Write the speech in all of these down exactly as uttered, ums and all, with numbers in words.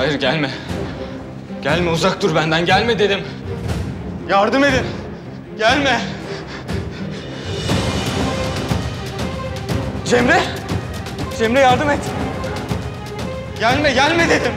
Hayır gelme. Gelme, uzak dur benden, gelme dedim. Yardım edin. Gelme. Cemre. Cemre yardım et. Gelme, gelme dedim.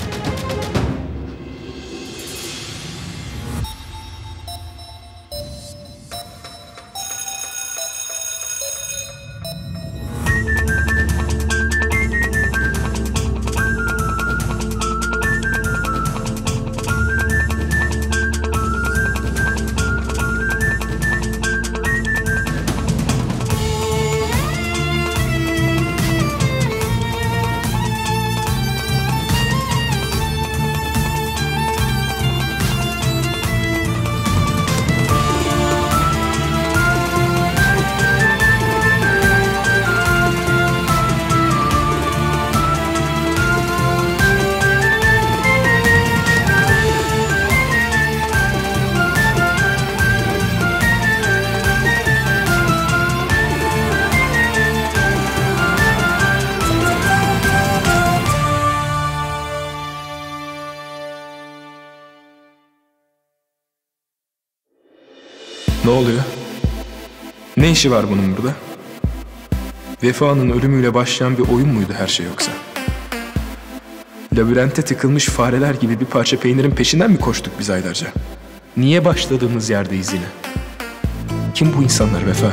Ne oluyor? Ne işi var bunun burada? Vefa'nın ölümüyle başlayan bir oyun muydu her şey yoksa? Labirente tıkılmış fareler gibi bir parça peynirin peşinden mi koştuk biz aylarca? Niye başladığımız yerdeyiz yine? Kim bu insanlar Vefa?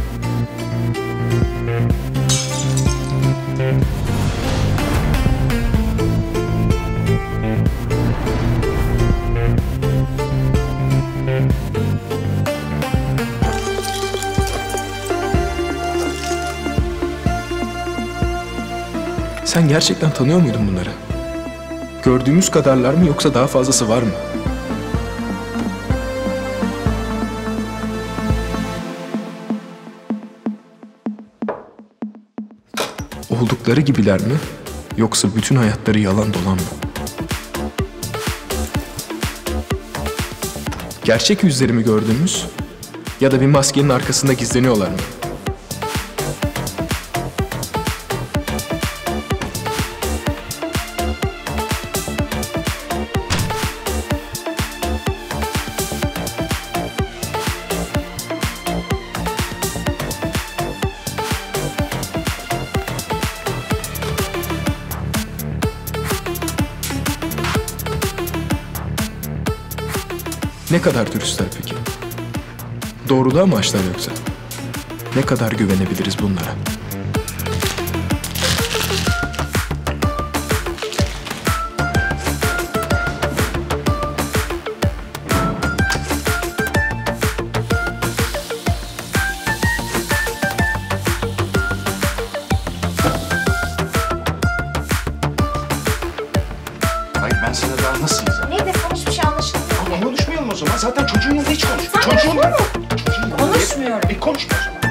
Sen gerçekten tanıyor muydun bunları? Gördüğümüz kadarlar mı yoksa daha fazlası var mı? Oldukları gibiler mi? Yoksa bütün hayatları yalan dolan mı? Gerçek yüzleri mi gördüğümüz? Ya da bir maskenin arkasında gizleniyorlar mı? Ne kadar dürüstler peki? Doğruluğa mı açlar yoksa? Ne kadar güvenebiliriz bunlara? Hayır, ben sana daha nasıl izah? Neydi? Konuş, bir şey anlaşılmıyor. Ama konuşmayalım o zaman. Zaten çocuğun yanında hiç konuş. Sen Çocuğun konuşma mı? Çocuğun yanında Konuşmuyorum. E konuşma o zaman.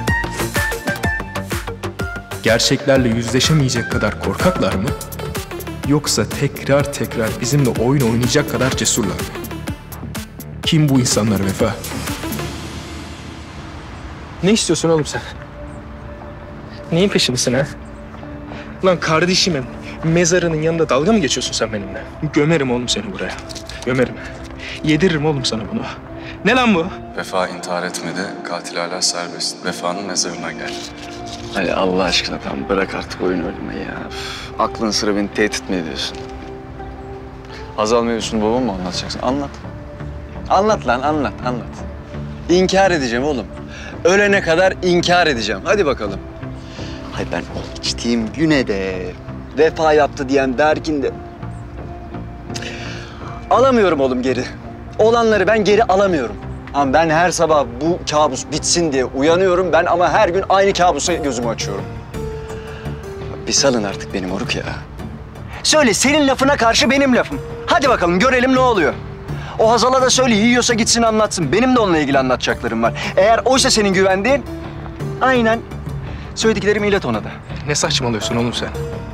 Gerçeklerle yüzleşemeyecek kadar korkaklar mı? Yoksa tekrar tekrar bizimle oyun oynayacak kadar cesurlar mı? Kim bu insanlar Vefa? Ne istiyorsun oğlum sen? Neyin peşindesin ha? Lan kardeşimin mezarının yanında dalga mı geçiyorsun sen benimle? Gömerim oğlum seni buraya. Gömerim. Yediririm oğlum sana bunu. Ne lan bu? Vefa intihar etmedi, katil hala serbest. Vefa'nın mezarına geldi. Hadi Allah aşkına tamam, bırak artık oyun oynamayı ya. Üf, aklın sıra beni tehdit mi ediyorsun? Hazal mevzusunu babama mı anlatacaksın? Anlat. Anlat lan, anlat, anlat. İnkar edeceğim oğlum. Ölene kadar inkar edeceğim. Hadi bakalım. Hay ben o içtiğim güne de, Vefa yaptı diyen Berkin de... Alamıyorum oğlum geri. Olanları ben geri alamıyorum. Ama ben her sabah bu kabus bitsin diye uyanıyorum ben ama her gün aynı kabusa gözümü açıyorum. Bir salın artık beni moruk ya. Söyle, senin lafına karşı benim lafım. Hadi bakalım görelim ne oluyor. O Hazal'a da söyle, yiyorsa gitsin anlatsın. Benim de onunla ilgili anlatacaklarım var. Eğer oysa senin güvendiğin, aynen söylediklerimi ilet ona da. Ne saçmalıyorsun oğlum sen?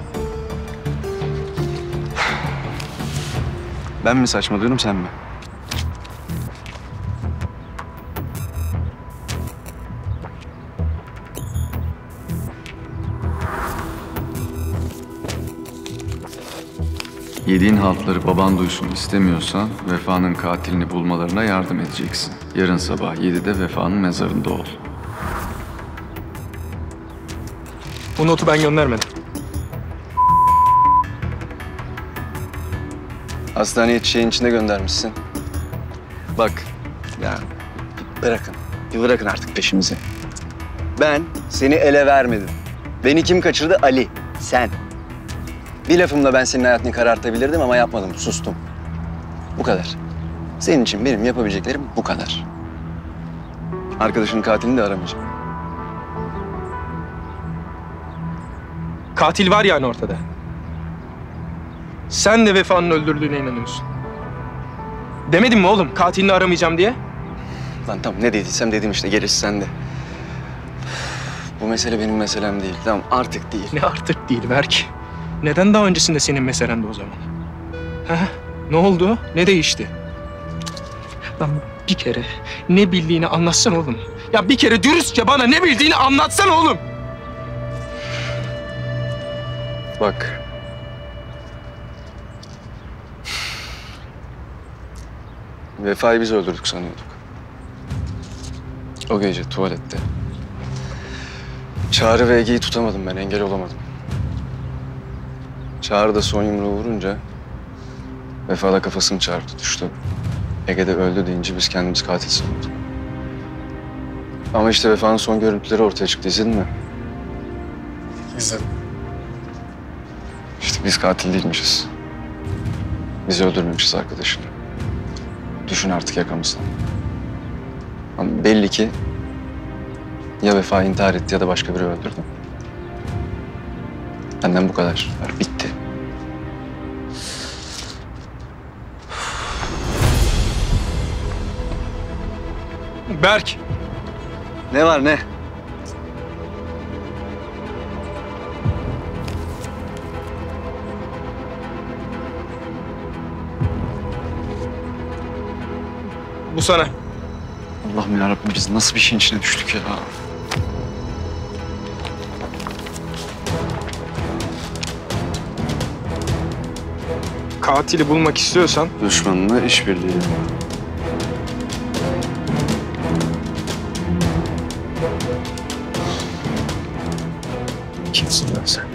Ben mi saçmalıyorum, sen mi? Yediğin haltları baban duysun istemiyorsan Vefa'nın katilini bulmalarına yardım edeceksin. Yarın sabah yedide Vefa'nın mezarında ol. Bu notu ben göndermedim. Hastaneye çiçeğin içinde göndermişsin. Bak ya bir bırakın. Bir bırakın artık peşimizi. Ben seni ele vermedim. Beni kim kaçırdı? Ali. Sen. Bir lafımla ben senin hayatını karartabilirdim ama yapmadım. Sustum. Bu kadar. Senin için benim yapabileceklerim bu kadar. Arkadaşının katilini de aramayacağım. Katil var yani ortada. Sen de Vefa'nın öldürdüğüne inanıyorsun. Demedim mi oğlum katilini aramayacağım diye? Lan tamam ne dediysem dedim işte gerisi sende. Bu mesele benim meselem değil. Tamam artık değil. Ne artık değil Berk. Neden daha öncesinde senin meselende o zaman? Ha? Ne oldu? Ne değişti? Lan bir kere ne bildiğini anlatsan oğlum. Ya bir kere dürüstçe bana ne bildiğini anlatsan oğlum. Bak. Vefa'yı biz öldürdük sanıyorduk. O gece tuvalette. Çağrı ve Ege'yi tutamadım ben, engel olamadım. Çağrı da son yumruğu vurunca Vefa da kafasını çarptı, düştü. Ege de öldü deyince biz kendimiz katil sanıyorduk. Ama işte Vefa'nın son görüntüleri ortaya çıktı, izledin mi? İzledim. İşte biz katil değilmişiz. Biz öldürmemişiz arkadaşını. Düşün artık yakamızdan. Ama belli ki ya Vefa intihar etti ya da başka biri öldürdü. Benden bu kadar. Bitti. Berk. Ne var ne? Bu sana. Allah'ım yarabbim biz nasıl bir şeyin içine düştük ya? Katili bulmak istiyorsan Düşmanla işbirliği. kimsin lan sen?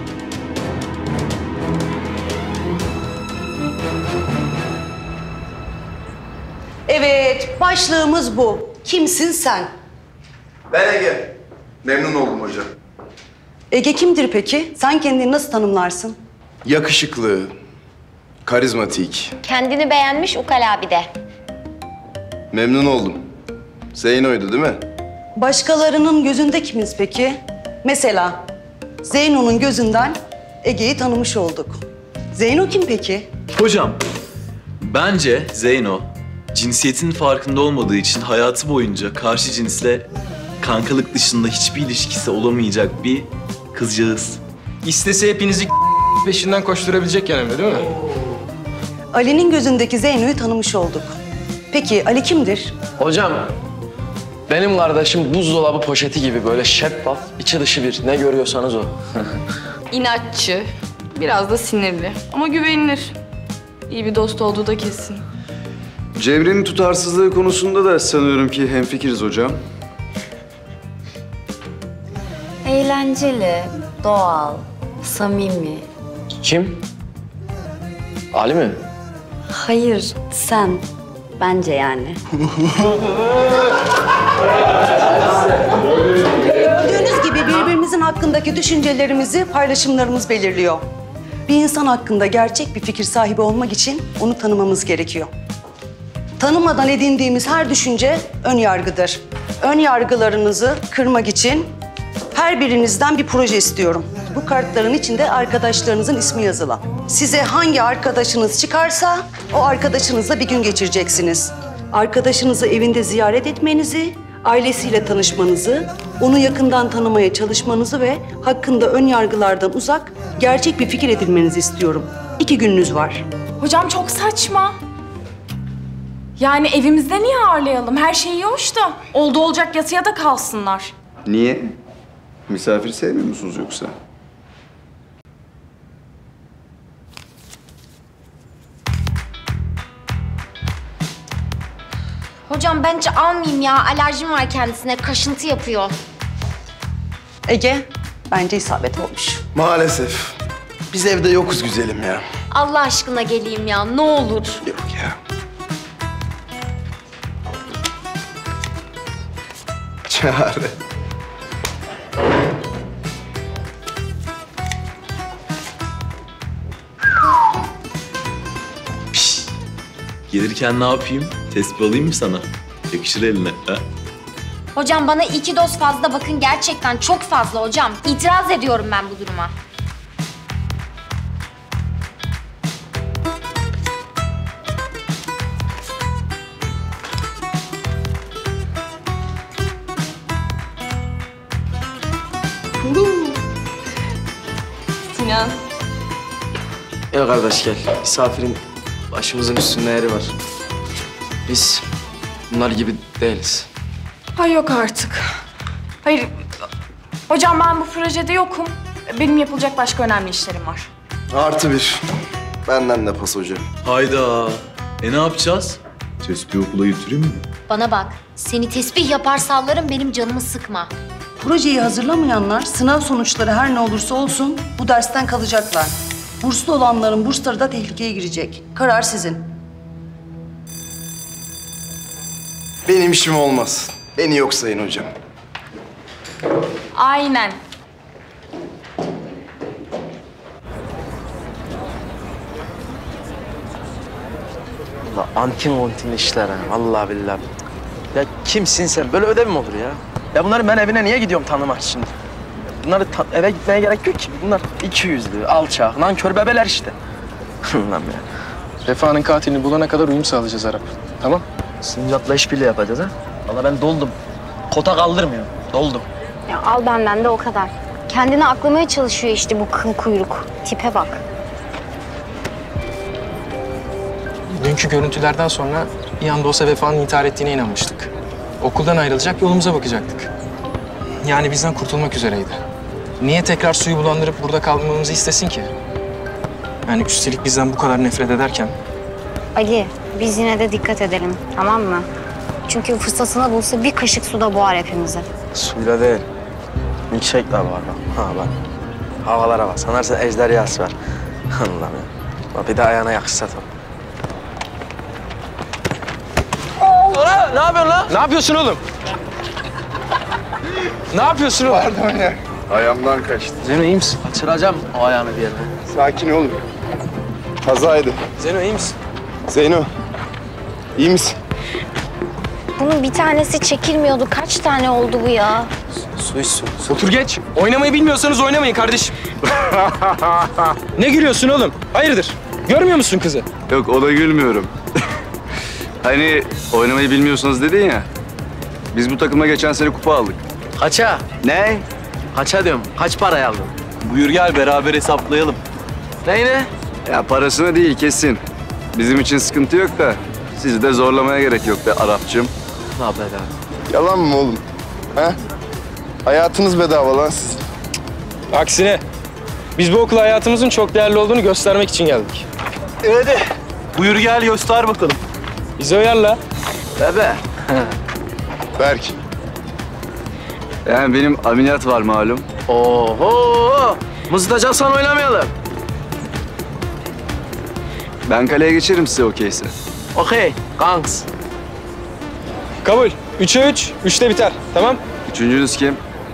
Evet, başlığımız bu. Kimsin sen? Ben Ege. Memnun oldum hocam. Ege kimdir peki? Sen kendini nasıl tanımlarsın? Yakışıklı, karizmatik. Kendini beğenmiş ukala bir de. Memnun oldum. Zeyno'ydu değil mi? Başkalarının gözünde kimiz peki? Mesela Zeyno'nun gözünden Ege'yi tanımış olduk. Zeyno kim peki? Hocam, bence Zeyno cinsiyetin farkında olmadığı için hayatı boyunca karşı cinsle kankalık dışında hiçbir ilişkisi olamayacak bir kızcağız. İstese hepinizi peşinden koşturabilecek yani değil mi? Ali'nin gözündeki Zeyno'yu tanımış olduk. Peki Ali kimdir? Hocam, benim kardeşim buzdolabı poşeti gibi böyle şeffaf, içi dışı bir. Ne görüyorsanız o. İnatçı, biraz da sinirli ama güvenilir. İyi bir dost olduğu da kesin. Cevri'nin tutarsızlığı konusunda da sanıyorum ki hemfikiriz hocam. Eğlenceli, doğal, samimi. Kim? Ali mi? Hayır, sen. Bence yani. Gördüğünüz gibi birbirimizin hakkındaki düşüncelerimizi, paylaşımlarımız belirliyor. Bir insan hakkında gerçek bir fikir sahibi olmak için onu tanımamız gerekiyor. Tanımadan edindiğimiz her düşünce ön yargıdır. Ön yargılarınızı kırmak için her birinizden bir proje istiyorum. Bu kartların içinde arkadaşlarınızın ismi yazılı. Size hangi arkadaşınız çıkarsa o arkadaşınızla bir gün geçireceksiniz. Arkadaşınızı evinde ziyaret etmenizi, ailesiyle tanışmanızı, onu yakından tanımaya çalışmanızı ve hakkında ön yargılardan uzak, gerçek bir fikir edinmenizi istiyorum. İki gününüz var. Hocam çok saçma. Yani evimizde niye ağırlayalım? Her şey iyi hoş da. Oldu olacak yatıya da kalsınlar. Niye? Misafir sevmiyor musunuz yoksa? Hocam bence almayayım ya. Alerjim var kendisine. Kaşıntı yapıyor. Ege, bence isabet olmuş. Maalesef. Biz evde yokuz güzelim ya. Allah aşkına geleyim ya. Ne olur. Yok ya. Çağrı. Pişt. Gelirken ne yapayım? Tespih alayım mı sana? Yakışır eline. Ha? Hocam bana iki doz fazla bakın. Gerçekten çok fazla hocam. İtiraz ediyorum ben bu duruma. Sinan. Gel kardeş gel. Misafirin başımızın üstünde yeri var. Biz bunlar gibi değiliz. Ay yok artık. Hayır. Hocam ben bu projede yokum. Benim yapılacak başka önemli işlerim var. Artı bir. Benden de pas hocam. Hayda. E ne yapacağız? Tespih okula götüreyim mi? Bana bak. Seni tesbih yapar sallarım, benim canımı sıkma. Projeyi hazırlamayanlar sınav sonuçları her ne olursa olsun bu dersten kalacaklar. Burslu olanların bursları da tehlikeye girecek. Karar sizin. Benim işim olmaz. Beni yok sayın hocam. Aynen. La antin montin işler ha. Vallahi billahi. Ya kimsin sen? Böyle ödev mi olur ya? Ya bunları ben evine niye gidiyorum tanımak için? Bunları ta- eve gitmeye gerek yok ki. Bunlar iki yüzlü, alçak, nankör bebeler işte. Lan ya. Vefa'nın katilini bulana kadar uyum sağlayacağız Arap. Tamam? Sincap'la işbirliği yapacağız ha. Valla ben doldum. Kota kaldırmıyorum. Doldum. Ya al benden de o kadar. Kendini aklamaya çalışıyor işte bu kıl kuyruk. Tipe bak. Dünkü görüntülerden sonra bir anda olsa Vefa'nın intihar ettiğine inanmıştık. Okuldan ayrılacak, yolumuza bakacaktık. Yani bizden kurtulmak üzereydi. Niye tekrar suyu bulandırıp burada kalmamızı istesin ki? Yani üstelik bizden bu kadar nefret ederken... Ali, biz yine de dikkat edelim, tamam mı? Çünkü fırsatını bulsa bir kaşık suda boğar hepimizi. Suyla değil. Milkshake var bak. Ha bak. Havalara bak. Sanarsa ejderhası var. Allah'ım ya. Bak bir de ayağına yakışsa tabii. Ulan ne yapıyorsun lan? Ne yapıyorsun oğlum? Ne yapıyorsun oğlum? Pardon ya. Ayağımdan kaçtı. Zeno iyi misin? Kaçıracağım o ayağını bir yerine. Sakin ol. Kazaydı. Zeno iyi misin? Zeyno. İyi misin? Bunun bir tanesi çekilmiyordu. Kaç tane oldu bu ya? Su iç su. su. Otur geç. Oynamayı bilmiyorsanız oynamayın kardeşim. Ne gülüyorsun oğlum? Hayırdır? Görmüyor musun kızı? Yok ona gülmüyorum. Hani oynamayı bilmiyorsunuz dedin ya. Biz bu takıma geçen sene kupa aldık. Kaça? Ne? Kaça diyorum. Kaç paraya aldın? Buyur gel beraber hesaplayalım. Neyine? Ya parasına değil kesin. Bizim için sıkıntı yok da sizi de zorlamaya gerek yok be Arapçım. Ne yapayım? Yalan mı oğlum? Ha? Hayatınız bedava lan sizin. Aksine. Biz bu okula hayatımızın çok değerli olduğunu göstermek için geldik. Hadi. Buyur gel göster bakalım. Bizi uyarla. Bebe. Berk. Yani benim ameliyat var malum. Oho! Mızıtacaksan oynamayalım. Ben kaleye geçerim size okeyse. Okey, kanks. Kabul. Üçe üç. Üçte biter. Tamam? Üçüncünüz kim?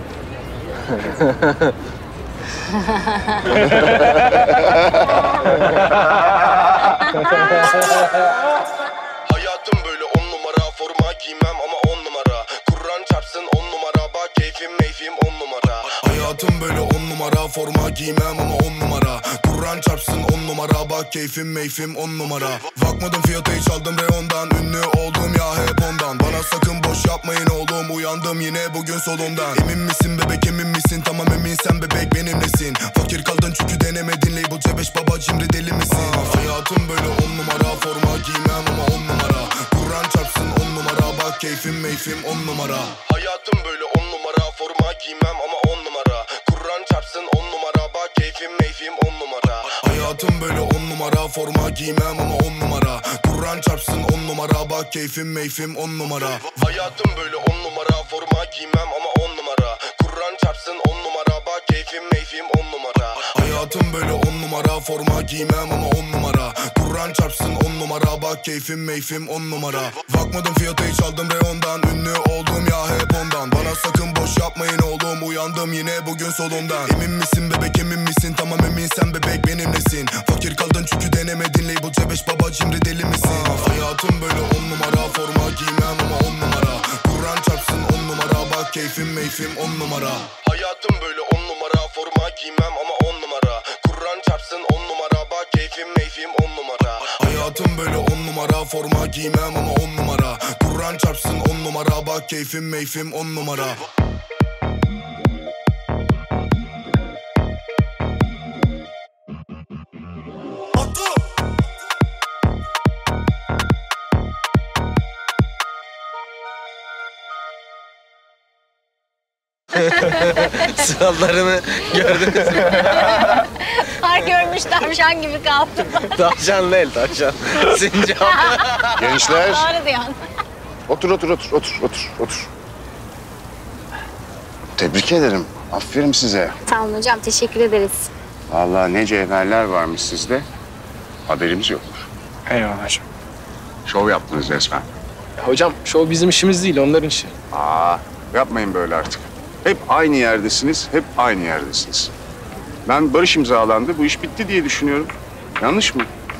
Hayatım böyle on numara, forma giymem ama on numara. Kur'an çarpsın on numara, bak keyfim meyfim on numara. Hayatım böyle on numara, forma giymem ama on numara. Kur'an çarpsın on numara, bak keyfim meyfim on numara. Bakmadım fiyata hiç aldım reyondan, ünlü oldum ya hep ondan. Bana sakın boş yapmayın oğlum, uyandım yine bugün solundan. Emin misin bebek, emin misin? Tamam eminsen bebek benimlesin. Fakir kaldın çünkü denemedin, label C beş baba cimri deli misin? Aa, hayatım böyle on numara, forma giymem ama on numara. Kur'an çarpsın on numara, bak keyfim meyfim on numara. Hayatım böyle on numara, forma giymem ama on numara. Kur'an çarpsın on numara, bak keyfim meyfim on numara. Hayatım böyle on numara, forma giymem ama on numara. Kur'an çarpsın on numara, bak keyfim meyfim on numara. Hayatım böyle on numara, forma giymem ama on numara. Kur'an çarpsın on numara, bak keyfim meyfim on numara. Hayatım böyle on numara, forma giymem ama on numara. Kur'an çarpsın on numara, bak keyfim meyfim on numara. Bakmadım fiyata hiç aldım reyondan, ünlü oldum ya hep ondan. Bana sakın boş yapmayın oğlum, uyandım yine bugün solundan. Emin misin bebek, emin misin? Tamam eminsen bebek benimlesin. Fakir kaldın çünkü denemedin, label cebeş baba cimri deli misin? Hayatım böyle on numara, forma giymem ama on numara. Kur'an çarpsın on numara, bak keyfim meyfim on numara. Hayatım böyle on numara, forma giymem ama on numara. Kur'an çarpsın on numara, bak keyfim meyfim on numara. Hayatım böyle on numara, forma giymem ama on numara. Kur'an çarpsın on numara, bak keyfim meyfim on numara. Sınavlarını gördünüz mü? Har görmüş tavşan gibi kaldım. Tavşan değil, tavşan. Sincap. Gençler. Doğru diyorsun. Otur, otur, otur, otur, otur, otur. Tebrik ederim. Aferin size. Tamam hocam, teşekkür ederiz. Vallahi ne cevherler varmış sizde. Haberimiz yokmuş. Eyvallah hocam. Şov yaptınız resmen. Hocam şov bizim işimiz değil, onların işi. Aa, yapmayın böyle artık. Hep aynı yerdesiniz, hep aynı yerdesiniz. Ben barış imzalandı, bu iş bitti diye düşünüyorum. Yanlış mı?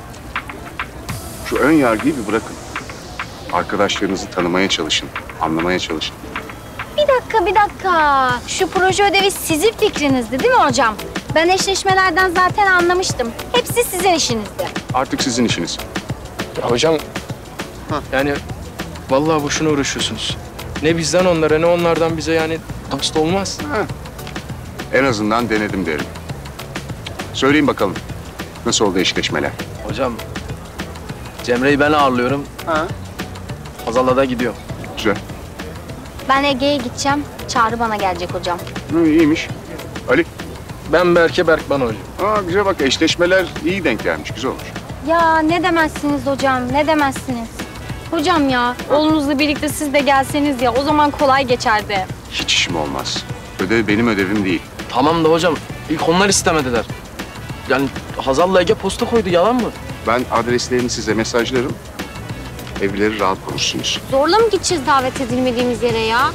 Şu ön yargıyı bir bırakın. Arkadaşlarınızı tanımaya çalışın, anlamaya çalışın. Bir dakika, bir dakika. Şu proje ödevi sizin fikrinizdi değil mi hocam? Ben eşleşmelerden zaten anlamıştım. Hepsi sizin işinizdi. Artık sizin işiniz. Ya hocam, yani vallahi boşuna uğraşıyorsunuz. Ne bizden onlara, ne onlardan bize, yani dost olmaz. Ha. En azından denedim derim. Söyleyin bakalım, nasıl oldu eşleşmeler? Hocam, Cemre'yi ben ağırlıyorum. Ha. Hazal'la da gidiyor. Güzel. Ben Ege'ye gideceğim. Çağrı bana gelecek hocam. Hı, iyiymiş. Ali? Ben Berke, Berk bana hocam. Aa, güzel bak, eşleşmeler iyi denk gelmiş, güzel olmuş. Ya ne demezsiniz hocam, ne demezsiniz. Hocam ya, oğlunuzla birlikte siz de gelseniz ya, o zaman kolay geçerdi. Hiç işim olmaz. Ödev benim ödevim değil. Tamam da hocam, ilk onlar istemediler. Yani Hazal'la Ege posta koydu, yalan mı? Ben adreslerini size mesajlarım. Evleri rahat bulursunuz. Zorla mı gideceğiz davet edilmediğimiz yere ya?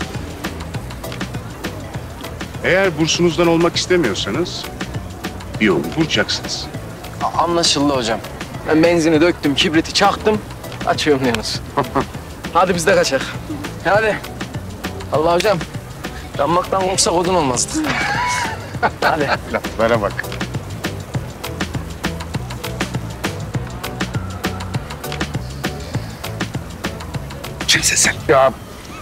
Eğer bursunuzdan olmak istemiyorsanız bir yolu bulacaksınız. A- Anlaşıldı hocam. Ben benzini döktüm, kibriti çaktım. Açıyorum yalnız. Hadi biz de kaçak. Hadi. Allah hocam. Yanmaktan korksak odun olmazdı. Hadi. Laflara bak. Kimsin sen? Ya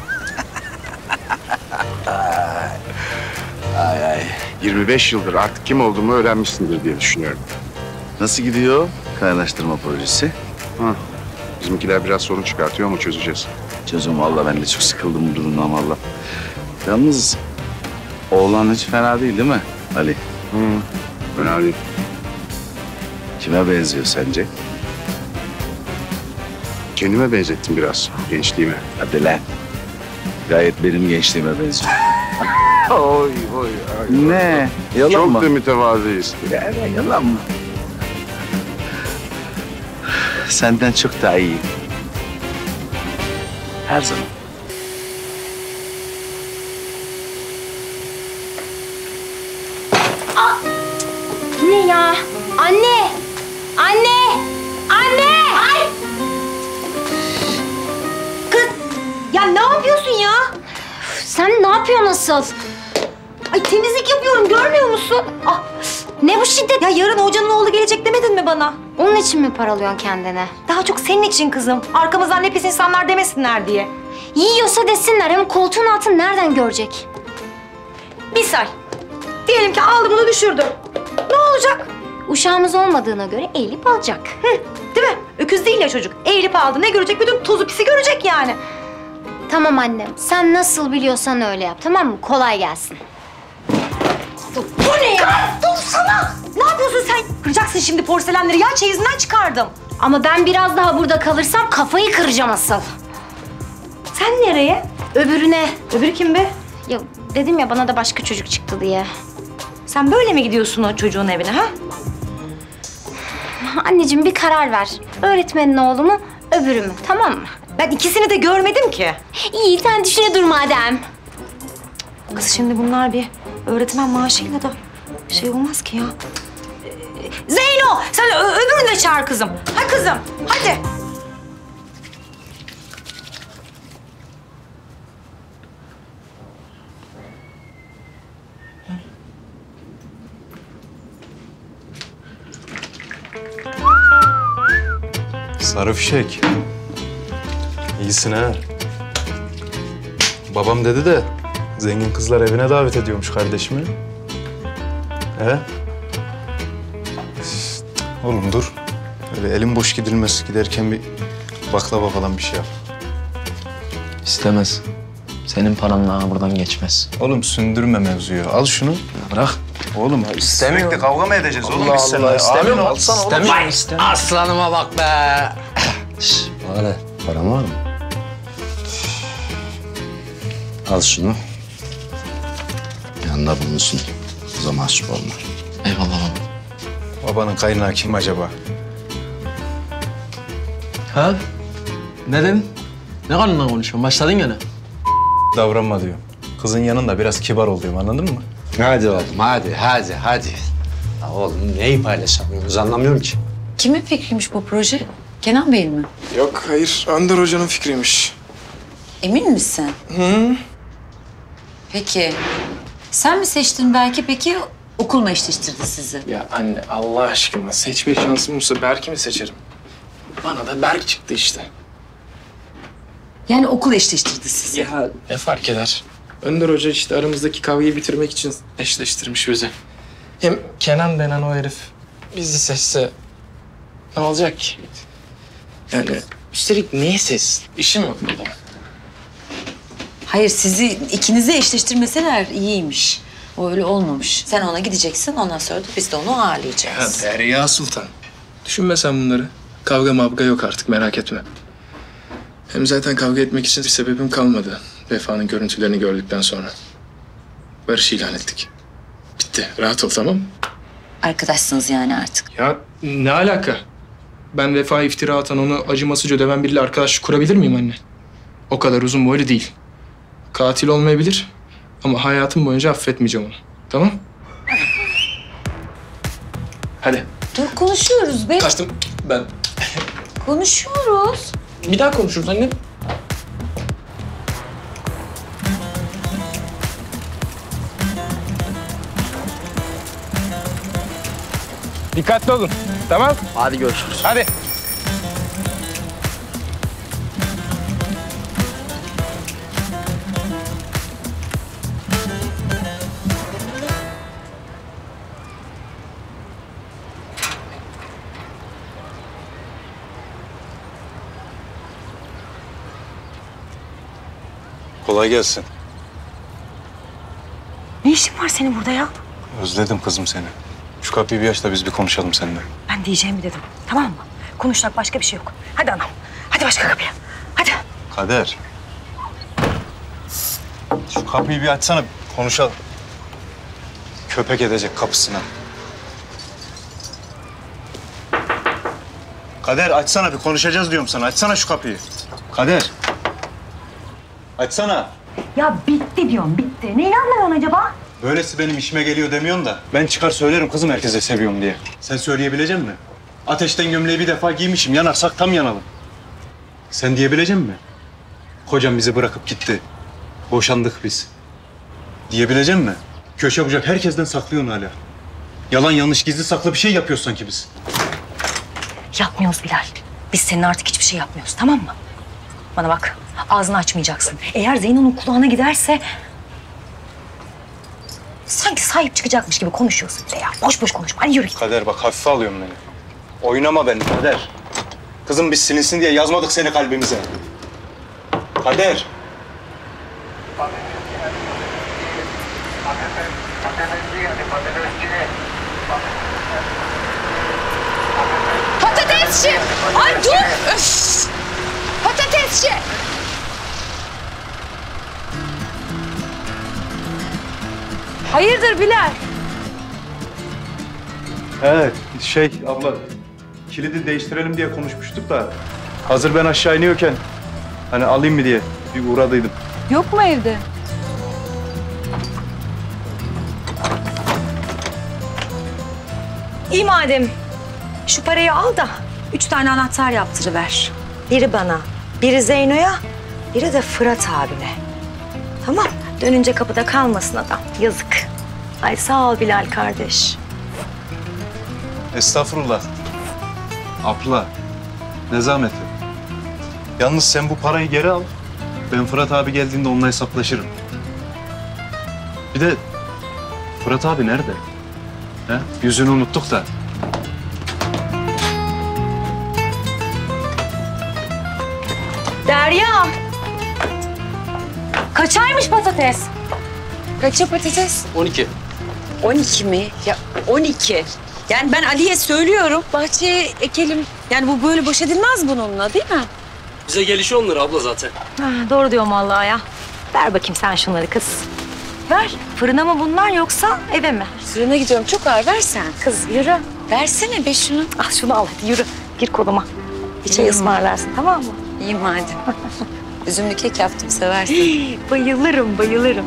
Ay ay. yirmi beş yıldır artık kim olduğumu öğrenmişsindir diye düşünüyorum. Nasıl gidiyor kaynaştırma projesi? Ha. Bizimkiler biraz sorun çıkartıyor ama çözeceğiz. Çözüm valla, ben de çok sıkıldım bu durumdan valla. Yalnız oğlan hiç fena değil değil mi Ali? Hı. Fena değil. Kime benziyor sence? Kendime benzettim biraz gençliğime. Hadi lan. Gayet benim gençliğime benziyor. Oy oy. Ay, Ne? Yalan Çok mı? da mütevazıyız. Ya, yalan mı? Senden çok daha iyiyim. Her zaman. Ne ya? Anne! Anne! Anne! Ay! Kız! Ya ne yapıyorsun ya? Sen ne yapıyorsun asıl? Ay temizlik yapıyorum, görmüyor musun? Ah, ne bu şiddet? Ya yarın hocanın oğlu gelecek demedin mi bana? Onun için mi paralıyorsun kendine? Daha çok senin için kızım. Arkamızdan ne pis insanlar demesinler diye. Yiyorsa desinler, hem koltuğun altını nereden görecek? Misal. Diyelim ki aldı bunu düşürdü. Ne olacak? Uşağımız olmadığına göre eğilip alacak. Hı, değil mi? Öküz değil ya çocuk. Eğilip aldı. Ne görecek? Bütün tozu pisi görecek yani. Tamam annem, sen nasıl biliyorsan öyle yap, tamam mı? Kolay gelsin. Bu ne ya? Dursana! Ne yapıyorsun sen? Kıracaksın şimdi porselenleri ya. Çeyizinden çıkardım. Ama ben biraz daha burada kalırsam kafayı kıracağım asıl. Sen nereye? Öbürüne. Öbürü kim be? Ya dedim ya bana da başka çocuk çıktı diye. Sen böyle mi gidiyorsun o çocuğun evine ha? Anneciğim bir karar ver. Öğretmenin oğlu mu, öbürü mü? Tamam mı? Ben ikisini de görmedim ki. İyi sen düşüne dur madem. Kız şimdi bunlar bir öğretmen maaşıyla da şey olmaz ki ya. Zeyno sen ö- öbürünü de çağır kızım. Ha kızım hadi. Sarı fişek. İyisin ha. Babam dedi de zengin kızlar evine davet ediyormuş kardeşimi. He? Şşt, oğlum dur. Öyle elim boş gidilmez. Giderken bir baklava falan bir şey yap. İstemez. Senin paranla buradan geçmez. Oğlum sündürme mevzuyu. Al şunu. Bırak. Oğlum İstemiyorum. sürekli kavga mı edeceğiz oğlum Allah biz seninle? Allah, istemiyorum. Abi, Alsana oğlum. istemiyorum. Vay, istemiyorum. Aslanıma bak be. Şş, bana ne? Param var mı? Al şunu. Yanında bulunsun. O zaman mahcup olma. Eyvallah baba. Babanın kaynağı kim acaba? Ha? Ne dedin? Ne kanundan konuşuyorsun? Başladın gene. Davranma diyorum. Kızın yanında biraz kibar ol diyorum, anladın mı? Hadi oğlum, hadi, hadi, hadi. Ya oğlum neyi paylaşamıyoruz anlamıyorum ki. Kimin fikriymiş bu proje? Kenan Bey'in mi? Yok, hayır. Önder Hoca'nın fikriymiş. Emin misin? Hı. Peki. Sen mi seçtin belki? Peki okul mu eşleştirdi sizi? Ya anne Allah aşkına seçme şansım olsa Berk'i mi seçerim? Bana da Berk çıktı işte. Yani okul eşleştirdi sizi. Ya ne fark eder? Önder Hoca işte aramızdaki kavgayı bitirmek için eşleştirmiş bizi. Hem Kenan denen o herif bizi seçse ne olacak ki? Yani üstelik niye ses? İşim yok burada. Hayır, sizi ikinizi eşleştirmeseler iyiymiş. O öyle olmamış. Sen ona gideceksin, ondan sonra da biz de onu ağırlayacağız. Ya Derya Sultan. Düşünme sen bunları. Kavga mavga yok artık, merak etme. Hem zaten kavga etmek için bir sebebim kalmadı. Vefa'nın görüntülerini gördükten sonra. Barış ilan ettik. Bitti. Rahat ol, tamam mı? Arkadaşsınız yani artık. Ya ne alaka? Ben Vefa'ya iftira atan, onu acımasızca döven biriyle arkadaşlık kurabilir miyim anne? O kadar uzun boylu değil. Katil olmayabilir ama hayatım boyunca affetmeyeceğim onu. Tamam? Hadi. Dur konuşuyoruz be. Kaçtım ben. Konuşuyoruz. Bir daha konuşuruz anne. Dikkatli olun. Tamam? Hadi görüşürüz. Hadi. Kolay gelsin. Ne işin var senin burada ya? Özledim kızım seni. Şu kapıyı bir aç da biz bir konuşalım seninle. Ben diyeceğimi dedim. Tamam mı? Konuşacak başka bir şey yok. Hadi anam. Hadi başka kapıya. Hadi. Kader. Şu kapıyı bir açsana, konuşalım. Köpek edecek kapısına. Kader açsana, bir konuşacağız diyorum sana. Açsana şu kapıyı. Kader. Açsana. Ya bitti diyorum, bitti. Neyi anlamıyorsun acaba? Böylesi benim işime geliyor demiyorsun da ben çıkar söylerim kızım herkese seviyorum diye. Sen söyleyebilecek misin? Ateşten gömleği bir defa giymişim, yanarsak tam yanalım. Sen diyebilecek misin? Kocam bizi bırakıp gitti. Boşandık biz. Diyebilecek misin? Köşe bucak herkesten saklıyorsun hala. Yalan yanlış gizli saklı bir şey yapıyoruz sanki biz. Yapmıyoruz Bilal. Biz senin artık hiçbir şey yapmıyoruz, tamam mı? Bana bak, ağzını açmayacaksın. Eğer Zeyno'nun kulağına giderse... sanki sahip çıkacakmış gibi konuşuyorsun bile ya. Boş boş konuşma. Hadi yürü. Kader bak hafife alıyorsun beni. Oynama benimle Kader. Kızım biz silinsin diye yazmadık seni kalbimize. Kader. Patatesçi! Ay dur! Öf! Patatesçi! Hayırdır Bilal? Evet, şey abla, kilidi değiştirelim diye konuşmuştuk da hazır ben aşağı iniyorken hani alayım mı diye bir uğradıydım. Yok mu evde? İyi madem. Şu parayı al da üç tane anahtar yaptırıver. Biri bana, biri Zeyno'ya, biri de Fırat abime. Tamam. Dönünce kapıda kalmasın adam. Yazık. Ay sağ ol Bilal kardeş. Estağfurullah. Abla, ne zahmeti. Yalnız sen bu parayı geri al. Ben Fırat abi geldiğinde onunla hesaplaşırım. Bir de Fırat abi nerede? He? Yüzünü unuttuk da. Derya. Kaçaymış patates? Kaça patates? on iki. on iki mi? Ya on iki. Yani ben Ali'ye söylüyorum bahçeye ekelim. Yani bu böyle boş edilmez bununla değil mi? Bize gelişi on lira abla zaten. Ha, doğru diyorum vallahi ya. Ver bakayım sen şunları kız. Ver. Fırına mı bunlar yoksa eve mi? Fırına gidiyorum. Çok ağır. Versen. Kız yürü. Versene be şunu. Al şunu al hadi yürü. Gir koluma. Bir çay ısmarlarsın tamam mı? İyi madem. Üzümlü kek yaptım seversin. Bayılırım bayılırım.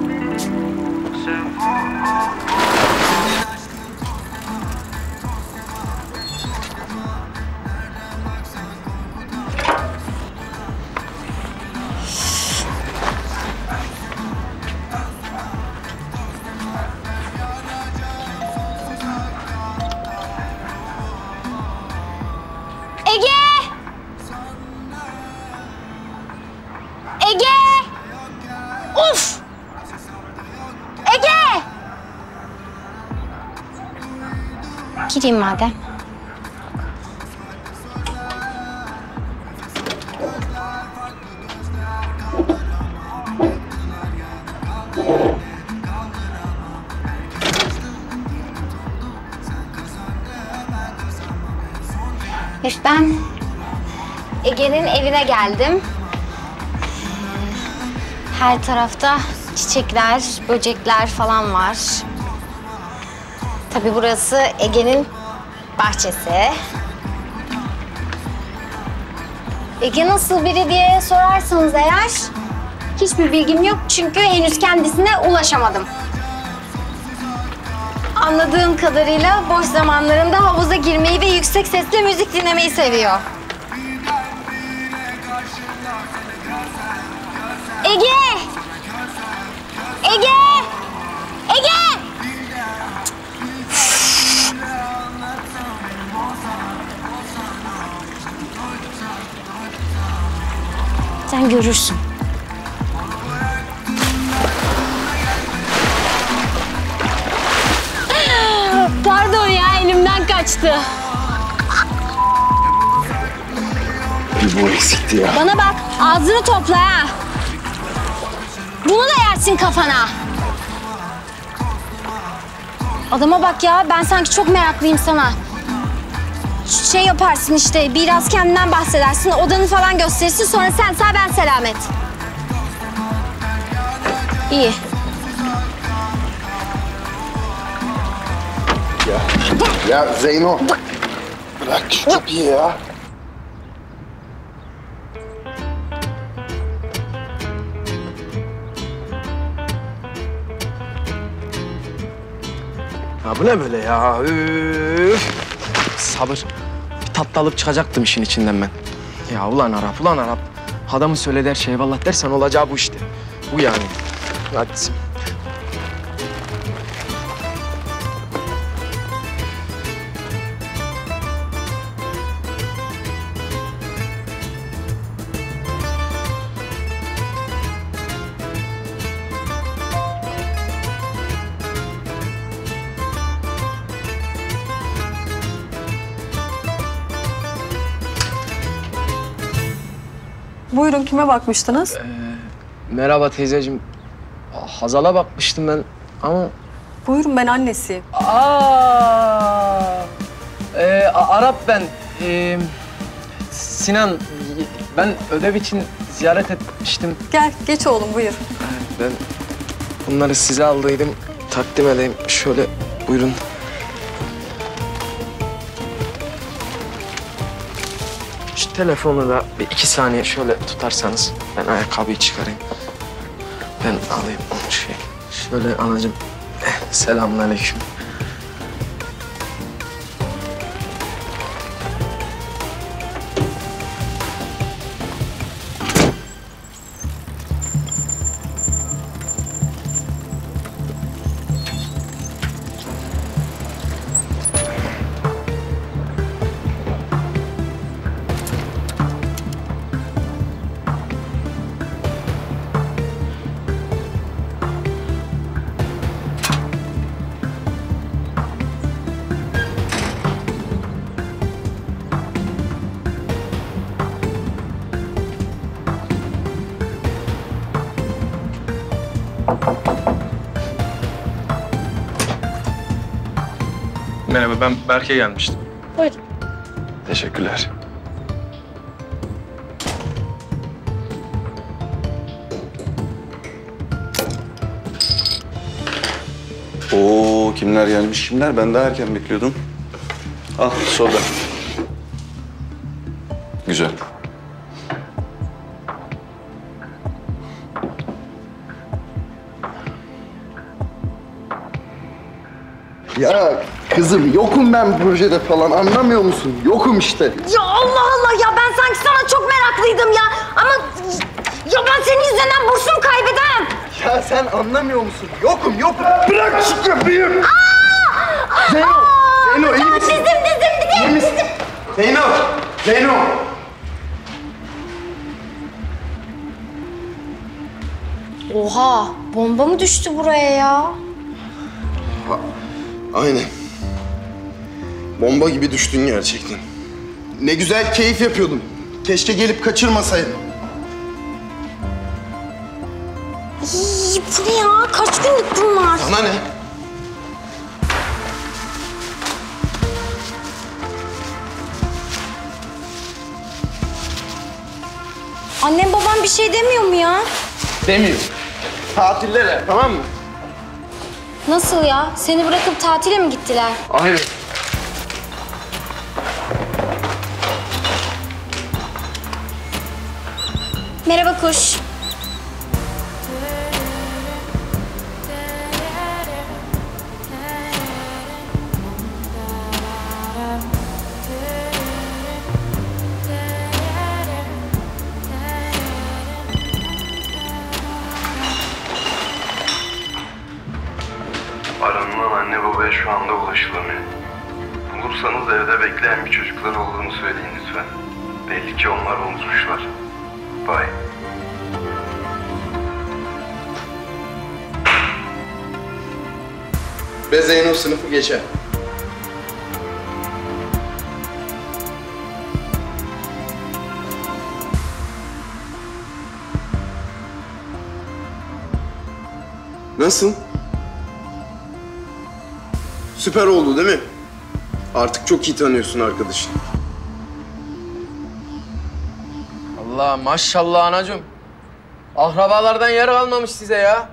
Ege! Ege! Of! Ege! Gireyim madem. Ben Ege'nin evine geldim. Her tarafta çiçekler, böcekler falan var. Tabii burası Ege'nin bahçesi. Ege nasıl biri diye sorarsanız eğer hiçbir bilgim yok çünkü henüz kendisine ulaşamadım. Anladığım kadarıyla boş zamanlarında havuza girmeyi ve yüksek sesle müzik dinlemeyi seviyor. Ege! Ege! Ege! Sen görürsün. Pardon ya, elimden kaçtı. Bir bu eksikti ya. Bana bak, ağzını topla ha. Bunu da yersin kafana. Adama bak ya, ben sanki çok meraklıyım sana. Şey yaparsın işte, biraz kendinden bahsedersin, odanı falan gösterirsin, sonra sen sağ ben selamet. İyi. Ya, ya Zeyno. Bırak şu kapıyı ya. Ya bu ne böyle ya? Üf. Sabır. Bir tatlı alıp çıkacaktım işin içinden ben. Ya ulan Arap, ulan Arap. Adamın söylediği her şeye eyvallah dersen olacağı bu işte. Bu yani. Hadi. Buyurun, kime bakmıştınız? Merhaba teyzeciğim. Hazal'a bakmıştım ben ama Buyurun, ben annesi. Aa, ee, Arap ben. Ee, Sinan, ben ödev için ziyaret etmiştim. Gel, geç oğlum, buyur. Ben bunları size aldıydım. Takdim edeyim. Şöyle buyurun. Şu telefonu da bir iki saniye şöyle tutarsanız ben ayakkabıyı çıkarayım. Ben alayım onu şey. Şöyle anacığım. Eh, selamünaleyküm. Merhaba, ben Berke gelmiştim. Buyurun. Teşekkürler. Oo, kimler gelmiş kimler? Ben daha erken bekliyordum. Al soda. Güzel. Ya kızım yokum ben projede falan, anlamıyor musun? Yokum işte. Ya Allah Allah ya, ben sanki sana çok meraklıydım ya. Ama ya ben senin yüzünden bursumu kaybedemem. Ya sen anlamıyor musun? Yokum yokum. Bırak şu kapıyı. Zeyno, Zeyno iyi misin? Dizim dizim dizim. İyi misin? Zeyno, Zeyno. Oha, bomba mı düştü buraya ya? Aynen. Bomba gibi düştün gerçekten. Ne güzel keyif yapıyordum. Keşke gelip kaçırmasaydın. İyi, bu ne ya? Kaç günlük bunlar? Sana ne? Annem babam bir şey demiyor mu ya? Demiyor. Tatillere, tamam mı? Nasıl ya? Seni bırakıp tatile mi gittiler? Aynen. Merhaba kuş. Aranılan anne babaya şu anda ulaşılamıyor. Bulursanız evde bekleyen bir çocuklar olduğunu söyleyin lütfen. Belli ki onlar unutmuşlar. Bye. Ve Zeyno sınıfı geçer. Nasıl? Süper oldu değil mi? Artık çok iyi tanıyorsun arkadaşını. Allah maşallah anacığım. Akrabalardan yer kalmamış size ya.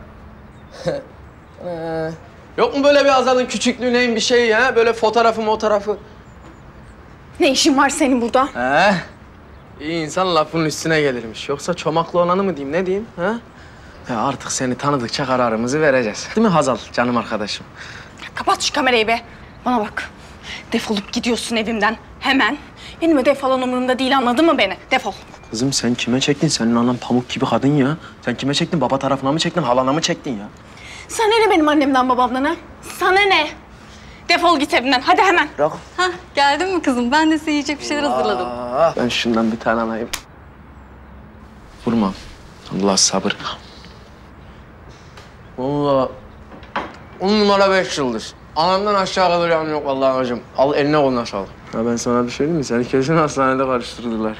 ee, yok mu böyle bir Azal'ın küçüklüğü neyin bir şey ya? Böyle fotoğrafı fotoğrafı. Ne işin var senin burada? He? İyi insan lafının üstüne gelirmiş. Yoksa çomaklı olanı mı diyeyim, ne diyeyim? Ha? Ya artık seni tanıdıkça kararımızı vereceğiz. Değil mi Hazal, canım arkadaşım? Kapat şu kamerayı be. Bana bak. Defolup gidiyorsun evimden. Hemen. Benim ödev falan umurumda değil, anladın mı beni? Defol. Kızım sen kime çektin? Senin anan pamuk gibi kadın ya. Sen kime çektin? Baba tarafına mı çektin? Halana mı çektin ya? Sana ne benim annemden babamdan ha? Sana ne? Defol git evimden. Hadi hemen. Bırak. Hah, geldin mi kızım? Ben de size yiyecek bir şeyler hazırladım. Aa, ben şundan bir tane alayım. Vurma. Allah sabır. Vallahi on numara beş yıldız. Anamdan aşağı kalır yanım yok vallahi anacığım. Al eline koluna sağlık. Ya ben sana bir şey diyeyim mi? Seni kesin hastanede karıştırdılar.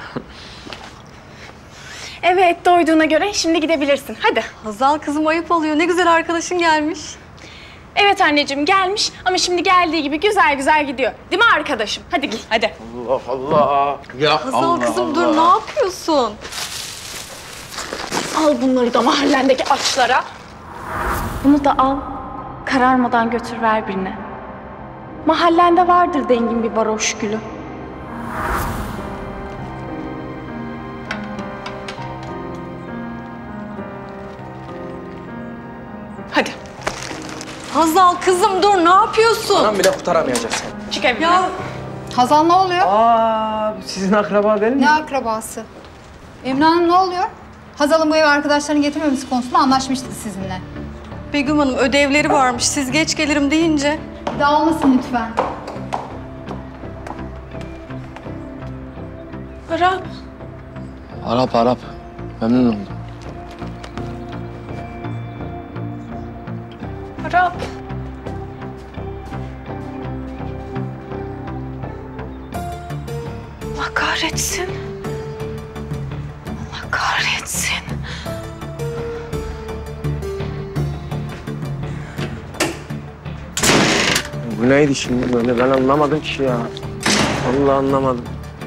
Evet, doyduğuna göre şimdi gidebilirsin. Hadi. Hazal kızım ayıp oluyor. Ne güzel arkadaşın gelmiş. Evet anneciğim gelmiş ama şimdi geldiği gibi güzel güzel gidiyor. Değil mi arkadaşım? Hadi gel hadi. Allah Allah. Ya Hazal Allah kızım Allah. dur ne yapıyorsun? Al bunları da mahallendeki açlara. Bunu da al. Kararmadan götür ver birine. Mahallende vardır dengin bir varoş gülü. Hadi. Hazal kızım dur ne yapıyorsun? Anam bile kurtaramayacak seni. Çık evine. Ya Hazal ne oluyor? Aa, sizin akraba değil mi? Ne akrabası? Emine Hanım ne oluyor? Hazal'ın bu eve arkadaşlarını getirmemesi konusunda anlaşmıştı sizinle. Begüm Hanım ödevleri varmış. Siz geç gelirim deyince. Dağılmasın lütfen. Arap. Arap Arap. Memnun oldum. Arap. Allah kahretsin. Allah kahretsin. Bu neydi şimdi böyle? Ben anlamadım ki ya. Vallahi anlamadım.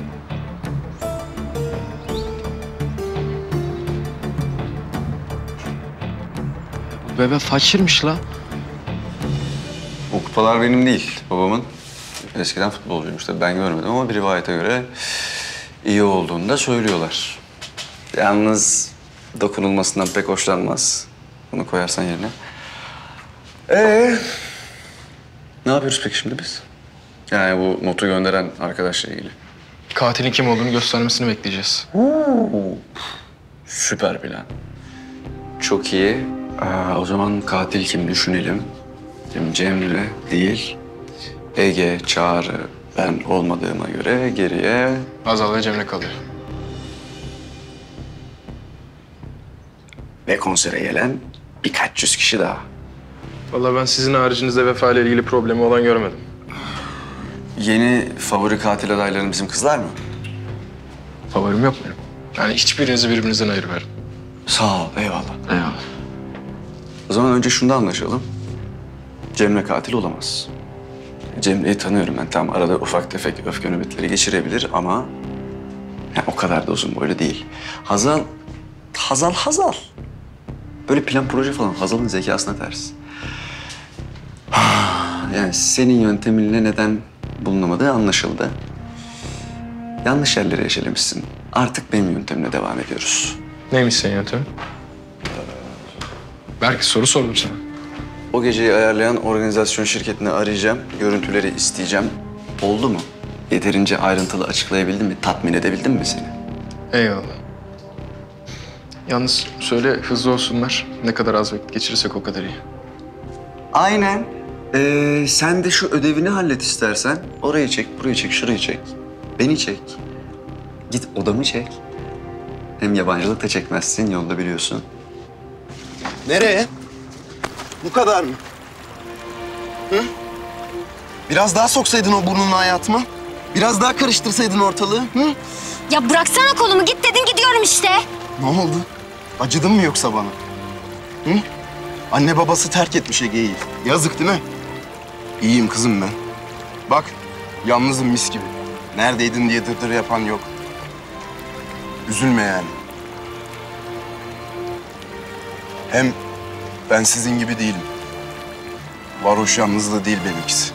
Bu bebe fakirmiş la. O kupalar benim değil, babamın. Eskiden futbolcuymuş tabii, ben görmedim ama bir rivayete göre iyi olduğunu da söylüyorlar. Yalnız dokunulmasından pek hoşlanmaz. Bunu koyarsan yerine. Ee, ne yapıyoruz peki şimdi biz? Yani bu notu gönderen arkadaşla ilgili. Katilin kim olduğunu göstermesini bekleyeceğiz. Oo, süper plan. Çok iyi. Aa, o zaman katil kim düşünelim. Şimdi Cemre değil, Ege, Çağrı, ben olmadığıma göre geriye... Hazal ve Cemre kalıyor. Ve konsere gelen birkaç yüz kişi daha. Vallahi ben sizin haricinizde Vefa ile ilgili problemi olan görmedim. Yeni favori katil adayların bizim kızlar mı? Favorim yok benim. Yani hiçbirinizi birbirinizden ayırıverim. Sağ ol, eyvallah. Eyvallah. O zaman önce şunda anlaşalım. Cemre katil olamaz. Cemre'yi tanıyorum ben. Tamam, arada ufak tefek öfke nöbetleri geçirebilir ama... yani o kadar da uzun boylu değil. Hazal... Hazal, Hazal. Böyle plan proje falan Hazal'ın zekasına ters. Yani senin yönteminle neden bulunamadığı anlaşıldı. Yanlış yerlere eşelemişsin. Artık benim yöntemimle devam ediyoruz. Neymiş senin yöntemin? Belki soru sordum sana. O geceyi ayarlayan organizasyon şirketini arayacağım. Görüntüleri isteyeceğim. Oldu mu? Yeterince ayrıntılı açıklayabildim mi? Tatmin edebildim mi seni? Eyvallah. Yalnız söyle hızlı olsunlar. Ne kadar az vakit geçirirsek o kadar iyi. Aynen. Ee, sen de şu ödevini hallet istersen. Orayı çek, burayı çek, şurayı çek. Beni çek. Git odamı çek. Hem yabancılık da çekmezsin, yolda biliyorsun. Nereye? Bu kadar mı? Hı? Biraz daha soksaydın o burnunu hayatıma. Biraz daha karıştırsaydın ortalığı. Hı? Ya bıraksana kolumu git dedim gidiyorum işte. Ne oldu? Acıdın mı yoksa bana? Hı? Anne babası terk etmiş Ege'yi. Yazık değil mi? İyiyim kızım ben. Bak, yalnızım mis gibi. Neredeydin diye dırdır yapan yok. Üzülme yani. Hem ben sizin gibi değilim. Varoş yalnızlığı değil benimkisi.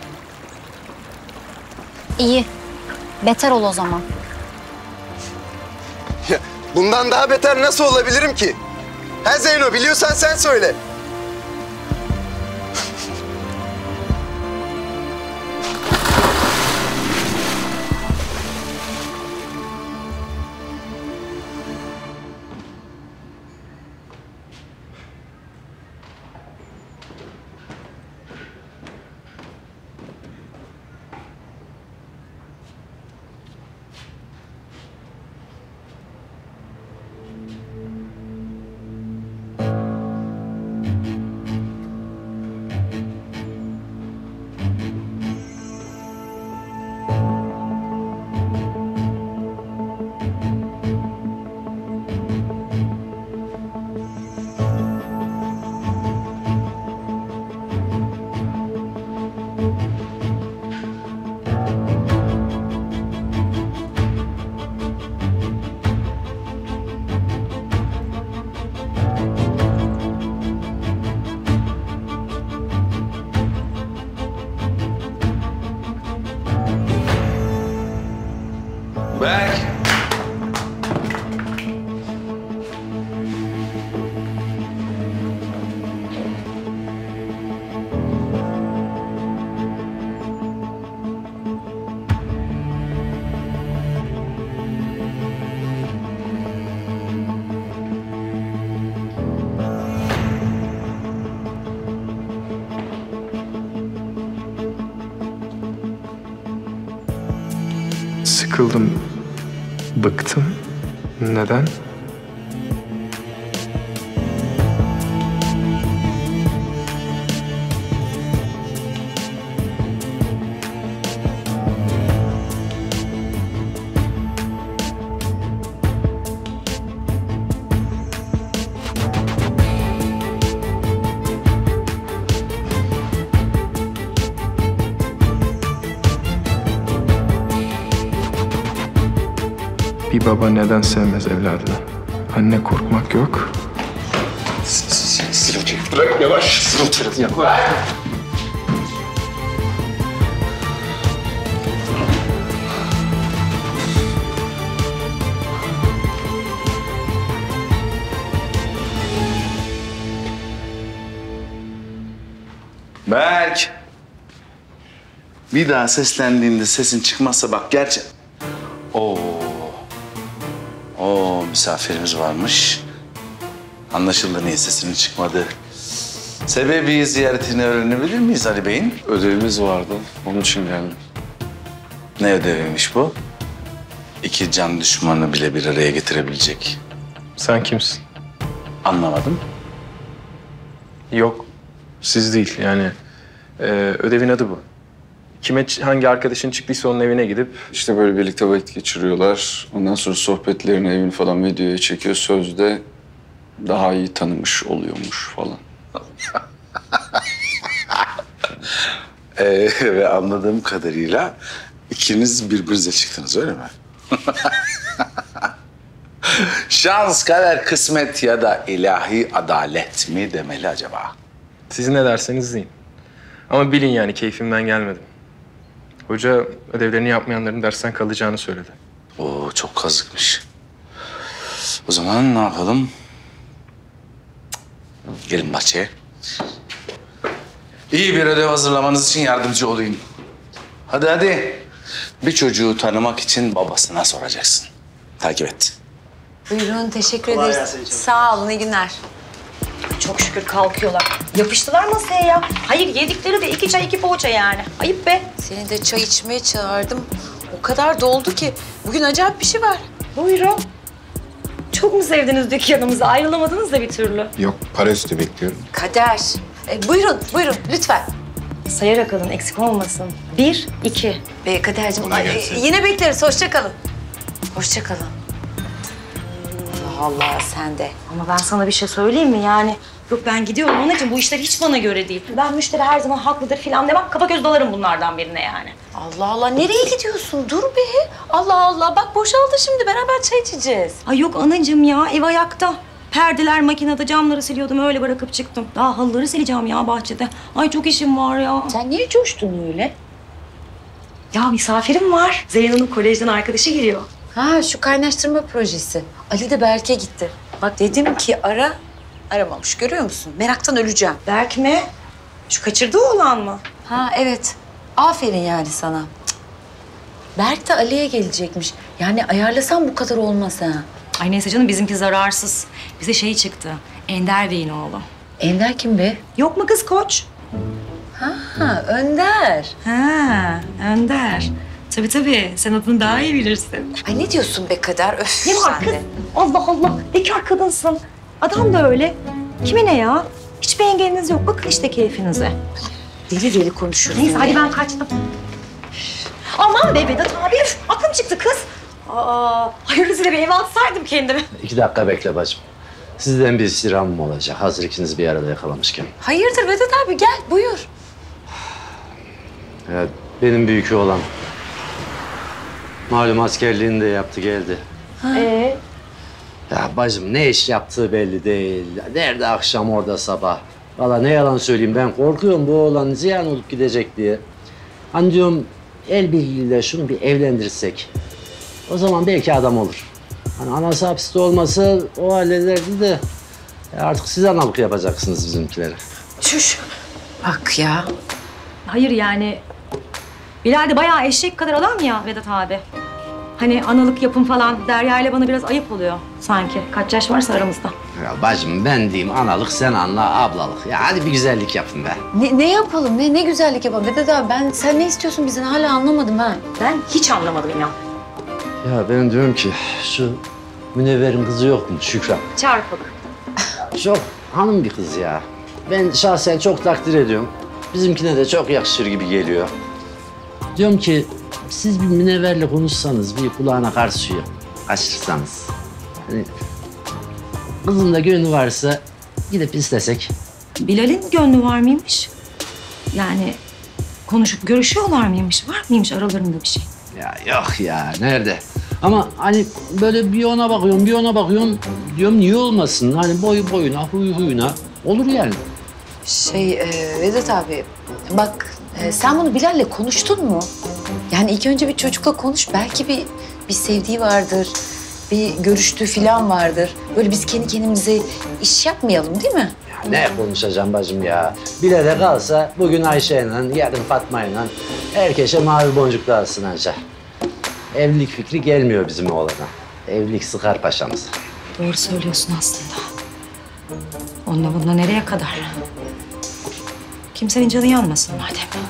İyi. Beter ol o zaman. Ya, bundan daha beter nasıl olabilirim ki? Ha Zeyno, biliyorsan sen söyle. sıkıldım, bıktım. Neden? Bir baba neden sevmez evladını? Anne korkmak yok. Bırak yavaş. Yaklaş. Berk. Bir daha seslendiğinde sesin çıkmazsa bak gerçek... Oo. Oo, misafirimiz varmış. Anlaşıldı niye sesinin çıkmadı. Sebebi ziyaretini öğrenebilir miyiz Ali Bey'in? Ödevimiz vardı. Onun için geldim. Ne ödeviymiş bu? İki can düşmanı bile bir araya getirebilecek. Sen kimsin? Anlamadım. Yok, siz değil yani. Ee, ödevin adı bu. Kime, hangi arkadaşın çıktıysa onun evine gidip... İşte böyle birlikte vakit geçiriyorlar. Ondan sonra sohbetlerini, evini falan videoya çekiyor. Sözde daha iyi tanımış oluyormuş falan. ee, ve anladığım kadarıyla ikiniz birbirinize çıktınız öyle mi? Şans, kader, kısmet ya da ilahi adalet mi demeli acaba? Siz ne derseniz deyin. Ama bilin yani keyfimden gelmedim. Hoca ödevlerini yapmayanların dersten kalacağını söyledi. Oo, çok kazıkmış. O zaman ne yapalım? Gelin bahçeye. İyi bir ödev hazırlamanız için yardımcı olayım. Hadi hadi. Bir çocuğu tanımak için babasına soracaksın. Takip et. Buyurun, teşekkür Kolay ederiz. gelsin canım. Sağ olun, iyi günler. Çok şükür kalkıyorlar. Yapıştılar masaya ya. Hayır yedikleri de iki çay iki poğaça yani. Ayıp be. Seni de çay içmeye çağırdım. O kadar doldu ki. Bugün acayip bir şey var. Buyurun. Çok mu sevdiniz dükkanımızı? Ayrılamadınız da bir türlü. Yok, para üstü bekliyorum. Kader. E, buyurun, buyurun lütfen. Sayarak alın, eksik olmasın. Bir, iki. Be Kaderciğim, Kolay ay, gelsin. yine bekleriz. Hoşça kalın. Hoşça kalın. Allah Allah, sen de. Ama ben sana bir şey söyleyeyim mi yani? Yok ben gidiyorum anacığım, bu işler hiç bana göre değil. Ben müşteri her zaman haklıdır filan demem. Kafa göz dalarım bunlardan birine yani. Allah Allah, nereye gidiyorsun? Dur be. Allah Allah, bak boşaldı şimdi. Beraber çay içeceğiz. Ay yok anacığım ya, ev ayakta. Perdeler makinede, camları siliyordum, öyle bırakıp çıktım. Daha halıları sileceğim ya bahçede. Ay çok işim var ya. Sen niye coştun öyle? Ya misafirim var. Zeyno Hanım kolejden arkadaşı geliyor. Ha, şu kaynaştırma projesi. Ali de Berk'e gitti. Bak dedim ki ara, aramamış. Görüyor musun? Meraktan öleceğim. Berk mi? Şu kaçırdığı oğlan mı? Ha evet. Aferin yani sana. Cık. Berk de Ali'ye gelecekmiş. Yani ayarlasam bu kadar olmaz ha. Ay neyse canım, bizimki zararsız. Bize şey çıktı. Ender Bey'in oğlu. Ender kim be? Yok mu kız koç? Ha, Önder. Ha, Önder. Tabii tabii. Sen adını daha iyi bilirsin. Ay ne diyorsun be Kader? Öf Ne var sen kız? de. Allah Allah. Bekar kadınsın. Adam da öyle. Kime ne ya? Hiçbir engeliniz yok. Bakın işte keyfinize. Deli deli konuşuyorsun. Neyse hadi ben kaçtım. Aman be Vedat abi. Üf, aklım çıktı kız. Aa, hayırlısıyla bir eve atsaydım kendimi. İki dakika bekle bacım. Sizden bir istirhamım olacak. Hazır ikiniz bir arada yakalamışken. Hayırdır Vedat abi, gel buyur. Ya, benim büyük oğlan. Malum askerliğini de yaptı geldi. Ee? Ya bacım ne iş yaptığı belli değil. Nerede akşam orada sabah. Valla ne yalan söyleyeyim, ben korkuyorum bu oğlan ziyan olup gidecek diye. Hani diyorum el birliğiyle şunu bir evlendirsek. O zaman belki adam olur. Hani anası hapiste olmasa o hallederdi de. Ya artık siz analık yapacaksınız bizimkileri. Çüş. Bak ya. Hayır yani. Bilal de bayağı eşek kadar adam ya Vedat abi. Hani analık yapın falan. Derya ile bana biraz ayıp oluyor sanki. Kaç yaş varsa aramızda. Ya bacım ben diyeyim analık, sen anla ablalık. Ya hadi bir güzellik yapın be. Ne, ne yapalım? Ne, ne güzellik yapalım. Vedat abi ben, sen ne istiyorsun bizden? Hala anlamadım ha. Ben hiç anlamadım inan. Ya ben diyorum ki şu Münevver'in kızı yok mu Şükran? Çarpık. Çok hanım bir kız ya. Ben şahsen çok takdir ediyorum. Bizimkine de çok yakışır gibi geliyor. Diyorum ki siz bir Münevver'le konuşsanız, bir kulağına kar suyu kaçırsanız. Hani kızın da gönlü varsa gidip istesek. Bilal'in gönlü var mıymış? Yani konuşup görüşüyorlar mıymış? Var mıymış aralarında bir şey? Ya yok ya, nerede? Ama hani böyle bir ona bakıyorum, bir ona bakıyorum. Diyorum niye olmasın? Hani boyu boyuna, huyu huyuna olur yani. Şey e, Vedat abi bak e, sen bunu Bilal'le konuştun mu? Yani ilk önce bir çocukla konuş. Belki bir bir sevdiği vardır. Bir görüştüğü falan vardır. Böyle biz kendi kendimize iş yapmayalım değil mi? Ya ne konuşacağım bacım ya? Bilal'e kalsa bugün Ayşe'yle, yarın Fatma'yla herkese mavi boncuk dağıtsın anca. Evlilik fikri gelmiyor bizim oğlana. Evlilik sıkar paşamıza. Doğru söylüyorsun aslında. Onunla bununla nereye kadar? Kimsenin canı yanmasın madem.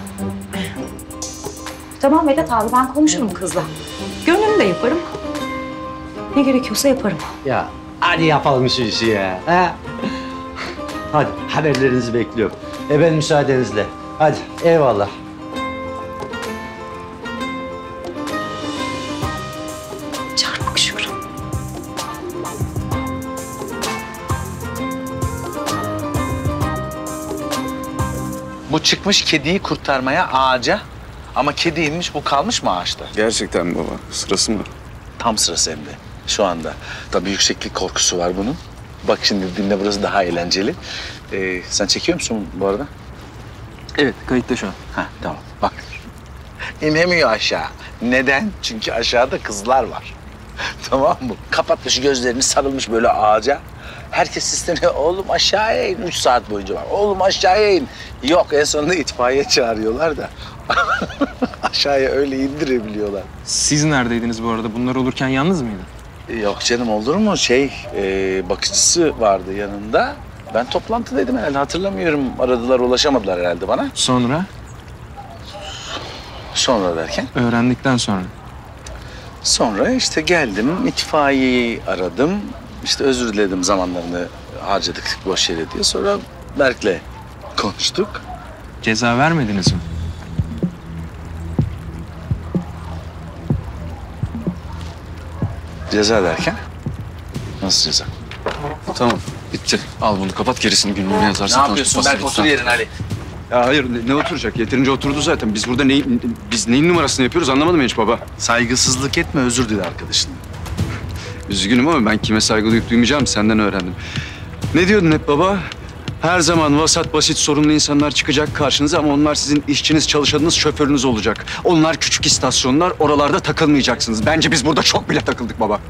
Tamam Vedat abi, ben konuşurum kızla. Gönlümü de yaparım. Ne gerekiyorsa yaparım. Ya hadi yapalım şu işi ya. Ha? Hadi haberlerinizi bekliyorum. E ben müsaadenizle. Hadi eyvallah. Çarpık Şükran. Bu çıkmış kediyi kurtarmaya ağaca. Ama kedi inmiş, bu kalmış mı ağaçta? Gerçekten mi baba? Sırası mı? Tam sırası hem de şu anda. Tabii yükseklik korkusu var bunun. Bak şimdi dinle, burası daha eğlenceli. Ee, sen çekiyor musun bu arada? Evet, kayıtta şu an. Ha tamam, bak. İnemiyor aşağı. Neden? Çünkü aşağıda kızlar var. Tamam mı? Kapatmış gözlerini, sarılmış böyle ağaca. Herkes sistemiyor. Oğlum aşağıya in. Üç saat boyunca var. Oğlum aşağıya in. Yok, en sonunda itfaiye çağırıyorlar da. Aşağıya öyle indirebiliyorlar. Siz neredeydiniz bu arada? Bunlar olurken yalnız mıydı? Yok canım, olur mu? Şey, e, bakıcısı vardı yanında. Ben toplantıdaydım herhalde, hatırlamıyorum. Aradılar, ulaşamadılar herhalde bana. Sonra? Sonra derken? Öğrendikten sonra. Sonra işte geldim, itfaiyeyi aradım. İşte özür diledim, zamanlarını harcadık boş yere diye. Sonra Berk'le konuştuk. Ceza vermediniz mi? Ceza derken? Nasıl ceza? Tamam, bitti. Al bunu kapat, gerisini günlüğüne yazarsın. Ne yapıyorsun Berk? Otur yerine Ali. Ya hayır, ne, ne oturacak? Yeterince oturdu zaten. Biz burada neyin, biz neyin numarasını yapıyoruz anlamadım hiç baba. Saygısızlık etme, özür dile arkadaşın. Üzgünüm ama ben kime saygı duyup duymayacağım senden öğrendim. Ne diyordun hep baba? Her zaman vasat, basit, sorunlu insanlar çıkacak karşınıza ama onlar sizin işçiniz, çalışanınız, şoförünüz olacak. Onlar küçük istasyonlar, oralarda takılmayacaksınız. Bence biz burada çok bile takıldık baba.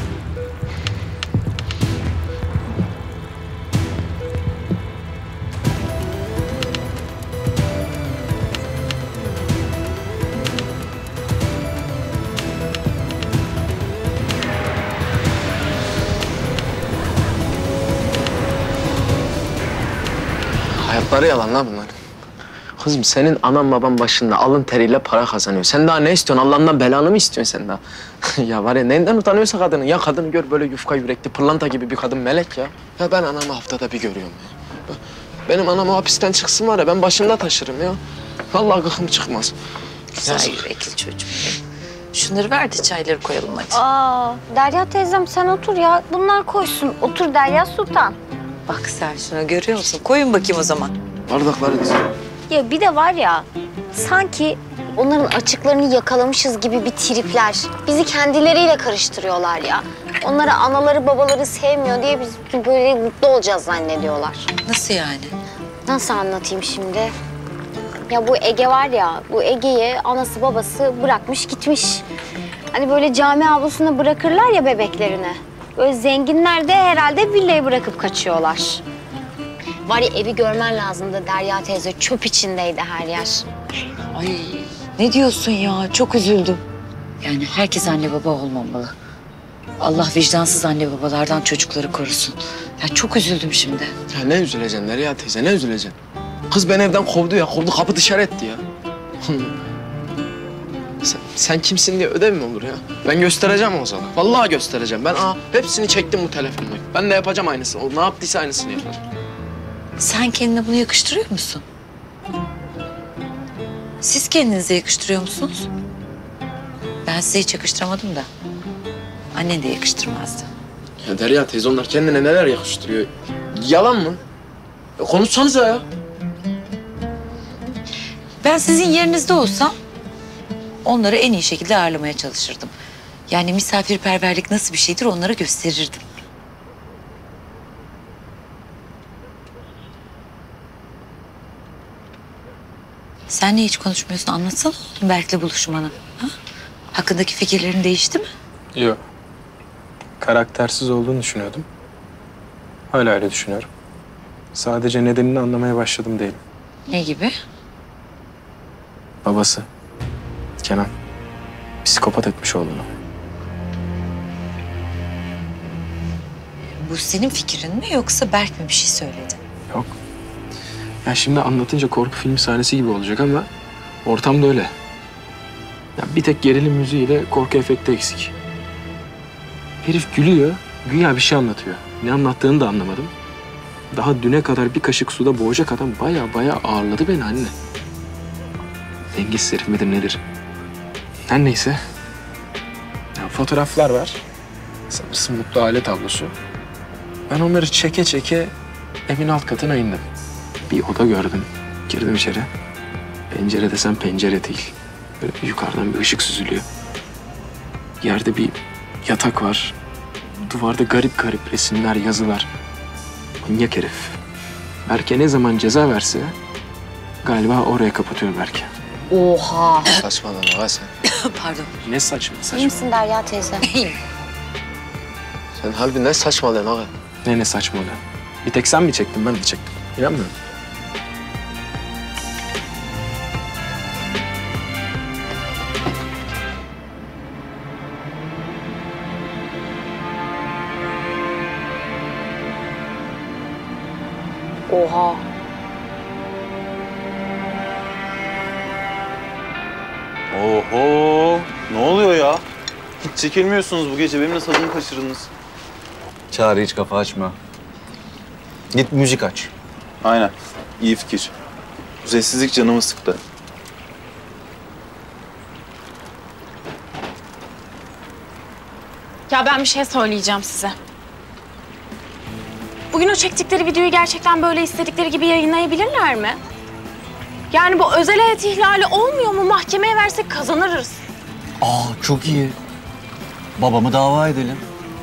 Hayatları yalan lan bunların. Kızım senin anan baban başında alın teriyle para kazanıyor. Sen daha ne istiyorsun? Allah'ından belanı mı istiyorsun sen daha? Ya var ya neyden utanıyorsa kadının. Ya kadını gör böyle yufka yürekli, pırlanta gibi bir kadın, melek ya. Ya ben anamı haftada bir görüyorum ya. Benim anam o hapisten çıksın var ya, ben başımda taşırım ya. Vallahi gıkım çıkmaz. Güzel yürekli çocuğum. Şunları ver de çayları koyalım hadi. Aa, Derya teyzem sen otur ya. Bunlar koysun. Otur Derya Sultan. Bak sen şunu görüyor musun? Koyun bakayım o zaman. Bardakları diz. Ya bir de var ya, sanki onların açıklarını yakalamışız gibi bir tripler. Bizi kendileriyle karıştırıyorlar ya. Onlara anaları babaları sevmiyor diye biz böyle mutlu olacağız zannediyorlar. Nasıl yani? Nasıl anlatayım şimdi? Ya bu Ege var ya, bu Ege'yi anası babası bırakmış gitmiş. Hani böyle cami avlusuna bırakırlar ya bebeklerini. Böyle zenginler de herhalde villayı bırakıp kaçıyorlar. Var ya, evi görmen lazımdı Derya teyze. Çöp içindeydi her yer. Ay ne diyorsun ya? Çok üzüldüm. Yani herkes anne baba olmamalı. Allah vicdansız anne babalardan çocukları korusun. Ya çok üzüldüm şimdi. Ya ne üzüleceksin Derya teyze, ne üzüleceksin? Kız beni evden kovdu ya, kovdu kapı dışarı etti ya. Sen, sen kimsin diye ödev mi olur ya? Ben göstereceğim o zaman. Vallahi göstereceğim. Ben aa, hepsini çektim bu telefonla. Ben de yapacağım aynısını. O ne yaptıysa aynısını yapacağım. Sen kendine bunu yakıştırıyor musun? Siz kendinize yakıştırıyor musunuz? Ben size hiç yakıştıramadım da. Annen de yakıştırmazdı. Ya Derya teyze onlar kendine neler yakıştırıyor? Yalan mı? Ya konuşsanıza ya. Ben sizin yerinizde olsam onları en iyi şekilde ağırlamaya çalışırdım. Yani misafirperverlik nasıl bir şeydir onlara gösterirdim. Sen niye hiç konuşmuyorsun? Anlatsana oğlum Berk'le buluşmanı. Ha? Hakkındaki fikirlerin değişti mi? Yok. Karaktersiz olduğunu düşünüyordum. Hala öyle düşünüyorum. Sadece nedenini anlamaya başladım değilim. Ne gibi? Babası, Kenan, psikopat etmiş oğlunu. Bu senin fikrin mi yoksa Berk mi bir şey söyledi? Yok. Ya şimdi anlatınca korku filmi sahnesi gibi olacak ama ortam da öyle. Ya bir tek gerilim müziğiyle korku efekti eksik. Herif gülüyor, güya bir şey anlatıyor. Ne anlattığını da anlamadım. Daha düne kadar bir kaşık suda boğacak adam baya baya ağırladı beni anne. Dengesiz herif midir nedir? Her neyse. Ya fotoğraflar var. Sanırsın mutlu aile tablosu. Ben onları çeke çeke evin alt katına indim. Bir oda gördüm. Girdim içeri. Pencere desem pencere değil. Böyle bir yukarıdan bir ışık süzülüyor. Yerde bir yatak var. Duvarda garip garip resimler, yazılar. Manyak herif. Berke ne zaman ceza verse galiba oraya kapatıyor Berke. Oha. Saçmalama ha sen. Pardon. Ne saçma saçma. İyi misin Derya teyze? İyiyim. Sen harbi ne saçmalıyorsun ağa? Ne ne saçmalığı. Bir tek sen mi çektin ben de çektim. İnanmıyorum. Oha. Oho! Ne oluyor ya? Hiç çekilmiyorsunuz bu gece. Benimle tadını kaçırdınız. Çağrı hiç kafa açma. Git müzik aç. Aynen. İyi fikir. Bu sessizlik canımı sıktı. Ya ben bir şey söyleyeceğim size. Bugün o çektikleri videoyu gerçekten böyle istedikleri gibi yayınlayabilirler mi? Yani bu özel hayat ihlali olmuyor mu? Mahkemeye versek kazanırız. Aa çok iyi. Babamı dava edelim.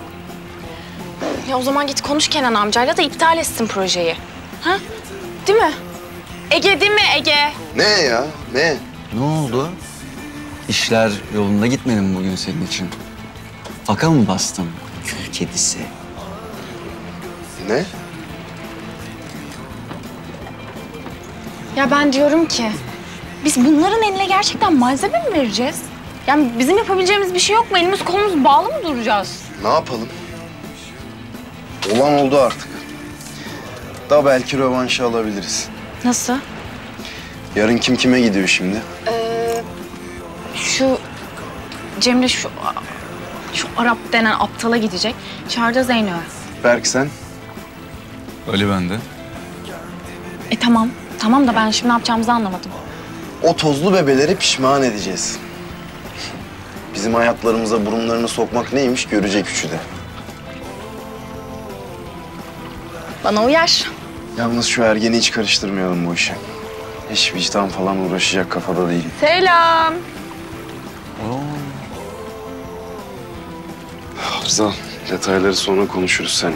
Ya o zaman git konuş Kenan amcayla da iptal etsin projeyi. Ha? Değil mi? Ege değil mi Ege? Ne ya? Ne? Ne oldu? İşler yolunda gitmedi mi bugün senin için? Faka mı bastın? Kül kedisi. Ne? Ya ben diyorum ki biz bunların eline gerçekten malzeme mi vereceğiz? Yani bizim yapabileceğimiz bir şey yok mu? Elimiz kolumuz bağlı mı duracağız? Ne yapalım? Olan oldu artık. Da belki rövanşı alabiliriz. Nasıl? Yarın kim kime gidiyor şimdi? Ee, şu Cemre şu şu Arap denen aptala gidecek. Çağrı'da Zeyno'ya. Berk sen? Öyle ben de. E tamam. Tamam da ben şimdi ne yapacağımızı anlamadım. O tozlu bebeleri pişman edeceğiz. Bizim hayatlarımıza burunlarını sokmak neymiş görecek üçü de. Bana uyar. Yalnız şu ergeni hiç karıştırmayalım bu işe. Hiç vicdan falan uğraşacak kafada değilim. Selam. Rıza, detayları sonra konuşuruz seninle.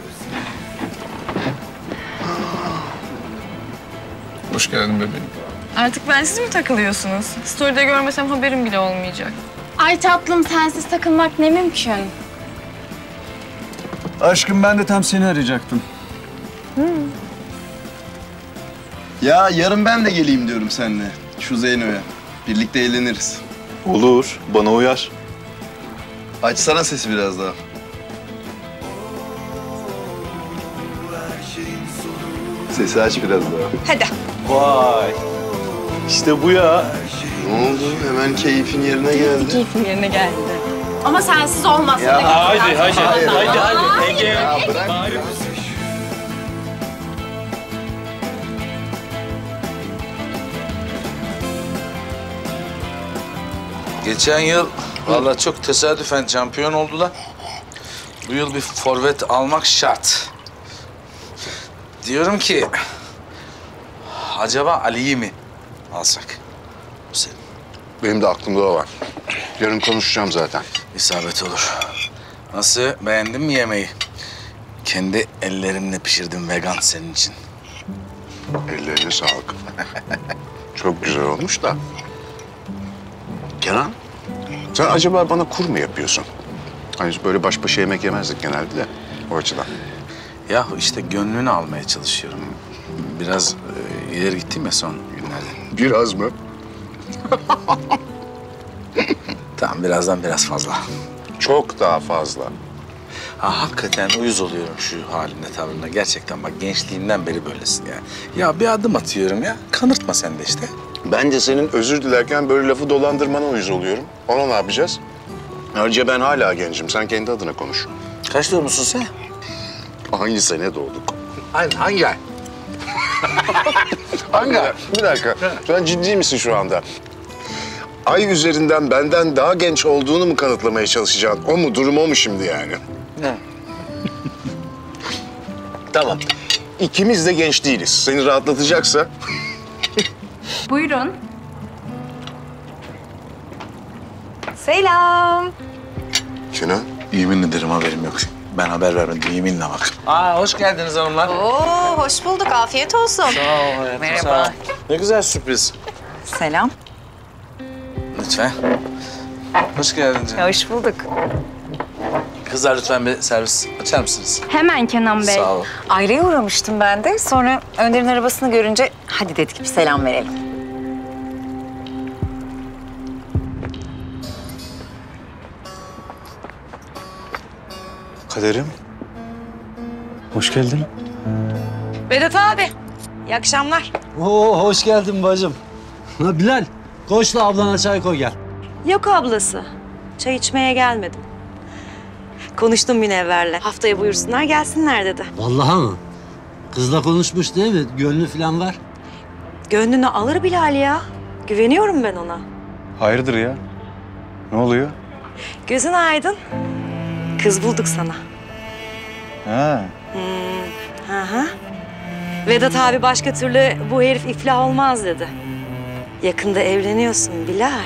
Hoş geldin bebeğim. Artık bensiz mi takılıyorsunuz? Story'de görmesem haberim bile olmayacak. Ay tatlım sensiz takılmak ne mümkün. Aşkım ben de tam seni arayacaktım. Hmm. Ya yarın ben de geleyim diyorum seninle. Şu Zeyno'ya. Birlikte eğleniriz. Olur. Bana uyar. Açsana sesi biraz daha. Sesi aç biraz daha. Hadi. Vay. İşte bu ya. Ne oldu? Hemen keyfin yerine geldi. Keyfim yerine geldi. Ama sensiz olmaz. Ya, Hadi haydi, haydi, haydi, haydi, haydi. Ege. Ya bırak Bari. ya. Geçen yıl vallahi çok tesadüfen şampiyon oldular. Bu yıl bir forvet almak şart. Diyorum ki acaba Ali'yi mi alsak? Bu senin. Benim de aklımda o var. Yarın konuşacağım zaten. İsabet olur. Nasıl? Beğendin mi yemeği? Kendi ellerimle pişirdim vegan senin için. Ellerine sağlık. Çok güzel olmuş da. Kenan, sen acaba bana kur mu yapıyorsun? Hani böyle baş başa yemek yemezdik genelde de o açıdan. Ya işte gönlünü almaya çalışıyorum. Biraz e, ileri gittim ya son günlerde. Biraz mı? Tamam, birazdan biraz fazla. Çok daha fazla. Ha, hakikaten uyuz oluyorum şu haline, tavrına. Gerçekten bak, gençliğimden beri böylesin ya. Ya bir adım atıyorum ya, kanırtma sen de işte. Ben de senin özür dilerken böyle lafı dolandırmana uyuz oluyorum. Ona ne yapacağız? Ayrıca ben hala gencim. Sen kendi adına konuş. Kaç doğumlusun sen? Hangi sene doğduk? Hangi, hangi ay? Hangi ay? Bir dakika. Sen ciddi misin şu anda? Ay üzerinden benden daha genç olduğunu mu kanıtlamaya çalışacaksın? O mu? Durum o mu şimdi yani? Ne? Tamam. İkimiz de genç değiliz. Seni rahatlatacaksa... Buyurun. Selam. Kenan. Yemin ederim haberim yok. Ben haber vermedim, yeminle bak. Aa, hoş geldiniz hanımlar. Oo, hoş bulduk. Afiyet olsun. Sağ ol hayatım, Merhaba. sağ ol. Ne güzel sürpriz. Selam. Lütfen. Hoş geldiniz. Hoş bulduk. Kızlar lütfen bir servis açar mısınız? Hemen Kenan Bey. Sağ ol. Ayrı'ya uğramıştım ben de. Sonra Önder'in arabasını görünce hadi dedik bir selam verelim. Kaderim. Hoş geldin. Vedat abi. İyi akşamlar. Oo, hoş geldin bacım. Ha, Bilal, koş da ablana çay koy gel. Yok ablası. Çay içmeye gelmedim. Konuştum Münevver'le. Haftaya buyursunlar gelsinler dedi. Vallahi mı? Kızla konuşmuş değil mi? Gönlü falan var. Gönlünü alır Bilal ya. Güveniyorum ben ona. Hayırdır ya? Ne oluyor? Gözün aydın. Kız bulduk sana. Ha. Hmm, hı hı. Vedat abi başka türlü bu herif iflah olmaz dedi. Yakında evleniyorsun Bilal.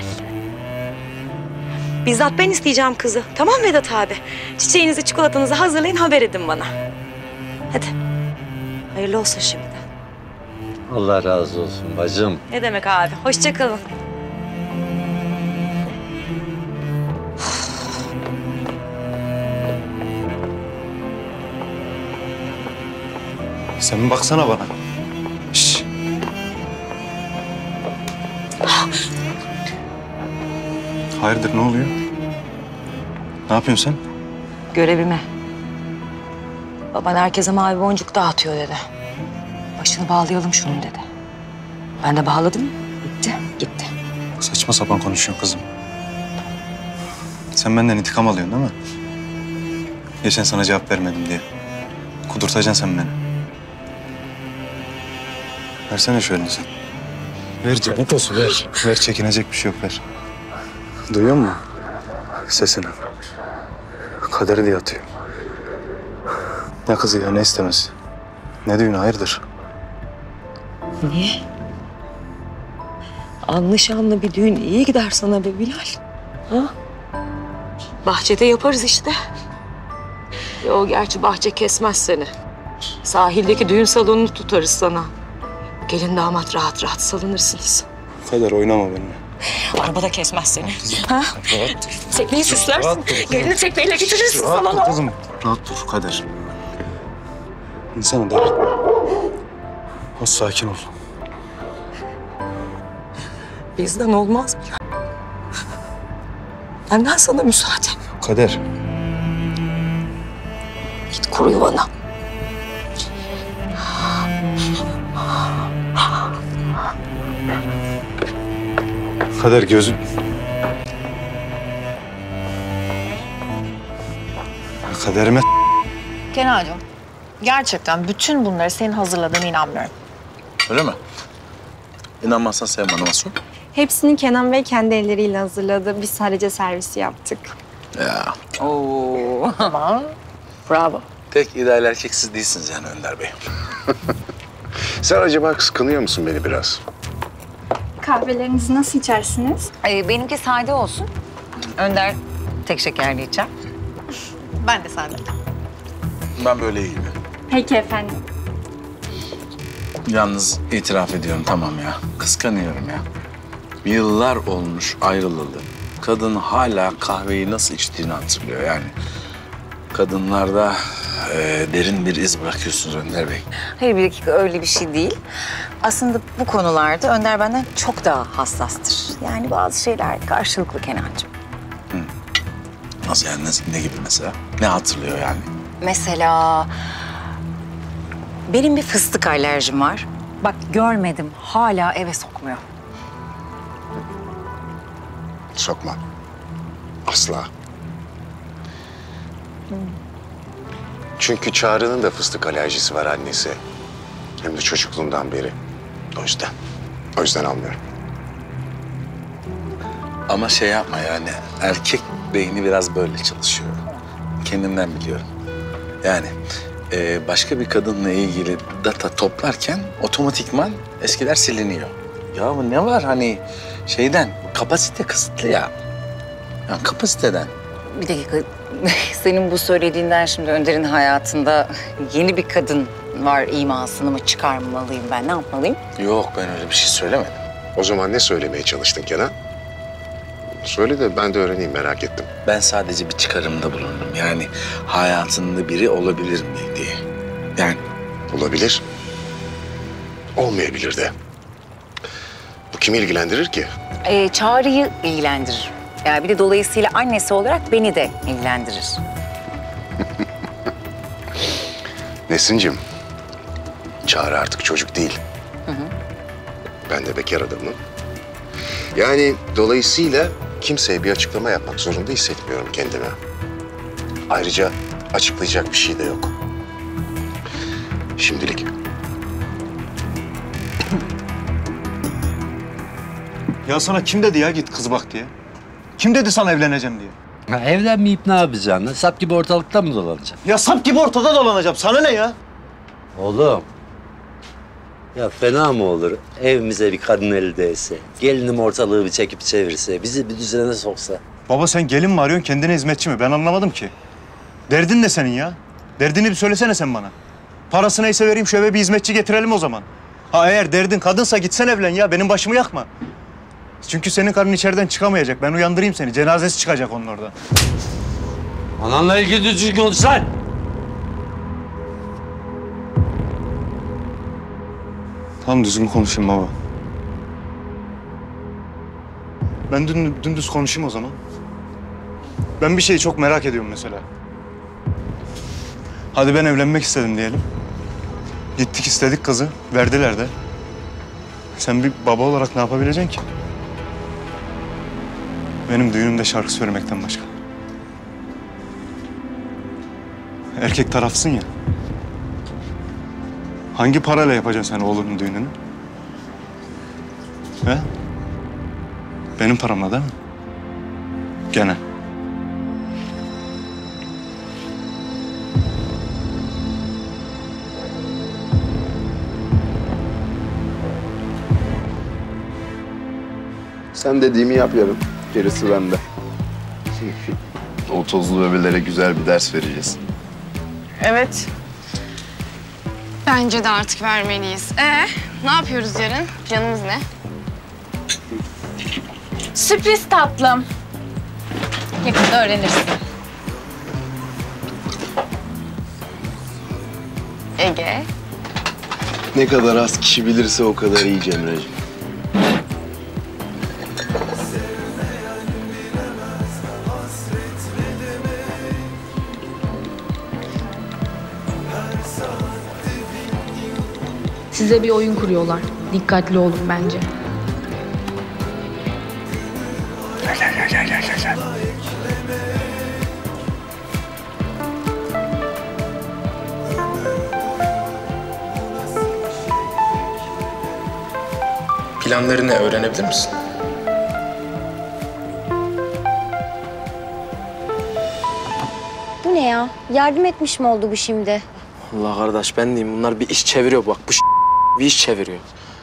Bizzat ben isteyeceğim kızı. Tamam Vedat abi. Çiçeğinizi, çikolatanızı hazırlayın, haber edin bana. Hadi. Hayırlı olsun şimdi. Allah razı olsun bacım. Ne demek abi? Hoşça kalın. Sen bir baksana bana. Şşş. Hayırdır, ne oluyor? Ne yapıyorsun sen? Görevime. Baban herkese mavi boncuk dağıtıyor dedi. Başını bağlayalım şunun dedi. Ben de bağladım. Gitti, gitti. Saçma sapan konuşuyorsun kızım. Sen benden intikam alıyorsun değil mi? Geçen sana cevap vermedim diye. Kudurtacaksın sen beni. Versene şu elini sen. Ver cennet olsun, ver. Ver, çekinecek bir şey yok, ver. Duyuyor musun sesini? Kaderi diye atıyor. Ne kızı ya, ne istemez? Ne düğünü, hayırdır? Niye? Anlı şanlı bir düğün iyi gider sana be Bilal. Ha? Bahçede yaparız işte. Yo, gerçi bahçe kesmez seni. Sahildeki düğün salonunu tutarız sana. Gelin damat rahat rahat salınırsınız. Kader, oynama benimle. Arabada kesmez seni. Ha? Tekneyi süslersin. Rahat dur. Gelini tekneyle getirirsin Rahat dur salona. kızım. Rahat dur Kader. İnsanı delirtme. O sakin ol. Bizden olmaz Bilal. Benden sana müsaade. Kader. Git kuru yuvana. Kader gözün... Kaderime... Kenan'cığım, gerçekten bütün bunları senin hazırladığına inanmıyorum. Öyle mi? İnanmazsan sen bana sor. Hepsini Kenan Bey kendi elleriyle hazırladı. Biz sadece servisi yaptık. Ya. Oo. Ama bravo. Tek ideal erkek siz değilsiniz yani Önder Bey. Sen acaba kıskanıyor musun beni biraz? Kahvelerinizi nasıl içersiniz? Ee, benimki sade olsun. Önder tek şekerli içer. Ben de sade. Ben böyle iyiyim. Peki efendim. Yalnız itiraf ediyorum tamam ya. Kıskanıyorum ya. Yıllar olmuş ayrılalı. Kadın hala kahveyi nasıl içtiğini hatırlıyor yani. Kadınlarda e, derin bir iz bırakıyorsunuz Önder Bey. Hayır bir dakika öyle bir şey değil. Aslında bu konularda Önder benden çok daha hassastır. Yani bazı şeyler karşılıklı Kenancığım. Nasıl yani ne, ne gibi mesela? Ne hatırlıyor yani? Mesela benim bir fıstık alerjim var. Bak görmedim hala eve sokmuyor. Sokma. Asla. Çünkü Çağrı'nın da fıstık alerjisi var annesi. Hem de çocukluğundan beri. O yüzden. O yüzden almıyorum. Ama şey yapma yani erkek beyni biraz böyle çalışıyor. Kendimden biliyorum. Yani e, başka bir kadınla ilgili data toplarken otomatikman eskiler siliniyor. Ya bu ne var hani şeyden kapasite kısıtlı ya. Yani kapasiteden. Bir dakika senin bu söylediğinden şimdi Önder'in hayatında yeni bir kadın var imasını mı çıkarmalıyım ben ne yapmalıyım? Yok ben öyle bir şey söylemedim. O zaman ne söylemeye çalıştın Kenan? Söyle de ben de öğreneyim merak ettim. Ben sadece bir çıkarımda bulundum. Yani hayatında biri olabilir mi diye. Yani olabilir. Olmayabilir de. Bu kimi ilgilendirir ki? Ee, Çağrı'yı ilgilendirir. Yani bir de dolayısıyla annesi olarak beni de ilgilendirir. Nesin'cim, Çağrı artık çocuk değil. Hı hı. Ben de bekar adamım. Yani dolayısıyla kimseye bir açıklama yapmak zorunda hissetmiyorum kendime. Ayrıca açıklayacak bir şey de yok. Şimdilik. Ya sana kim dedi ya git kız bak diye? Kim dedi sana evleneceğim diye? Ha, evlenmeyip ne yapacaksın? Sap gibi ortalıkta mı dolanacaksın? Ya sap gibi ortada dolanacağım. Sana ne ya? Oğlum. Ya fena mı olur? Evimize bir kadın eli değse, gelinim ortalığı bir çekip çevirse, bizi bir düzene soksa. Baba sen gelin mi arıyorsun, kendine hizmetçi mi? Ben anlamadım ki. Derdin ne senin ya? Derdini bir söylesene sen bana. Parası neyse vereyim, şu eve bir hizmetçi getirelim o zaman. Ha eğer derdin kadınsa gitsen evlen ya, benim başımı yakma. Çünkü senin karın içeriden çıkamayacak. Ben uyandırayım seni, cenazesi çıkacak onun oradan. Ananla ilgili düzgün konuş lan! Tamam düzgün konuşayım baba. Ben dün, dümdüz konuşayım o zaman. Ben bir şeyi çok merak ediyorum mesela. Hadi ben evlenmek istedim diyelim. Gittik istedik kızı, verdiler de. Sen bir baba olarak ne yapabileceksin ki? Benim düğünümde şarkı söylemekten başka. Erkek tarafsın ya. Hangi parayla yapacaksın sen oğlunun düğününü? He? Benim paramla değil mi? Gene. Sen dediğimi yap yarın. Gerisi bende. O tozlu bebelere güzel bir ders vereceğiz. Evet. Bence de artık vermeliyiz. Ee, ne yapıyoruz yarın? Planımız ne? Sürpriz tatlım. Yakında öğrenirsin. Ege. Ne kadar az kişi bilirse o kadar iyi Cemre'ciğim. Size bir oyun kuruyorlar. Dikkatli olun bence. Gel gel gel gel gel gel. gel. Planlarını öğrenebilir misin? Bu ne ya? Yardım etmiş mi oldu bu şimdi? Allah kardeş ben diyeyim bunlar bir iş çeviriyor bak. Bu bir iş çeviriyor.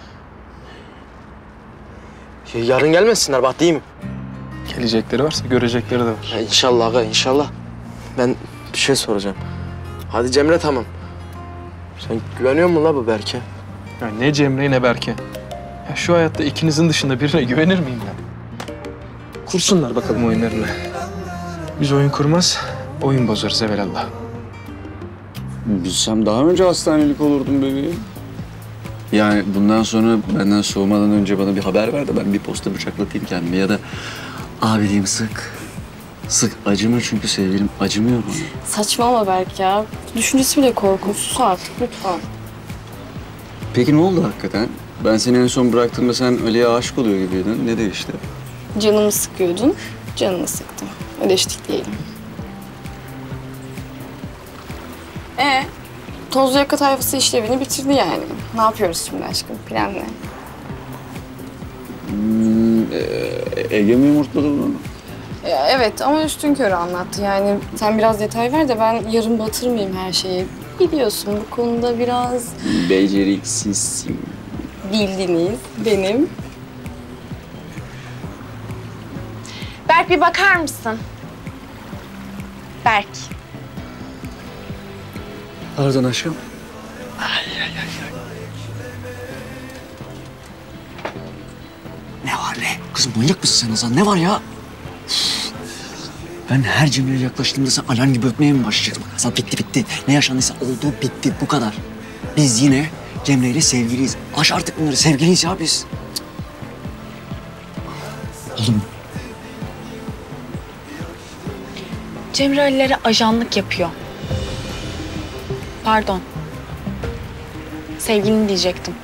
Ya, yarın gelmesinler bak değil mi? Gelecekleri varsa görecekleri de var. Ya, inşallah aga inşallah. Ben bir şey soracağım. Hadi Cemre tamam. Sen güveniyor musun la bu Berke? Ya ne Cemre ne Berke. Ya şu hayatta ikinizin dışında birine güvenir miyim ben? Kursunlar bakalım oyunlarını. Biz oyun kurmaz, oyun bozarız evelallah. Bilsem daha önce hastanelik olurdum bebeğim. Yani bundan sonra benden soğumadan önce bana bir haber ver de ben bir posta bıçaklatayım kendime ya da abi diyeyim sık. Sık acıma çünkü sevgilim acımıyor bana. Saçmalama Berk ya. Düşüncesi bile korkunç. Sus artık lütfen. Peki ne oldu hakikaten? Ben seni en son bıraktığımda sen Ali'ye aşık oluyor gibiydin. Ne değişti? Canımı sıkıyordun. Canını sıktım. Ödeştik diyelim. Ee, tozlu yaka tayfası işlevini bitirdi yani. Ne yapıyoruz şimdi aşkım? Plan ne? Hmm, e, Ege mi yumurtladı bunu? Ya, evet ama üstünkörü anlattı. Yani sen biraz detay ver de ben yarın batırmayayım her şeyi. Biliyorsun bu konuda biraz... Beceriksizsin. Bildiniz benim. Berk bir bakar mısın? Berk. Pardon aşkım. Ne var ne? Kızım manyak mısın sen Hazan? Ne var ya? Ben her Cemre'ye yaklaştığımda sen alarm gibi ötmeye mi başlayacaksın? Hazan bitti bitti. Ne yaşandıysa oldu bitti bu kadar. Biz yine Cemre ile sevgiliyiz. Aş artık bunları sevgiliyiz ya biz. Oğlum. Cemre Ali'lere ajanlık yapıyor. Pardon. Sevgilini diyecektim.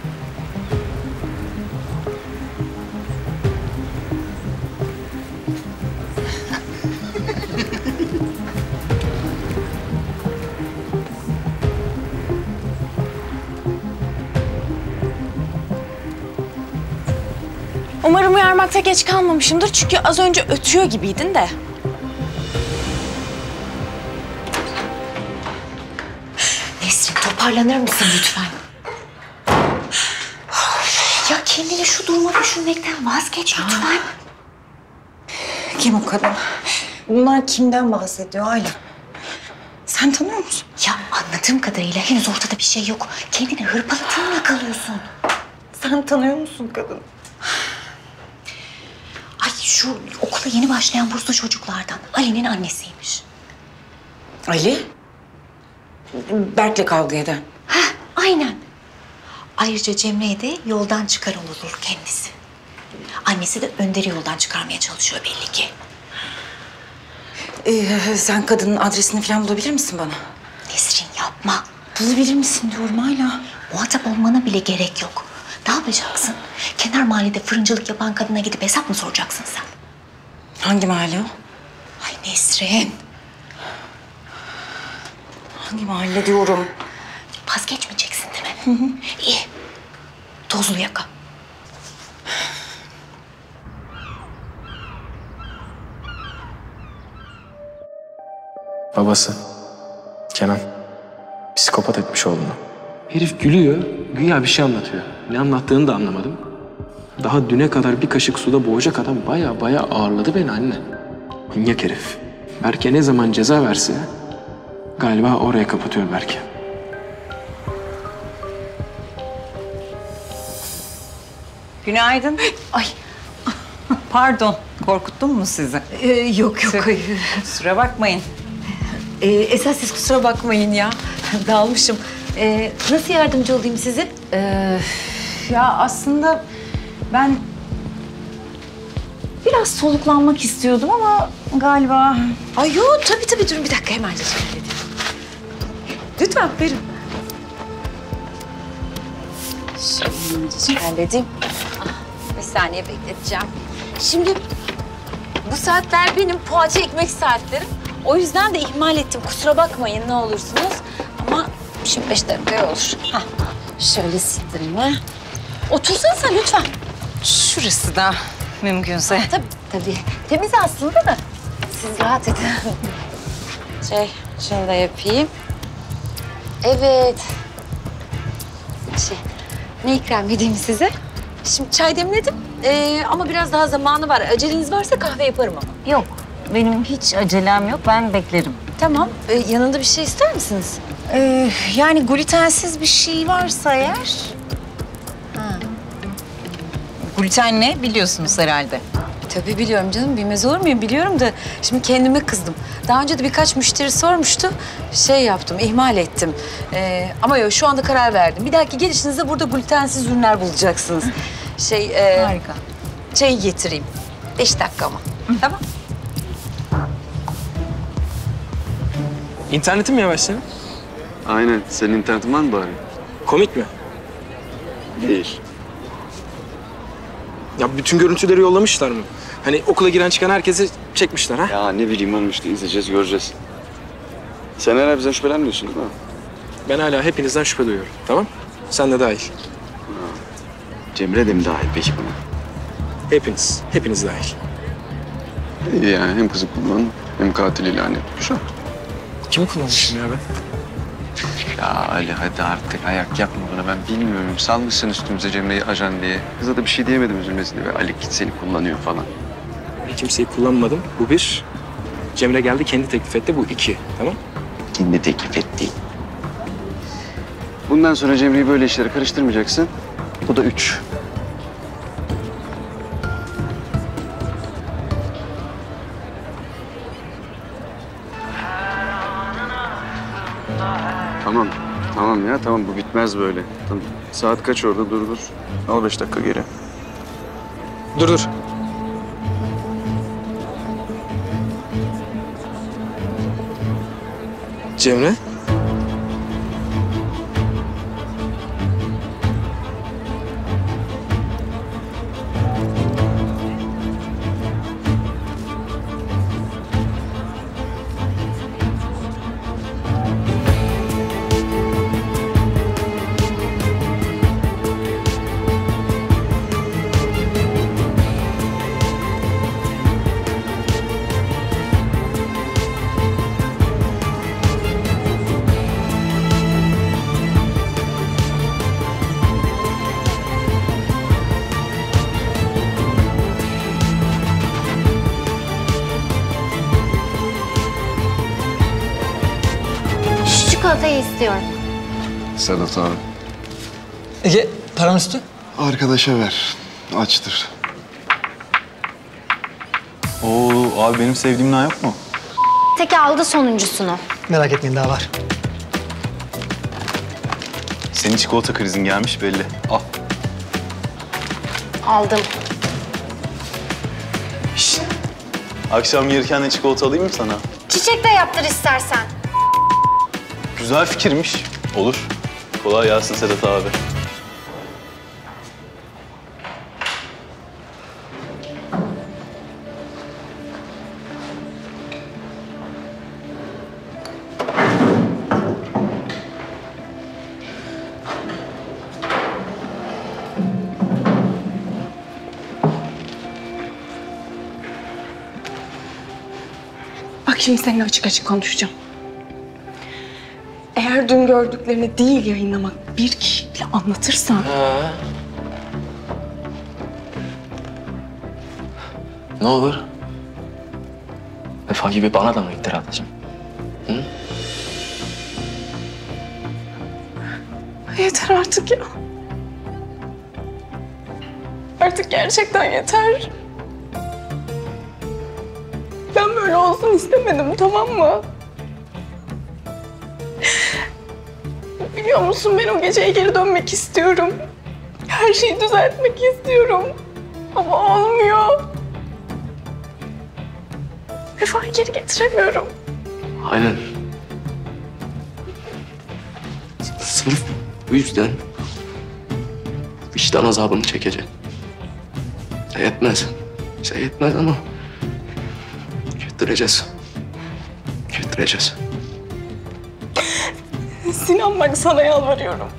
Umarım uyarmakta geç kalmamışımdır çünkü az önce ötüyor gibiydin de. Nesrin toparlanır mısın lütfen? Ya kendini şu duruma düşürmekten vazgeç lütfen. Kim o kadın? Bunlar kimden bahsediyor hala? Sen tanıyor musun? Ya anladığım kadarıyla henüz ortada bir şey yok. Kendini hırpaladığınla kalıyorsun. Sen tanıyor musun kadın? Ay şu okula yeni başlayan burslu çocuklardan. Ali'nin annesiymiş. Ali? Berk'le kavga eden. Heh, aynen. Ayrıca Cemre'ye de yoldan çıkaran olur kendisi. Annesi de Önder'i yoldan çıkarmaya çalışıyor belli ki. Ee, sen kadının adresini falan bulabilir misin bana? Nesrin yapma. Bulabilir misin diyorum hala. Muhatap olmana bile gerek yok. Ne yapacaksın? Kenar mahallede fırıncılık yapan kadına gidip hesap mı soracaksın sen? Hangi mahalle o? Ay Nesrin. Hangi mahalle diyorum? Vazgeçmeyeceksin değil mi? Hı hı. İyi. Tozlu yaka. Babası Kenan psikopat etmiş oğlunu. Herif gülüyor, güya bir şey anlatıyor. Ne anlattığını da anlamadım. Daha düne kadar bir kaşık suda boğacak adam baya baya ağırladı beni anne. Manyak herif. Berke ne zaman ceza verse galiba oraya kapatıyor Berke. Günaydın. Ay. Pardon, korkuttum mu sizi? Ee, yok yok. Kusura bakmayın. Ee, esas siz kusura bakmayın ya. Dalmışım. Ee, nasıl yardımcı olayım size? Ee, ya aslında ben biraz soluklanmak istiyordum ama galiba... Ay yok tabii tabii durun bir dakika hemen halledeyim. Lütfen verin. Şimdi halledeyim. Bir saniye bekleteceğim. Şimdi Bu saatler benim poğaça ekmek saatlerim. O yüzden de ihmal ettim. Kusura bakmayın ne olursunuz. Ama şu beş dakikaya olur. Hah. Şöyle sildirme. Otursana sen lütfen. Şurası da mümkünse. Tabii tabii. Temiz aslında da. Siz rahat edin. Şey, şunu da yapayım. Evet. Şey, ne ikram edeyim size? Şimdi çay demledim ee, ama biraz daha zamanı var. Aceleniz varsa kahve yaparım ama. Yok, benim hiç acelem yok. Ben beklerim. Tamam. Ee, yanında bir şey ister misiniz? Ee, yani glutensiz bir şey varsa eğer... Ha. Gluten ne biliyorsunuz herhalde. Tabii biliyorum canım. Bilmez olur muyum? Biliyorum da şimdi kendime kızdım. Daha önce de birkaç müşteri sormuştu. Şey yaptım, ihmal ettim. Ee, ama yok, şu anda karar verdim. Bir dahaki gelişinizde burada glutensiz ürünler bulacaksınız. Şey, e, Harika. Çayı getireyim. Beş dakika ama. Tamam. İnternetin mi yavaş senin? Aynen. Senin internetin var mı bari? Komik mi? Değil. Ya bütün görüntüleri yollamışlar mı? Hani okula giren çıkan herkesi çekmişler ha? Ya ne bileyim oğlum işte izleyeceğiz, göreceğiz. Sen hala bizden şüphelenmiyorsun değil mi? Ben hala hepinizden şüphe duyuyorum, tamam? Sen de dahil. Cemre de mi dahil peki buna? Hepiniz, hepiniz dahil. İyi yani hem kızı kullan hem katil ilan et. Güzel. Kimi kullanmışım ya ben? Ya Ali hadi artık ayak yapma bana, ben bilmiyorum. Salmışsın üstümüze Cemre'yi ajan diye. Kıza da bir şey diyemedim üzülmesin diye. Ali git seni kullanıyor falan. Ben kimseyi kullanmadım. Bu bir. Cemre geldi kendi teklif etti. Bu iki. Tamam? Kendi teklif etti. Bundan sonra Cemre'yi böyle işlere karıştırmayacaksın. Bu da üç. Tamam. Tamam ya tamam, bu bitmez böyle. Tamam. Saat kaç orada, dur dur. Al beş dakika geri. Dur dur. Cemre? Çikolatayı istiyorum. Sedat abi. Ege, paran üstü. Arkadaşa ver. Açtır. Oo abi benim sevdiğim nar yok mu? Teki aldı sonuncusunu. Merak etmeyin daha var. Senin çikolata krizin gelmiş belli. Al. Aldım. Şişt. Akşam gelirken de çikolata alayım mı sana? Çiçek de yaptır istersen. Güzel fikirmiş. Olur. Kolay gelsin Sedat abi. Bak şimdi seninle açık açık konuşacağım. Eğer dün gördüklerini değil yayınlamak, bir kişiyle anlatırsan... Ha. Ne olur? Vefa gibi bana da mı iftira atacaksın? Hı? Yeter artık ya. Artık gerçekten yeter. Ben böyle olsun istemedim, tamam mı? Biliyor musun, ben o geceye geri dönmek istiyorum. Her şeyi düzeltmek istiyorum. Ama olmuyor. Vefa'yı geri getiremiyorum. Aynen. Sırf bu yüzden vicdan azabını çekecek. Şey yetmez. Şey yetmez ama Yutturacağız. Yutturacağız. Sinan bak sana yalvarıyorum.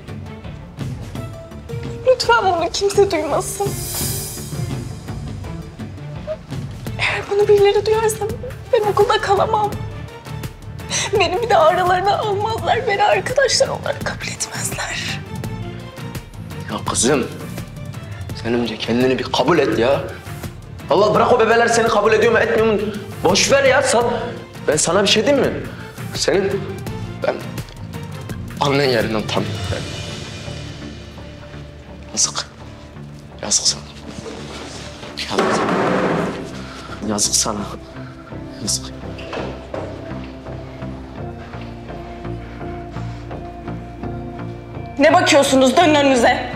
Lütfen bunu kimse duymasın. Eğer bunu birileri duyarsa ben okulda kalamam. Beni bir de aralarına almazlar. Beni arkadaşlar olarak kabul etmezler. Ya kızım, sen önce kendini bir kabul et ya. Allah bırak o bebeler seni kabul ediyor mu etmiyor mu? Boş ver ya sal. Ben sana bir şey diyeyim mi? Senin, ben annen yerinden tanıyorum ben. Yazık. Yazık sana. Yazık. Yazık sana. Yazık. Ne bakıyorsunuz? Dönün önünüze.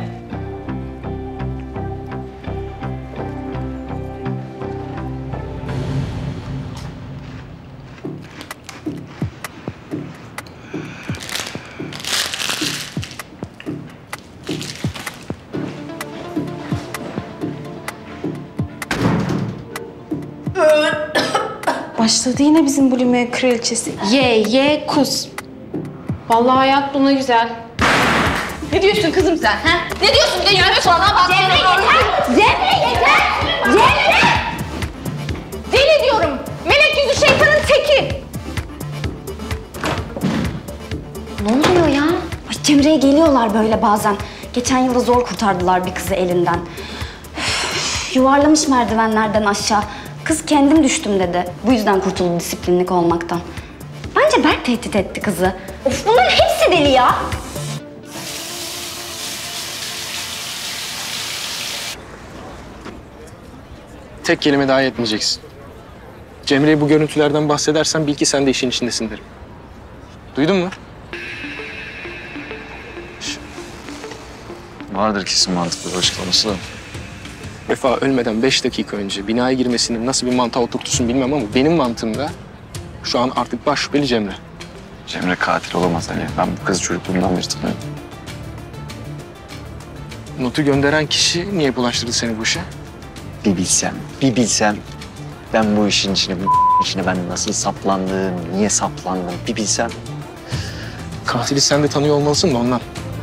Başladı yine bizim bulime kraliçesi. Ye, ye, kus. Vallahi hayat buna güzel. Ne diyorsun kızım sen? Ha? Ne diyorsun? Bir de yürüme sonra bak. Cemre yeter! Cemre yeter! Cemre! Deli diyorum. Melek yüzü şeytanın teki. Ne oluyor ya? Ay Cemre'ye geliyorlar böyle bazen. Geçen yılda zor kurtardılar bir kızı elinden. Üf, yuvarlamış merdivenlerden aşağı. Kız kendim düştüm dedi. Bu yüzden kurtuldu disiplinlik olmaktan. Bence Berk tehdit etti kızı. Of bunların hepsi deli ya. Tek kelime daha etmeyeceksin. Cemre'ye bu görüntülerden bahsedersen bil ki sen de işin içindesin derim. Duydun mu? Vardır kesin mantıklı bir açıklaması da. Vefa ölmeden beş dakika önce binaya girmesinin nasıl bir mantığa oturtursun bilmem ama benim mantığımda şu an artık baş şüpheli Cemre. Cemre katil olamaz Ali. Ben bu kızı çocukluğumdan beri tanıyorum. Notu gönderen kişi niye bulaştırdı seni bu işe? Bir bilsem, bir bilsem ben bu işin içine, bu içine ben nasıl saplandım, niye saplandım bir bilsem. Katili sen de tanıyor olmalısın da ondan.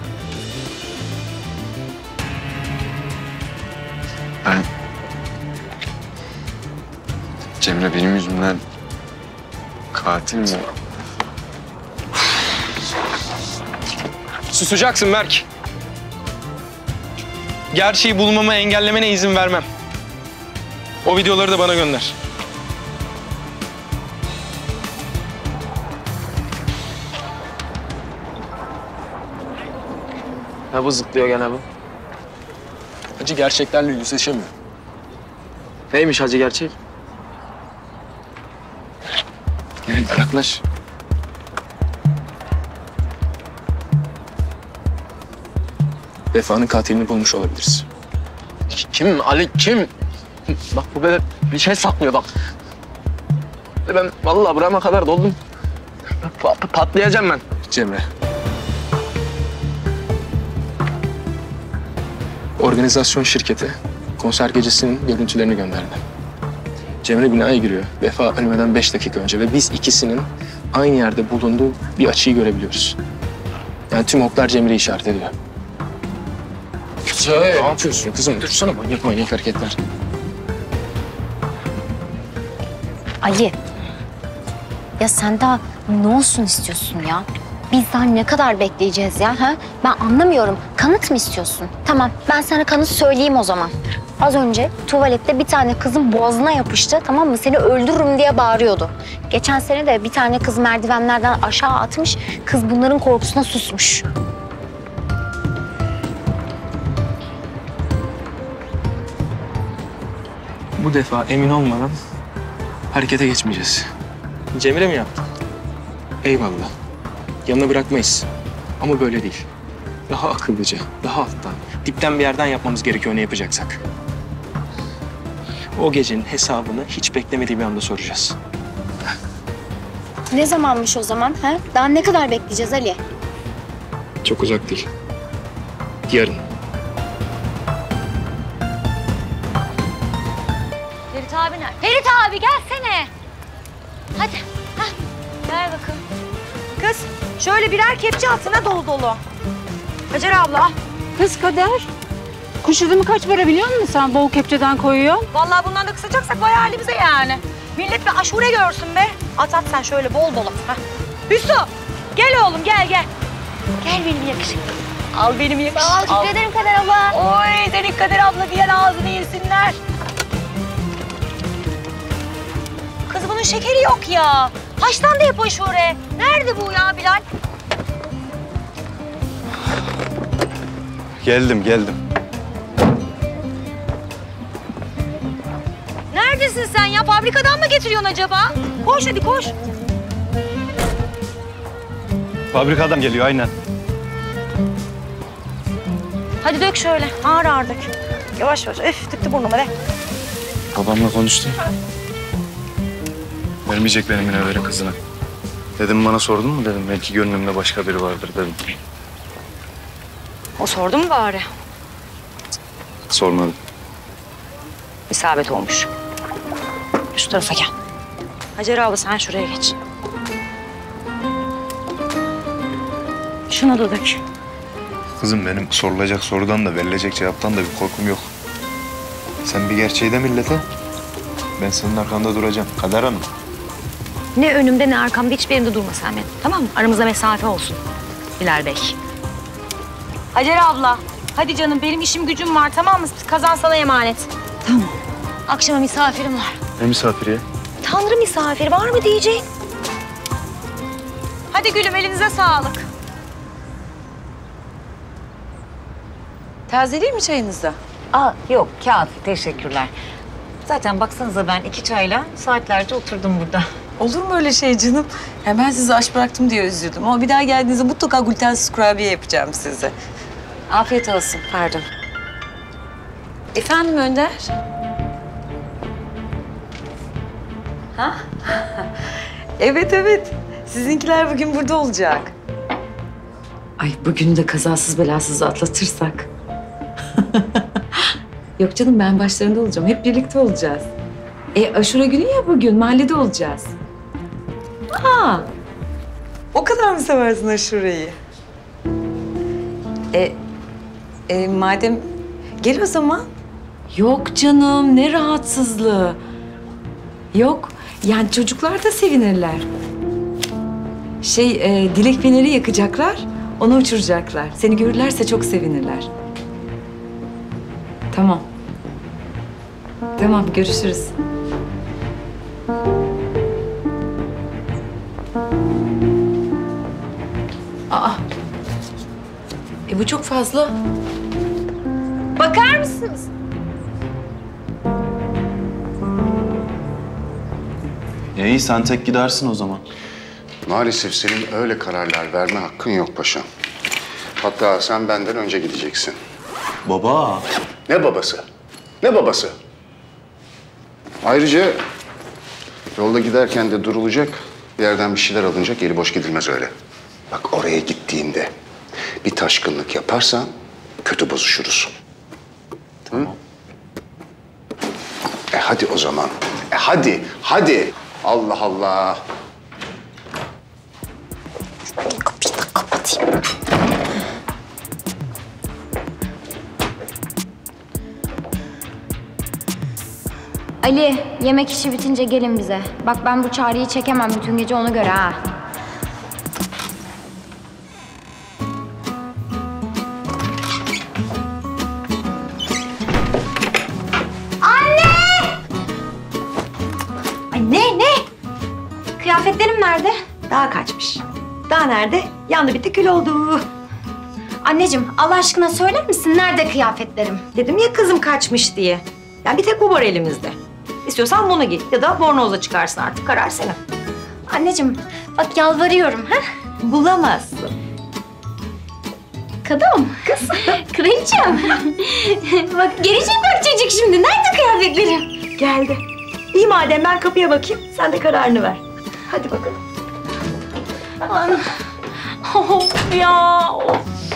Ben... Cemre benim yüzümden katil mi? Susacaksın Berk. Gerçeği bulmamı engellemene izin vermem. O videoları da bana gönder. Ne bu zıplıyor gene bu? Hacı gerçeklerle yüzleşemiyor. Neymiş hacı gerçek? Gel yaklaş. Vefa'nın katilini bulmuş olabiliriz. Kim Ali kim? Bak bu böyle bir şey saklıyor bak. Ben vallahi burama kadar doldum. Pa patlayacağım ben. Cemre. Organizasyon şirketi konser gecesinin görüntülerini gönderdi. Cemre binaya giriyor. Vefa ölmeden beş dakika önce ve biz ikisinin aynı yerde bulunduğu bir açıyı görebiliyoruz. Yani tüm oklar Cemre'yi işaret ediyor. Ne yapıyorsun kızım? Dursana manyak manyak hareketler. Ali. Ya sen daha ne olsun istiyorsun ya? Biz daha ne kadar bekleyeceğiz ya? Ha? Ben anlamıyorum. Kanıt mı istiyorsun? Tamam, ben sana kanıt söyleyeyim o zaman. Az önce tuvalette bir tane kızın boğazına yapıştı, tamam mı? Seni öldürürüm diye bağırıyordu. Geçen sene de bir tane kız merdivenlerden aşağı atmış, kız bunların korkusuna susmuş. Bu defa emin olmadan harekete geçmeyeceğiz. Cemre mi yaptı? Eyvallah. Yanına bırakmayız. Ama böyle değil. Daha akıllıca, daha alttan, dipten bir yerden yapmamız gerekiyor ne yapacaksak. O gecenin hesabını hiç beklemediği bir anda soracağız. Ne zamanmış o zaman? Ha? Daha ne kadar bekleyeceğiz Ali? Çok uzak değil. Yarın. Ferit abi nerede? Ferit abi gelsene. kız. Şöyle birer kepçe altına dolu dolu. Hacer abla. Kız Kader. Kuş üzümü kaç para biliyor musun sen bol kepçeden koyuyor? Vallahi bundan da kısacaksak vay halimize yani. Millet bir aşure görsün be. At at sen şöyle bol bol. Heh. Hüsnü gel oğlum gel gel. Gel benim yakışıklı. Al benim yakışıklı. Aa, teşekkür ederim Kader abla. Oy senin Kader abla diyen ağzını yesinler. Kız bunun şekeri yok ya. Haşlandı hep aşure. Nerede bu ya Bilal? Geldim, geldim. Neredesin sen ya? Fabrikadan mı getiriyorsun acaba? Koş hadi koş. Fabrikadan geliyor aynen. Hadi dök şöyle. Ağır ağır dök. Yavaş yavaş. Öf tıktı burnuma be. Babamla konuştum. Vermeyecek benim münevverin kızına. Dedim bana sordun mu dedim. Belki gönlümde başka biri vardır dedim. O sordu mu bari? Sormadım. İsabet olmuş. Şu tarafa gel. Hacer abla sen şuraya geç. Şuna da dök. Kızım benim sorulacak sorudan da verilecek cevaptan da bir korkum yok. Sen bir gerçeği de millete. Ben senin arkanda duracağım. Kader Hanım. Ne önümde ne arkamda hiçbir yerimde durma sen benim. Tamam mı? Aramızda mesafe olsun. Bilal Bey. Hacer abla. Hadi canım benim işim gücüm var tamam mı? Kazan sana emanet. Tamam. Akşama misafirim var. Ne misafiri ya? Tanrı misafiri var mı diyeceğin? Hadi gülüm elinize sağlık. Taze değil mi çayınızda? Aa, yok kağıt teşekkürler. Zaten baksanıza ben iki çayla saatlerce oturdum burada. Olur mu öyle şey canım? Hemen sizi aç bıraktım diye üzüldüm. Ama bir daha geldiğinizde mutlaka glutensiz kurabiye yapacağım size. Afiyet olsun, pardon. Efendim Önder? Ha? Evet, evet. Sizinkiler bugün burada olacak. Ay bugün de kazasız belasız atlatırsak. Yok canım ben başlarında olacağım. Hep birlikte olacağız. E aşure günü ya bugün. Mahallede olacağız. Aa, o kadar mı seversin aşureyi? E, e, madem gel o zaman. Yok canım ne rahatsızlığı. Yok yani çocuklar da sevinirler. Şey e, dilek feneri yakacaklar. Onu uçuracaklar. Seni görürlerse çok sevinirler. Tamam. Tamam görüşürüz. Aa. E bu çok fazla. Bakar mısınız? Ya iyi sen tek gidersin o zaman. Maalesef senin öyle kararlar verme hakkın yok paşam. Hatta sen benden önce gideceksin. Baba. Ne babası? Ne babası? Ayrıca yolda giderken de durulacak, bir yerden bir şeyler alınacak, eli boş gidilmez öyle. Bak oraya gittiğinde bir taşkınlık yaparsan kötü bozuşuruz. Tamam. E hadi o zaman. E hadi, hadi. Allah Allah. Kapıyı da kapatayım. Ali, yemek işi bitince gelin bize. Bak ben bu çağrıyı çekemem bütün gece ona göre ha. Anne! Ay ne ne? Kıyafetlerim nerede? Daha kaçmış. Daha nerede? Yandı bitti kül oldu. Anneciğim Allah aşkına söyler misin nerede kıyafetlerim? Dedim ya kızım kaçmış diye. Yani bir tek bu var elimizde. İstiyorsan bunu giy ya da bornoza çıkarsın artık karar senin. Anneciğim bak yalvarıyorum ha? Bulamazsın. Kadam, kız, kraliçem. Bak gelecek bak çocuk şimdi. Nerede kıyafetlerim? Geldi. İyi madem ben kapıya bakayım. Sen de kararını ver. Hadi bakalım. Aman. Of ya. Of.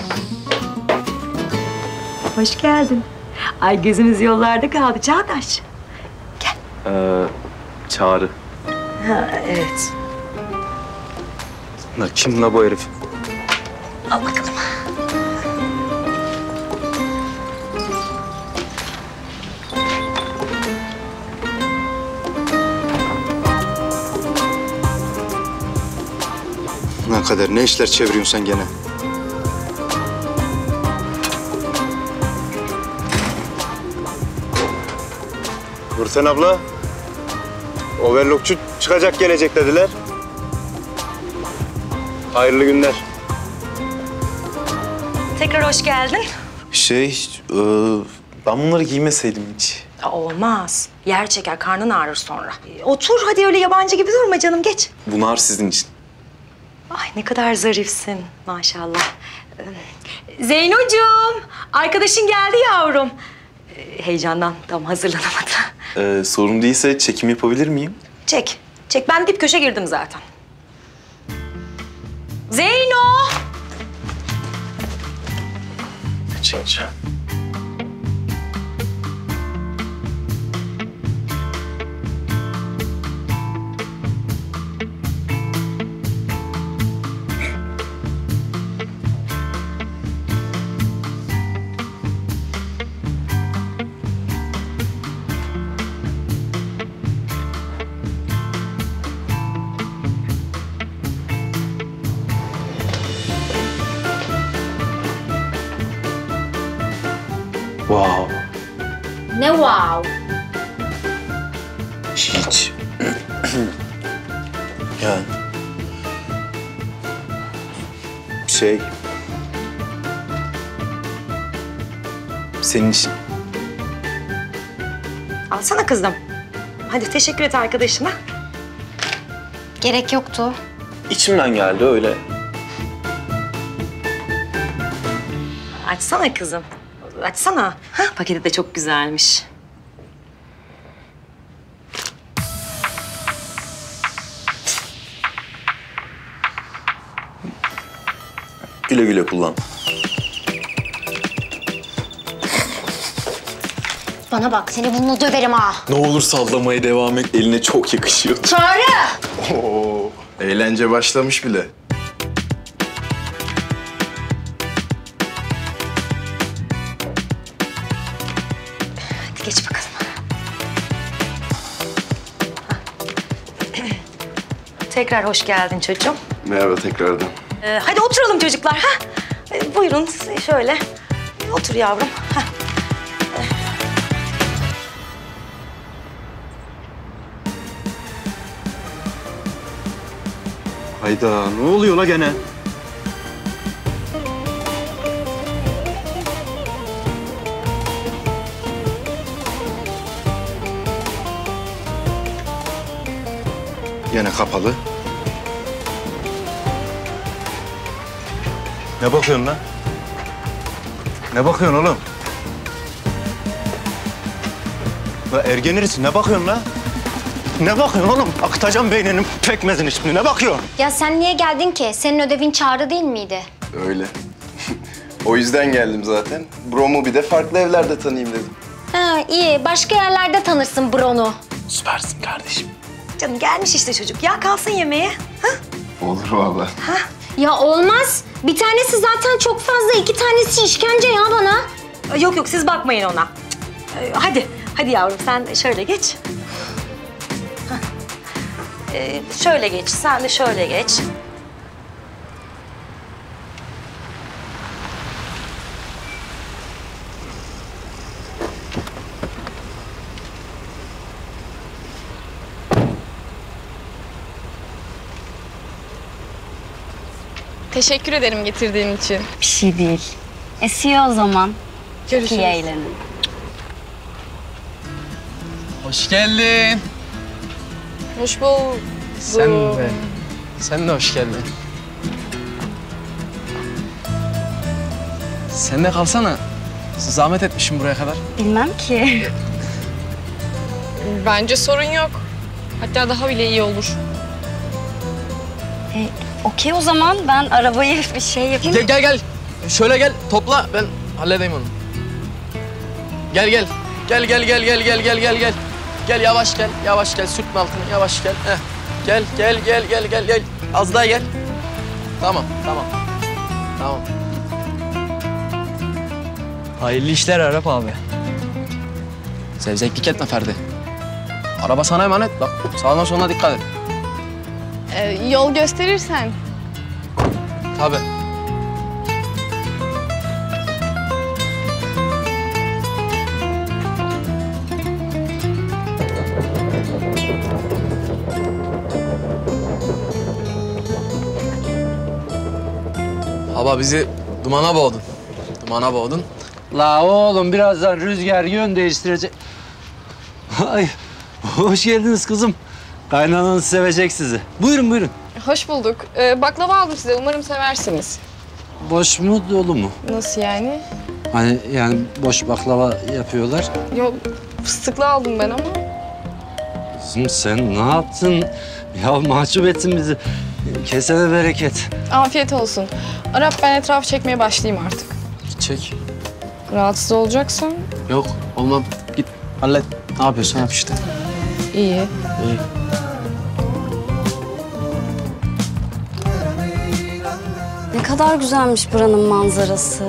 Hoş geldin. Ay gözümüz yollarda kaldı Çağdaş. Ee, Çağrı. Ha, evet. Lan kim la bu herif? Al bakalım. Ne kadar ne işler çeviriyorsun sen gene? Nurten abla, overlockçu çıkacak gelecek dediler. Hayırlı günler. Tekrar hoş geldin. Şey, e, ben bunları giymeseydim hiç. Olmaz. Yer çeker, karnın ağrır sonra. Otur hadi, öyle yabancı gibi durma canım, geç. Bunlar sizin için. Ay ne kadar zarifsin maşallah. Ee, Zeynocuğum, arkadaşın geldi yavrum. Ee, Heyecandan tam hazırlanamadı. Ee, sorun değilse çekim yapabilir miyim? Çek, çek. Ben dip köşe girdim zaten. Zeyno! Çekeceğim. Wow. Ne wow? Hiç. Yani. Şey. Senin için. Alsana kızım. Hadi teşekkür et arkadaşına. Gerek yoktu. İçimden geldi öyle. Açsana kızım. Açsana. Hah, paketi de çok güzelmiş. Güle güle kullan. Bana bak, seni bununla döverim ha. Ne olur sallamaya devam et. Eline çok yakışıyor. Çağrı! Oo, eğlence başlamış bile. Hadi geç bakalım. Tekrar hoş geldin çocuğum. Merhaba tekrardan. Ee, hadi oturalım çocuklar. Ha? Ee, buyurun şöyle. Otur yavrum. Ha. Hayda, ne oluyor la gene? Yine kapalı. Ne bakıyorsun lan? Ne bakıyorsun oğlum? La ergen herisi, ne bakıyorsun lan? Ne bakıyorsun oğlum? Akıtacağım beyninin pekmezini şimdi. Ne bakıyorsun? Ya sen niye geldin ki? Senin ödevin Çağrı değil miydi? Öyle. O yüzden geldim zaten. Brom'u bir de farklı evlerde tanıyayım dedim. Ha iyi. Başka yerlerde tanırsın Bron'u. Süpersin kardeşim. Canım gelmiş işte çocuk. Ya kalsın yemeğe. Ha? Olur vallahi. Ya olmaz. Bir tanesi zaten çok fazla. İki tanesi işkence ya bana. Yok yok, siz bakmayın ona. Ee, hadi, hadi yavrum sen şöyle geç. Hah. Ee, şöyle geç, sen de şöyle geç. Teşekkür ederim getirdiğin için. Bir şey değil. Esiyor o zaman. Görüşürüz. İyi eğlenin. Hoş geldin. Hoş bulduk. Sen de. Sen de hoş geldin. Sen de kalsana. Zahmet etmişim buraya kadar. Bilmem ki. Bence sorun yok. Hatta daha bile iyi olur. E, Okey o zaman ben arabayı bir şey yapayım. Gel gel gel. Şöyle gel topla ben halledeyim onu. Gel gel. Gel gel gel gel gel gel gel gel. Gel yavaş gel. Yavaş gel. Sürtme altını. Yavaş gel. Heh. Gel gel gel gel gel gel. Az daha gel. Tamam, tamam. Tamam. Hayırlı işler Arap abi. Zevzeklik etme Ferdi. Araba sana emanet. Bak sağına soluna dikkat et. Ee, yol gösterirsen. Tabii. Baba bizi dumana boğdun. Dumana boğdun. La oğlum birazdan rüzgar yön değiştirecek. Ay, hoş geldiniz kızım. Kaynananız sevecek sizi. Buyurun buyurun. Hoş bulduk. Ee, baklava aldım size. Umarım seversiniz. Boş mu dolu mu? Nasıl yani? Hani yani boş baklava yapıyorlar. Yok, fıstıklı aldım ben ama. Kızım sen ne yaptın? Ya mahcup ettin bizi. Kesene bereket. Afiyet olsun. Arap, ben etrafı çekmeye başlayayım artık. Çek. Rahatsız olacaksan. Yok olmam. Git hallet. Ne yapıyorsun yap işte. İyi. İyi. Ne kadar güzelmiş buranın manzarası.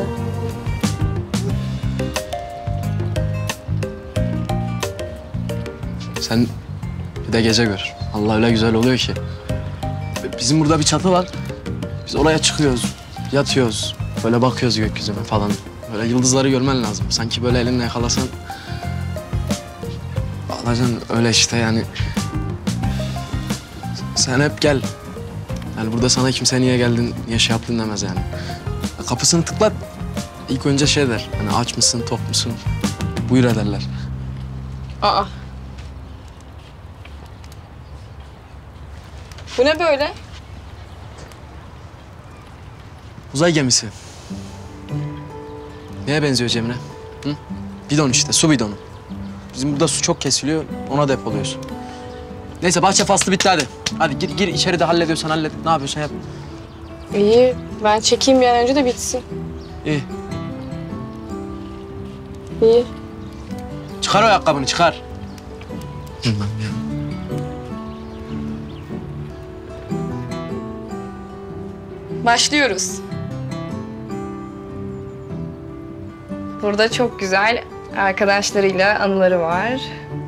Sen bir de gece gör. Allah öyle güzel oluyor ki. Bizim burada bir çatı var. Biz oraya çıkıyoruz, yatıyoruz. Böyle bakıyoruz gökyüzüne falan. Böyle yıldızları görmen lazım. Sanki böyle elinle yakalasan... Alacaksın öyle işte yani. Sen hep gel. Yani burada sana kimse niye geldin, niye şey yaptın demez yani. Kapısını tıklat. İlk önce şey der. Hani aç mısın, tok musun? Buyur ederler. Aa. Bu ne böyle? Uzay gemisi. Neye benziyor Cemre? Hı? Bidon işte, su bidonu. Bizim burada su çok kesiliyor, ona depoluyorsun. Neyse bahçe faslı bitti hadi. Hadi gir, gir içeride hallediyorsan hallet. Ne yapıyorsan yap. İyi. Ben çekeyim bir an önce de bitsin. İyi. İyi. Çıkar o ayakkabını, çıkar. Başlıyoruz. Burada çok güzel arkadaşlarıyla anıları var.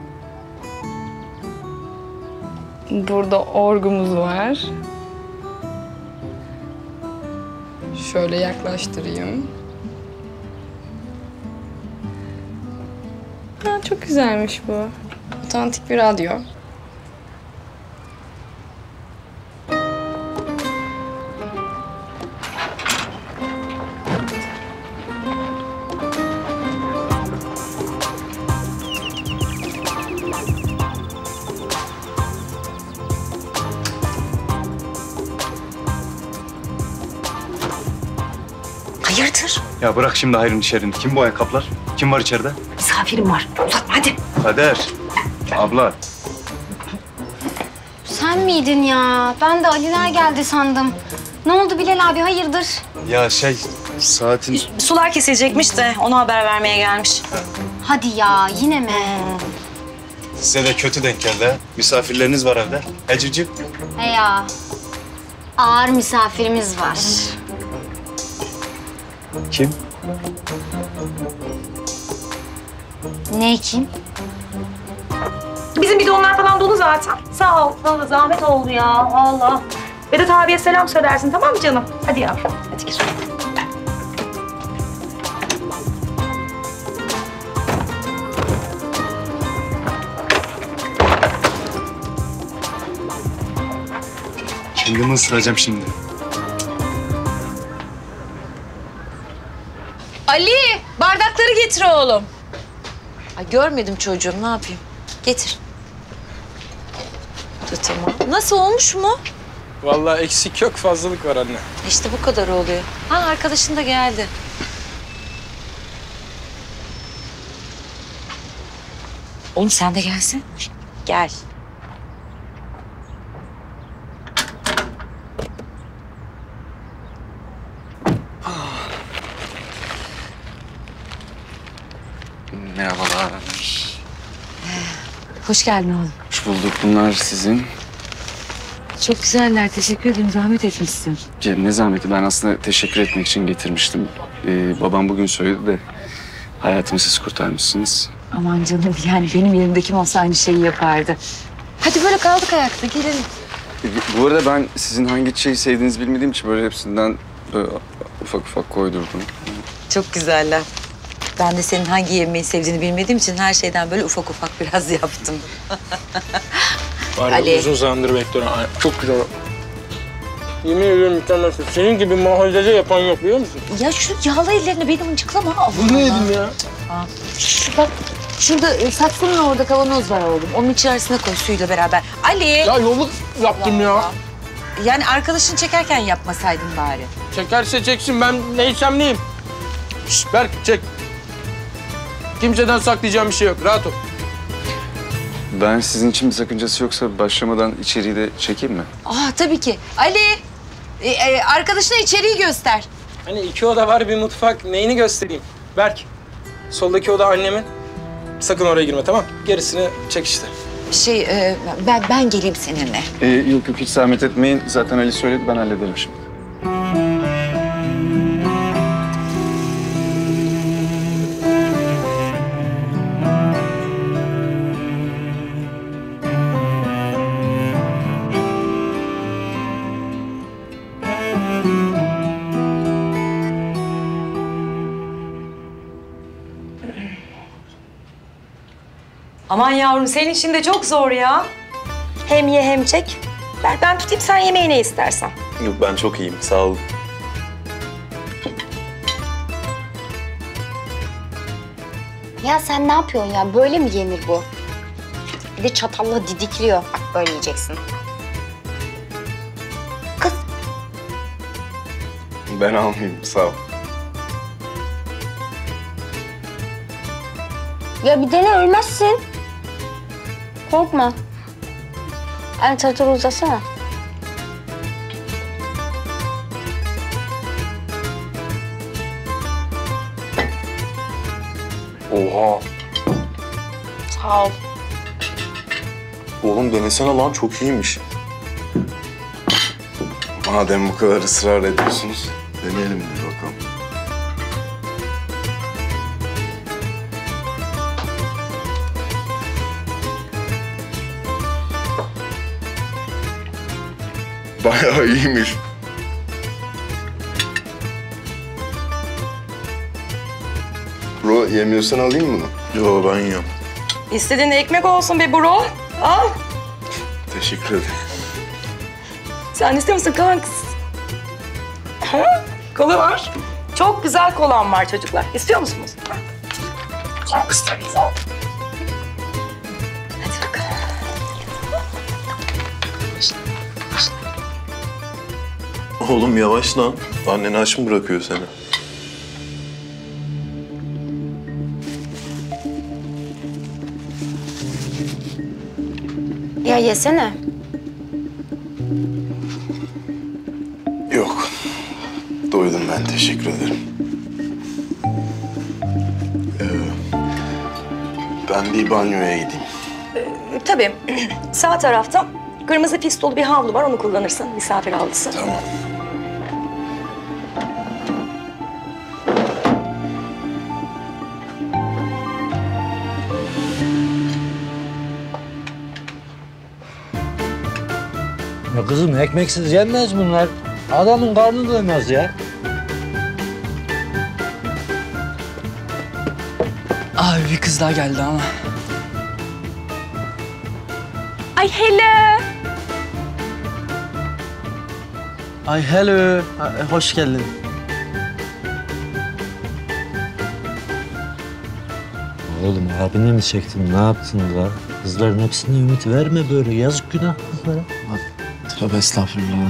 Burada orgumuz var. Şöyle yaklaştırayım. Ha, çok güzelmiş bu. Otantik bir radyo. Hayırdır? Ya bırak şimdi hayrın şerrini. Kim bu ayakkabılar? Kim var içeride? Misafirim var. Uzatma hadi. Kader. Abla. Sen miydin ya? Ben de Aliler geldi sandım. Ne oldu Bilal abi, hayırdır? Ya şey, saatin... Sular kesilecekmiş de ona haber vermeye gelmiş. Hadi ya, yine mi? Size de kötü denk geldi ha. Misafirleriniz var evde. He civciv? He ya. Ağır misafirimiz var. Kim? Ne kim? Bizim bidonlar falan dolu zaten. Sağ ol. Vallahi zahmet oldu ya. Allah. Vedat abiye selam söylersin tamam mı canım? Hadi yavrum. Hadi gir. Kendimi ısıracağım şimdi. Ali, bardakları getir oğlum. Ay görmedim çocuğum, ne yapayım? Getir. Da tamam. Nasıl olmuş mu? Vallahi eksik yok, fazlalık var anne. İşte bu kadar oluyor. Ha arkadaşın da geldi. Oğlum sen de gelsin. Gel. Merhabalar. Hoş geldin oğlum. Hoş bulduk. Bunlar sizin. Çok güzeller. Teşekkür ederim. Zahmet etmişsin. Cem ne zahmeti, ben aslında teşekkür etmek için getirmiştim. Ee, babam bugün söyledi de hayatımı siz kurtarmışsınız. Aman canım, yani benim yerimde kim olsa aynı şeyi yapardı. Hadi böyle kaldık ayakta, gelelim. Bu arada ben sizin hangi çiçeği sevdiğinizi bilmediğim için böyle hepsinden böyle ufak ufak koydurdum. Çok güzeller. Ben de senin hangi yemeği sevdiğini bilmediğim için her şeyden böyle ufak ufak biraz yaptım. Var ya, Ali. uzun zamandır bekliyorum. Ay, çok güzel. Yemin ediyorum mükemmelsin. Senin gibi mahallede yapan yok biliyor musun? Ya şu yağlı ellerini beni mıncıklama. Bu ne yedim ya? Aa, şu bak, şurada e, saksının orada kavanoz var oğlum. Onun içerisine koy suyla beraber. Ali! Ya yolu yaptım ya. ya. Yani arkadaşını çekerken yapmasaydın bari. Çekerse çeksin, ben neysem neyim. Şşt Berk çek. Kimseden saklayacağım bir şey yok, rahat ol. Ben sizin için bir sakıncası yoksa başlamadan içeriği de çekeyim mi? Aa tabii ki. Ali! E, e, arkadaşına içeriği göster. Hani iki oda var, bir mutfak. Neyini göstereyim? Berk, soldaki oda annemin. Sakın oraya girme, tamam? Gerisini çek işte. Şey, e, ben ben geleyim seninle. Ee, yok yok hiç zahmet etmeyin. Zaten Ali söyledi, ben hallederim şimdi. Aman yavrum, senin işin de çok zor ya. Hem ye hem çek. Ben, ben tutayım, sen yemeği ne istersen. Yok ben çok iyiyim sağ olun. Ya sen ne yapıyorsun ya? Böyle mi yenir bu? Bir de çatalla didikliyor. Bak böyle yiyeceksin. Kız. Ben almayayım, sağ ol. Ya bir dene, ölmezsin. Korkma. Yani tartarı uzatsana. Oha. Sağ ol. Oğlum denesene lan, çok iyiymiş. Madem bu kadar ısrar ediyorsunuz, deneyelim bir bakalım. Bayağı iyiymiş. Bro, yemiyorsan alayım mı bunu? Yo, ben yiyorum. İstediğin ekmek olsun be bro. Al. Teşekkür ederim. Sen istiyor musun kanks? Ha? Kola var. Çok güzel kolam var çocuklar. İstiyor musunuz? Çok güzel. Hadi bakalım. Oğlum yavaş lan. Annen aç mı bırakıyor seni? Ya yesene. Yok. Doydum ben, teşekkür ederim. Ee, ben bir banyoya gideyim. Ee, tabii. Sağ tarafta kırmızı pistolu bir havlu var. Onu kullanırsın. Misafir havlusu. Tamam. Ya kızım ekmeksiz yenmez bunlar. Adamın karnı doymaz ya. Abi bir kız daha geldi ama. Ay hello. Ay hello. Ay, hoş geldin. Oğlum abine mi çektin? Ne yaptın da? Kızların hepsine ümit verme böyle. Yazık günah kızlara. Tövbe estağfurullah.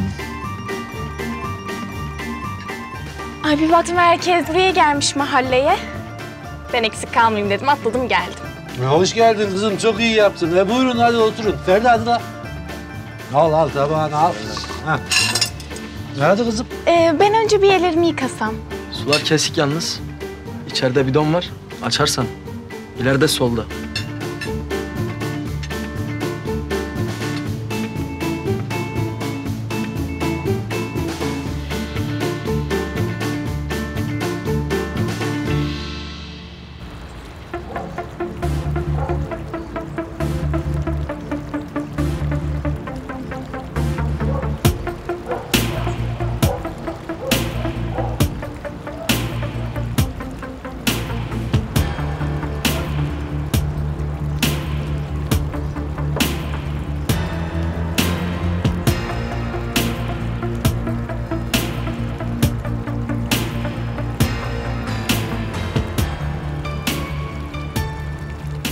Ay bir baktım herkes buraya gelmiş mahalleye. Ben eksik kalmayayım dedim, atladım geldim. Ya hoş geldin kızım. Çok iyi yaptın. E buyurun hadi oturun. Ferdi hadi la. Al al tabağını al. Ha. Hadi kızım. Ee, ben önce bir ellerimi yıkasam. Sular kesik yalnız. İçeride bidon var. Açarsan. İleride solda.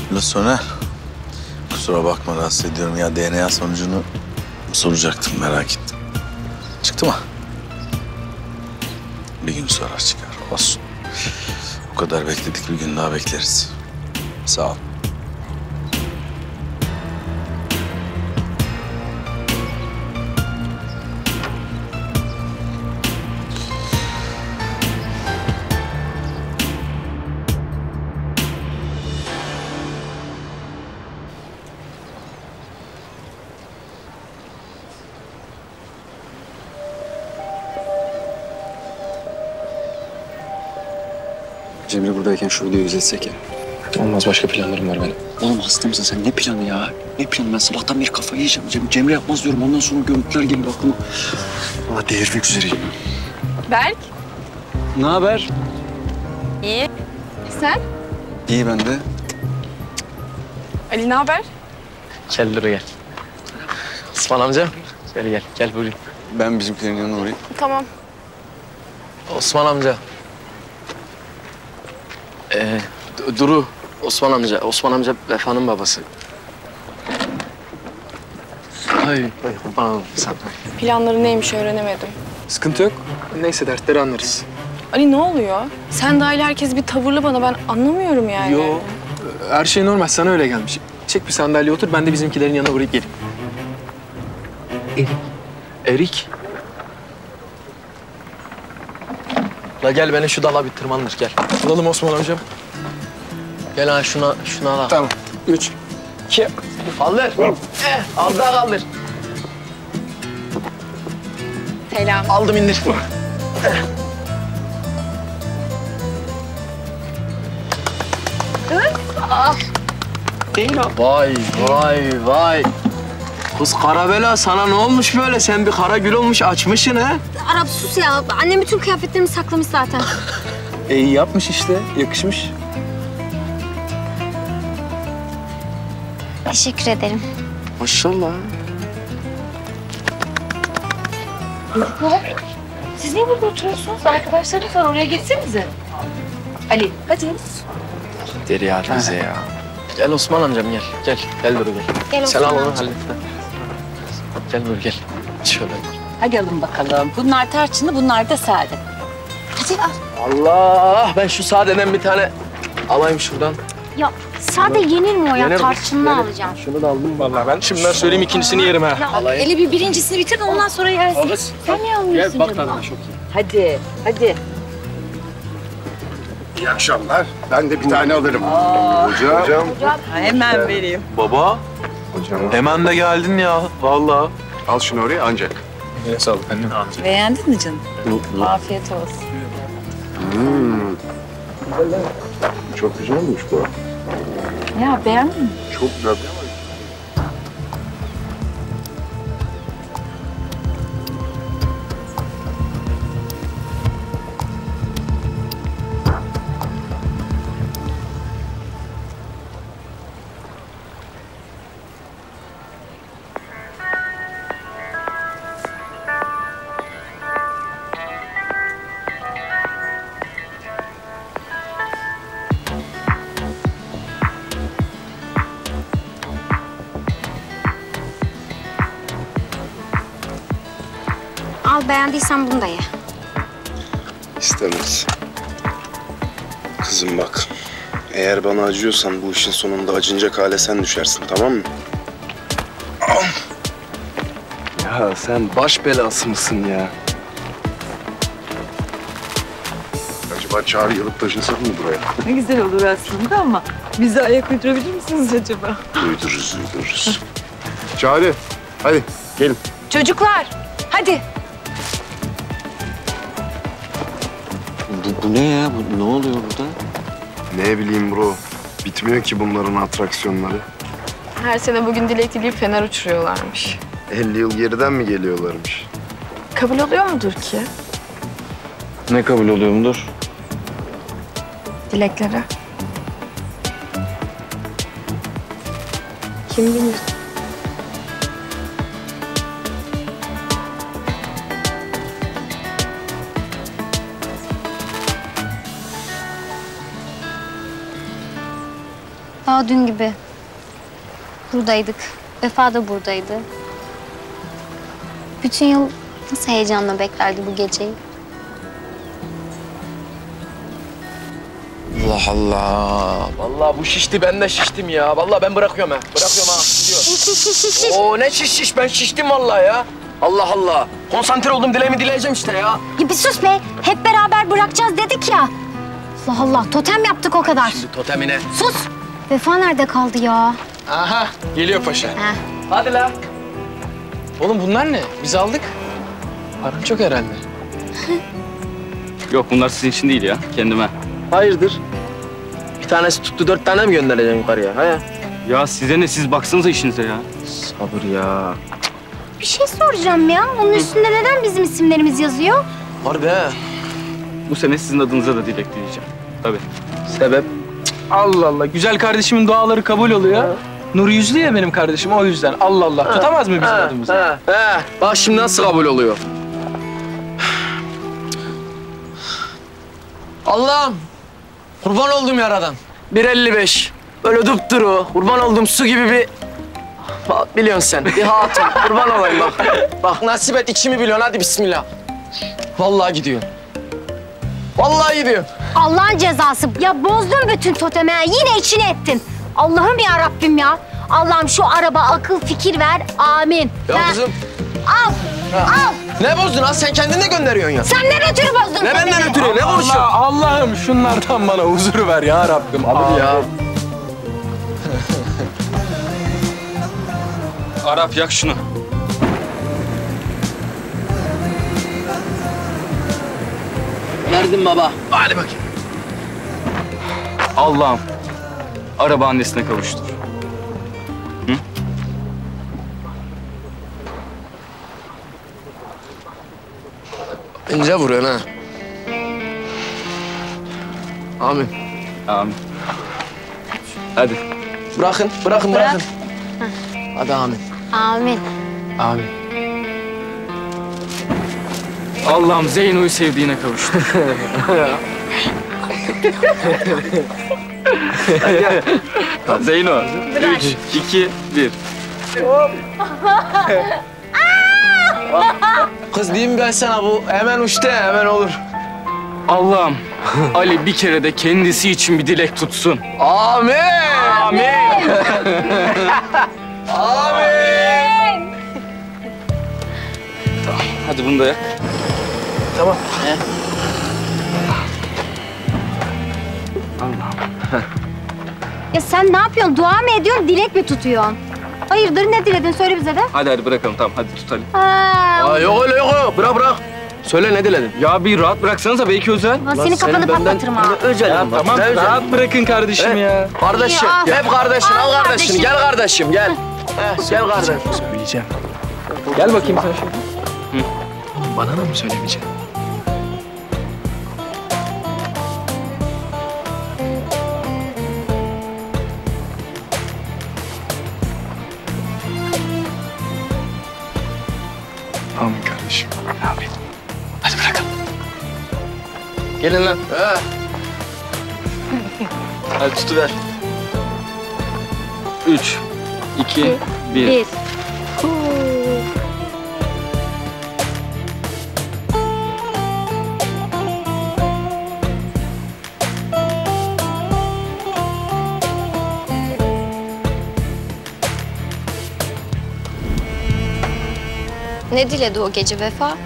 Lo Soner, kusura bakma rahatsız ediyorum ya. D N A sonucunu soracaktım, merak ettim. Çıktı mı? Bir gün sonra çıkar, olsun. Bu kadar bekledik, bir gün daha bekleriz. Sağ ol. Cemre buradayken şu videoyu izletsek ya. Olmaz, başka planlarım var benim. Oğlum hasta mısın sen? Ne planı ya? Ne planı? Ben sabahtan beri kafayı yiyeceğim. Cem, Cemre yapmaz diyorum. Ondan sonra görüntüler geliyor aklıma. Valla delirmek üzereyim. Berk. Ne haber? İyi. Sen? İyi ben de. Ali ne haber? Gel dur gel. Osman amca. Gel gel. Gel buyurun. Ben bizimkilerin yanına uğrayayım. Tamam. Osman amca. Ee, D- Duru. Osman amca. Osman amca Vefa'nın babası. Ay, ay kurban olayım sana. Planları neymiş öğrenemedim. Sıkıntı yok. Neyse dertleri anlarız. Ali ne oluyor? Sen dahil herkes bir tavırlı bana. Ben anlamıyorum yani. Yo, her şey normal. Sana öyle gelmiş. Çek bir sandalye otur, ben de bizimkilerin yanına uğrayıp geleyim. Erik. Erik. La gel beni şu dala bir tırmandır gel. Alalım Osman amcam. Gel ha şuna, şuna al. Tamam. Üç, iki. Kaldır. Eh, az daha kaldır. Selam. Aldım indir. Kız. Ah. Değil o. Vay vay vay. Kız Karabela sana ne olmuş böyle? Sen bir kara gül olmuş açmışsın ha? Arap sus ya. Annem bütün kıyafetlerimi saklamış zaten. E, iyi yapmış işte. Yakışmış. Teşekkür ederim. Maşallah. Siz niye burada oturuyorsunuz? Arkadaşlarınız var, oraya geçsenize. Ali, hadi. Deri ya bize ya. Gel Osman amcam gel. Gel. Gel buraya gel. Gel Sen Osman al onu amcam. hallet. Gel buraya gel. Şöyle. Hadi alın bakalım. Bunlar tarçınlı, bunlar da sade. Hadi al. Allah! Ben şu sadeden bir tane alayım şuradan. Ya sade yenir mi o ya? Yenir mi? Tarçınlı Yenir. alacağım. Şunu da aldım. Vallahi ben şimdiden söyleyeyim, ikincisini yerim ha. Ya, Eli bir birincisini bitir de ondan sonra yersin. Sen niye almıyorsun Gel bak canım? tadına, çok iyi. Hadi, hadi. İyi akşamlar. Ben de bir tane alırım. Hocam. Hocam. Hemen vereyim. Baba, Hocam. hemen de geldin ya. Vallahi. Al şunu oraya ancak. Evet, sağ ol annem. Beğendin mi canım? Afiyet olsun. Hmm. Çok güzelmiş bu. Ya beğendin mi? Çok güzel. Al, beğendiysen bunu da ye. İstemez. Kızım bak. Eğer bana acıyorsan bu işin sonunda acınacak hale sen düşersin, tamam mı? Ya sen baş belası mısın ya? Acaba Çağrı'yı alıp taşınsak mı buraya? Ne güzel olur aslında ama bize ayak uydurabilir misiniz acaba? Uydururuz, uydururuz. Çağrı, hadi gelin. Çocuklar, hadi. Bu, bu ne ya? Bu, ne oluyor burada? Ne bileyim bro. Bitmiyor ki bunların atraksiyonları. Her sene bugün dilek dileyip fener uçuruyorlarmış. elli yıl geriden mi geliyorlarmış? Kabul oluyor mudur ki Ne kabul oluyor mudur? dileklere? Kim bilir? Daha dün gibi. Buradaydık. Vefa da buradaydı. Bütün yıl nasıl heyecanla beklerdi bu geceyi. Allah Allah. Vallahi bu şişti, ben de şiştim ya. Vallahi ben bırakıyorum ha. Bırakıyorum ha. Gidiyor. Şiş şiş şiş şiş şiş. Oo ne şiş şiş, ben şiştim vallahi ya. Allah Allah. Konsantre oldum, dileğimi dileyeceğim işte ya. Ya bir sus be. Hep beraber bırakacağız dedik ya. Allah Allah. Totem yaptık o kadar. Şimdi totemine. Sus. Vefa nerede kaldı ya? Aha geliyor paşa. Heh. Hadi la. Oğlum bunlar ne? Biz aldık. Paran çok herhalde. Yok bunlar sizin için değil ya. Kendime. Hayırdır? Bir tanesi tuttu, dört tane mi göndereceksin yukarıya? He? Ya size ne? Siz baksanıza işinize ya. Sabır ya. Bir şey soracağım ya. Onun üstünde neden bizim isimlerimiz yazıyor? Harbi he. Bu sene sizin adınıza da dilek dileyeceğim. Tabii. Sebep? Allah Allah. Güzel kardeşimin duaları kabul oluyor. Ha. Nur yüzlü ya benim kardeşim o yüzden. Allah Allah. Tutamaz mı bizim He, adımızı? He, he. Bak şimdi nasıl kabul oluyor? Allah'ım. Kurban oldum yaradan. bir elli beş. Böyle dupduru. Kurban oldum su gibi bir... Bak, biliyorsun sen. Bir hatun. Kurban olayım bak. Bak nasip et içimi biliyorsun. Hadi bismillah. Vallahi gidiyor. Vallahi gidiyor. Allah'ın cezası. Ya bozdun bütün totemi. ha. Yine içine ettin. Allah'ım ya Rabbim ya. Allah'ım şu araba akıl fikir ver. Amin. Ya Ha. kızım. Al. Al. Ne bozdun ha? Sen kendin de gönderiyorsun ya. Sen ne ötürü bozdun? Ne benden ötürü? Ne Allah, konuşuyorsun? Allah'ım şunlardan bana huzur ver ya Rabbim. Abi ya. Arap yak şunu. Verdim baba. Hadi bakayım. Allah'ım. Araba annesine kavuştur. Hı? İnce vuruyorsun ha. Amin. Amin. Hadi. Bırakın, bırakın, Bırak. bırakın. Hadi amin. Amin. Amin. Allah'ım Zeyno'yu sevdiğine kavuştur. Gel. Zeyno. Üç, iki, bir. Kız diyeyim ben sana bu hemen uçtu hemen olur. Allah'ım Ali bir kere de kendisi için bir dilek tutsun. Amin. Amin. Amin. Hadi bunu da yak. Tamam. Ya sen ne yapıyorsun? Dua mı ediyorsun, dilek mi tutuyorsun? Hayırdır, ne diledin? Söyle bize de. Hadi hadi bırakalım tamam hadi tut Ali. Ha, Aa, yok öyle yok yok. Bırak bırak. Söyle ne diledin? Ya bir rahat bıraksanıza belki özel. Lan senin kafanı patlatırım ha. Özel Ya tamam rahat bırakın kardeşim He, ya. Kardeşim. Ya. Hep kardeşin. Al Al kardeşini. kardeşim. Gel kardeşim gel. Heh, gel kardeşim. Söyleyeceğim. Gel bakayım sen şöyle. Bana da mı söylemeyeceksin? Amin kardeşim. Amin. Hadi bırakalım. Gelin lan. He. Hadi tutuver. Üç, iki, bir. Bir. Ne diledi o gece Vefa?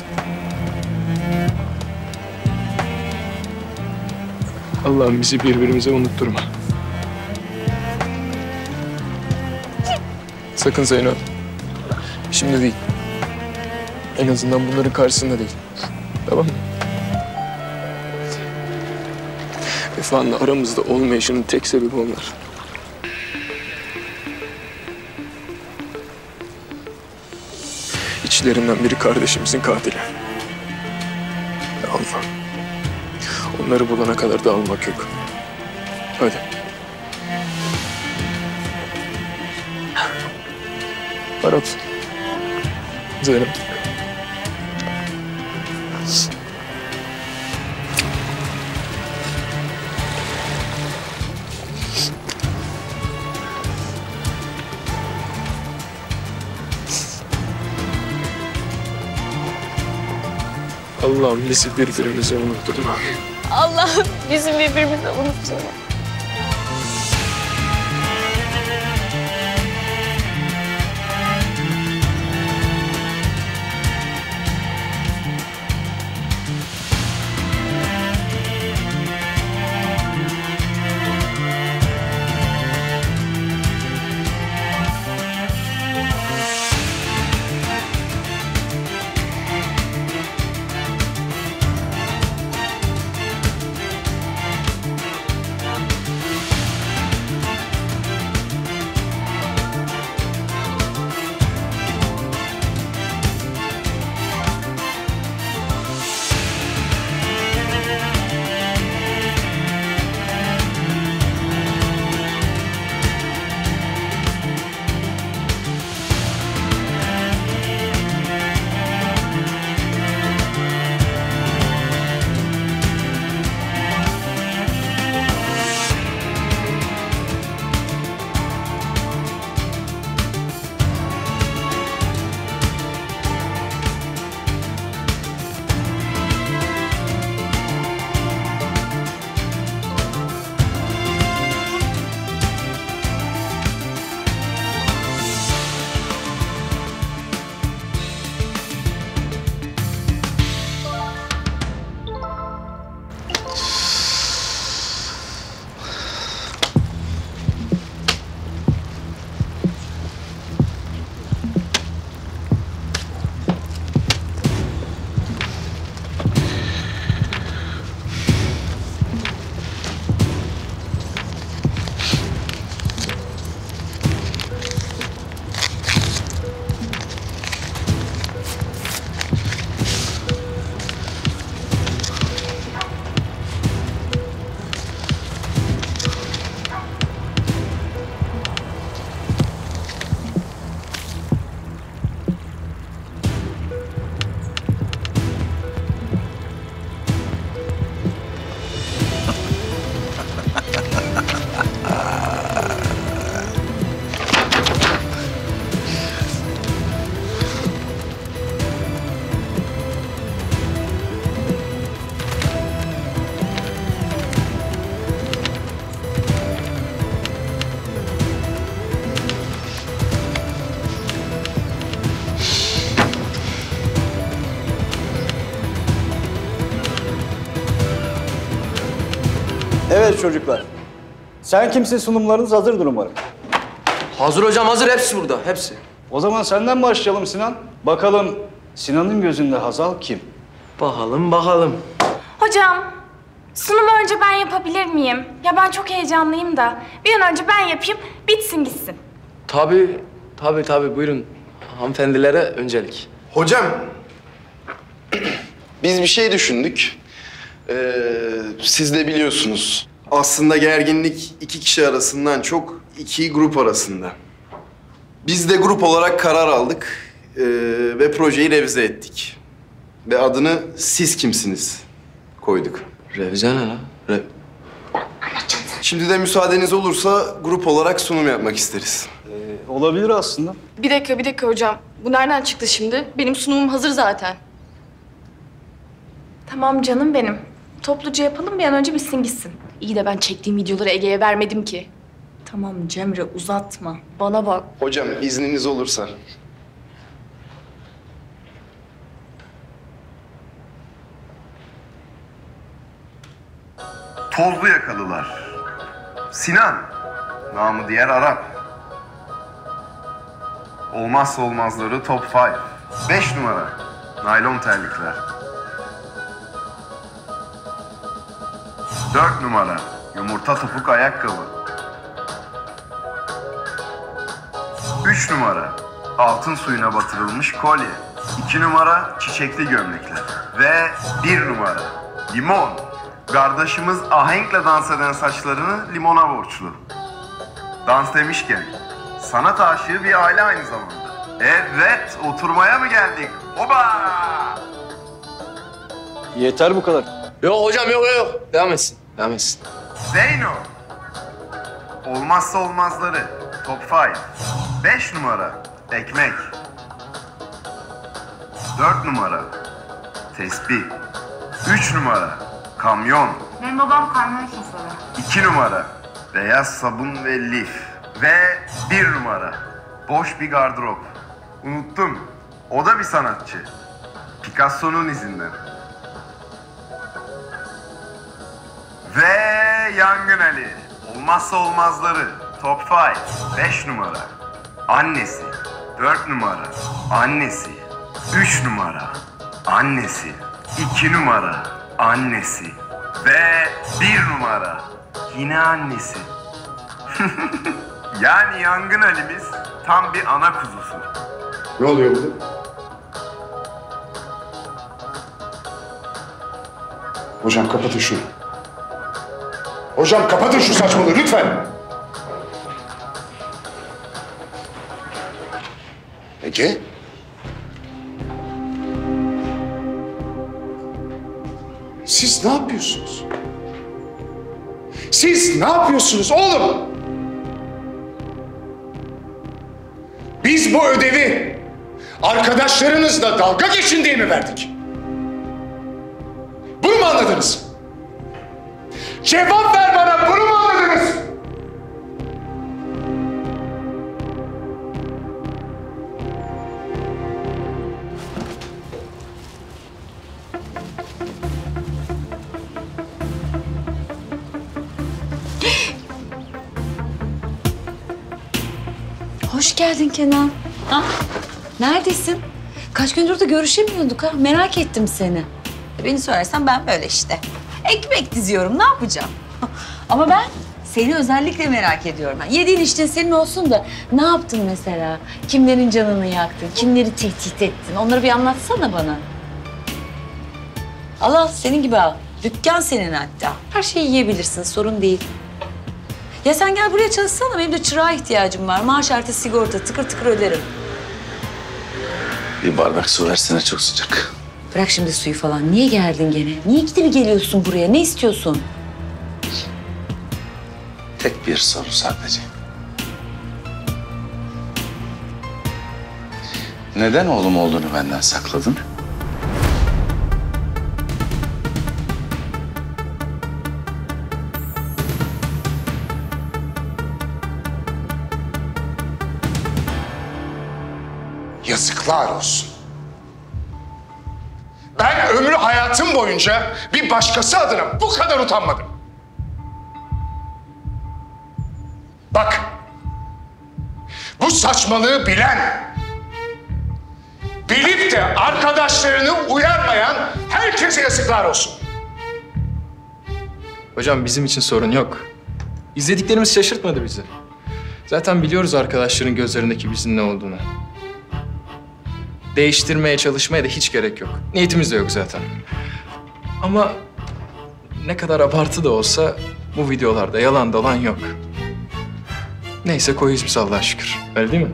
Allah'ım bizi birbirimize unutturma. Sakın Zeyno. Şimdi değil. En azından bunların karşısında değil. Tamam mı? Vefa'nın aramızda olmayışının tek sebebi onlar. İçlerinden biri kardeşimizin katili. Allah. Onları bulana kadar dağılmak yok. Hadi. Arap. Zeynep. Allah'ım bizi birbirimize unutturma. Allah'ım bizim birbirimizi unutturma. Evet çocuklar. Sen kimsin, sunumlarınız hazırdır umarım. Hazır hocam, hazır. Hepsi burada, hepsi. O zaman senden başlayalım Sinan. Bakalım Sinan'ın gözünde Hazal kim? Bakalım, bakalım. Hocam, sunumu önce ben yapabilir miyim? Ya ben çok heyecanlıyım da. Bir an önce ben yapayım, bitsin gitsin. Tabii, tabii tabii. Buyurun. Hanımefendilere öncelik. Hocam, biz bir şey düşündük. Ee, siz de biliyorsunuz. Aslında gerginlik iki kişi arasından çok iki grup arasında. Biz de grup olarak karar aldık ee, ve projeyi revize ettik. Ve adını Siz Kimsiniz koyduk. Revize ne lan? Re... Şimdi de müsaadeniz olursa grup olarak sunum yapmak isteriz. Ee, olabilir aslında. Bir dakika, bir dakika hocam. Bu nereden çıktı şimdi? Benim sunumum hazır zaten. Tamam canım benim. Topluca yapalım, bir an önce bitsin gitsin. İyi de ben çektiğim videoları Ege'ye vermedim ki. Tamam Cemre, uzatma. Bana bak. Hocam izniniz olursa. Tozlu yakalılar. Sinan, namı diğer Arap. Olmazsa olmazları top beş. Beş numara, naylon terlikler. Dört numara, yumurta topuk ayakkabı. Üç numara, altın suyuna batırılmış kolye. İki numara, çiçekli gömlekler. Ve bir numara, limon. Kardeşimiz ahenkle dans eden saçlarını limona borçlu. Dans demişken, sanat aşığı bir aile aynı zamanda. Evet, oturmaya mı geldik? Oba! Yeter bu kadar. Yok hocam, yok yok. Devam etsin, devam etsin. Zeyno. Olmazsa olmazları. Top beş. Beş numara. Ekmek. Dört numara. Tespih. Üç numara. Kamyon. Benim babam kamyon şoförü. İki numara. Beyaz sabun ve lif. Ve bir numara. Boş bir gardırop. Unuttum. O da bir sanatçı. Picasso'nun izinden. Ve Yangın Ali. Olmazsa olmazları. Top beş. Beş numara. Annesi. Dört numara. Annesi. Üç numara. Annesi. İki numara. Annesi. Ve bir numara. Yine annesi. Yani Yangın Ali'miz tam bir ana kuzusu. Ne oluyor burada? Hocam kapatın şunu. Hocam kapatın şu saçmalığı lütfen. Ege? Siz ne yapıyorsunuz? Siz ne yapıyorsunuz oğlum? Biz bu ödevi arkadaşlarınızla dalga geçin diye mi verdik? Bunu mu anladınız? Cevap ver bana, bunu mu anladınız? Hoş geldin Kenan. Ha? Neredesin? Kaç gündür de görüşemiyorduk ha. Merak ettim seni. Beni sorarsan ben böyle işte. Ekmek diziyorum, ne yapacağım? Ama ben seni özellikle merak ediyorum. Yediğin içtiğin senin olsun da ne yaptın mesela? Kimlerin canını yaktın? Kimleri tehdit ettin? Onları bir anlatsana bana. Al al, senin gibi al. Dükkan senin hatta. Her şeyi yiyebilirsin, sorun değil. Ya sen gel buraya çalışsana. Benim de çırağa ihtiyacım var. Maaş artı sigorta, tıkır tıkır öderim. Bir bardak su versene, çok sıcak. Bırak şimdi suyu falan. Niye geldin gene? Niye gidip geliyorsun buraya? Ne istiyorsun? Tek bir soru sadece. Neden oğlum olduğunu benden sakladın? Yazıklar olsun. Ben ömrü hayatım boyunca bir başkası adına bu kadar utanmadım. Bak, bu saçmalığı bilen, bilip de arkadaşlarını uyarmayan herkese yazıklar olsun. Hocam bizim için sorun yok. İzlediklerimiz şaşırtmadı bizi. Zaten biliyoruz arkadaşların gözlerindeki bizim ne olduğunu. Değiştirmeye, çalışmaya da hiç gerek yok. Niyetimiz de yok zaten. Ama ne kadar abartı da olsa bu videolarda yalan dolan yok. Neyse koyuz biz Allah'a şükür. Öyle değil mi?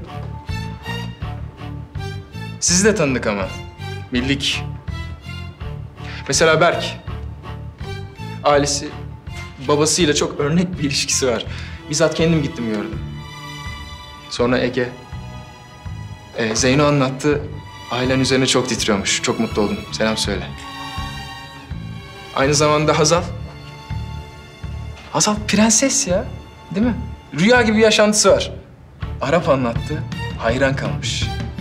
Sizi de tanıdık ama. Bildik. Mesela Berk. Ailesi, babasıyla çok örnek bir ilişkisi var. Bizzat kendim gittim gördüm. Sonra Ege. Ee, Zeyno anlattı. Ailen üzerine çok titriyormuş. Çok mutlu oldum. Selam söyle. Aynı zamanda Hazal. Hazal prenses ya. Değil mi? Rüya gibi bir yaşantısı var. Arap anlattı. Hayran kalmış.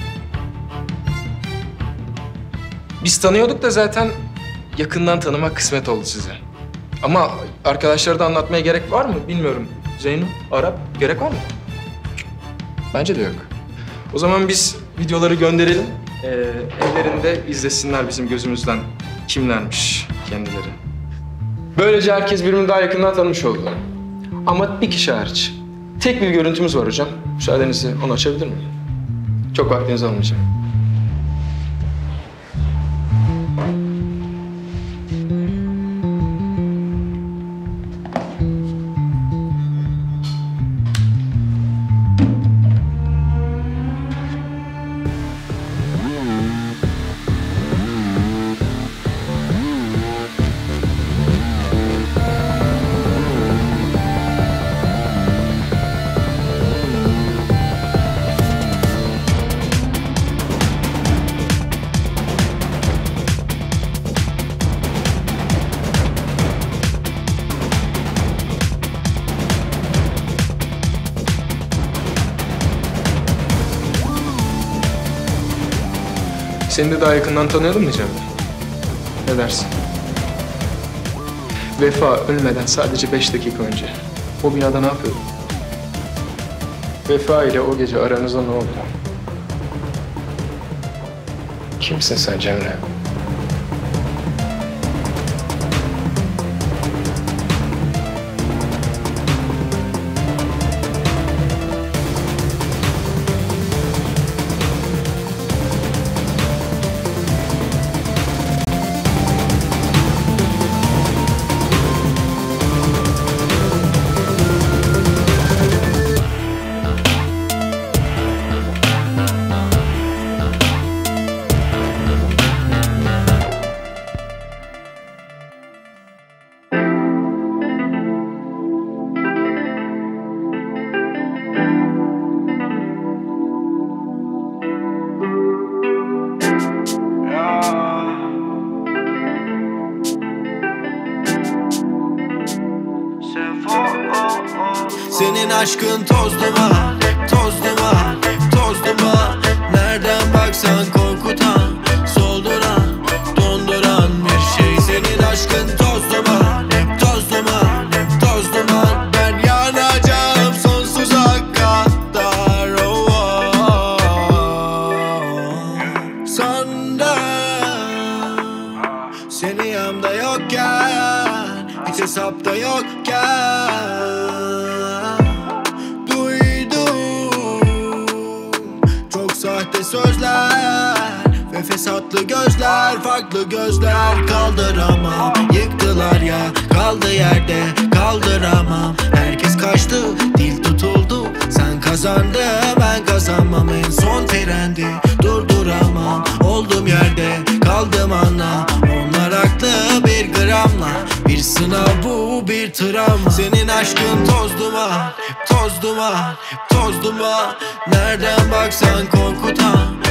Biz tanıyorduk da zaten yakından tanımak kısmet oldu size. Ama arkadaşlara da anlatmaya gerek var mı bilmiyorum. Zeyno, Arap gerek var mı? Bence de yok. O zaman biz videoları gönderelim. Ee, evlerinde izlesinler bizim gözümüzden kimlermiş kendileri. Böylece herkes birbirini daha yakından tanımış oldu. Ama bir kişi hariç. Tek bir görüntümüz var hocam. Müsaadenizle onu açabilir miyim? Çok vaktinizi almayacağım. Seni de daha yakından tanıyalım mı Cemre? Ne dersin? Vefa ölmeden sadece beş dakika önce o binada ne yapıyordu? Vefa ile o gece aranızda ne oldu? Kimsin sen Cemre? Senin aşkın toz duman, toz duman, toz duman. Nereden baksan korkutan, solduran, donduran bir şey. Senin aşkın toz duman, toz duman, toz duman. Ben yanacağım sonsuza kadar. Oh, oh, oh. Senden seni yanımda yokken, hiç hesapta yokken sahte sözler ve fesatlı gözler, farklı gözler. Kaldıramam, yıktılar ya, kaldı yerde, kaldıramam. Herkes kaçtı, dil tutuldu. Sen kazandın, ben kazanmam. En son trendi, durduramam. Oldum yerde, kaldım anla. Onlar haklı bir gramla. Bir sınav bu, bir travma. Senin aşkın toz duman, toz duman, toz duman. Nereden baksan korkutan,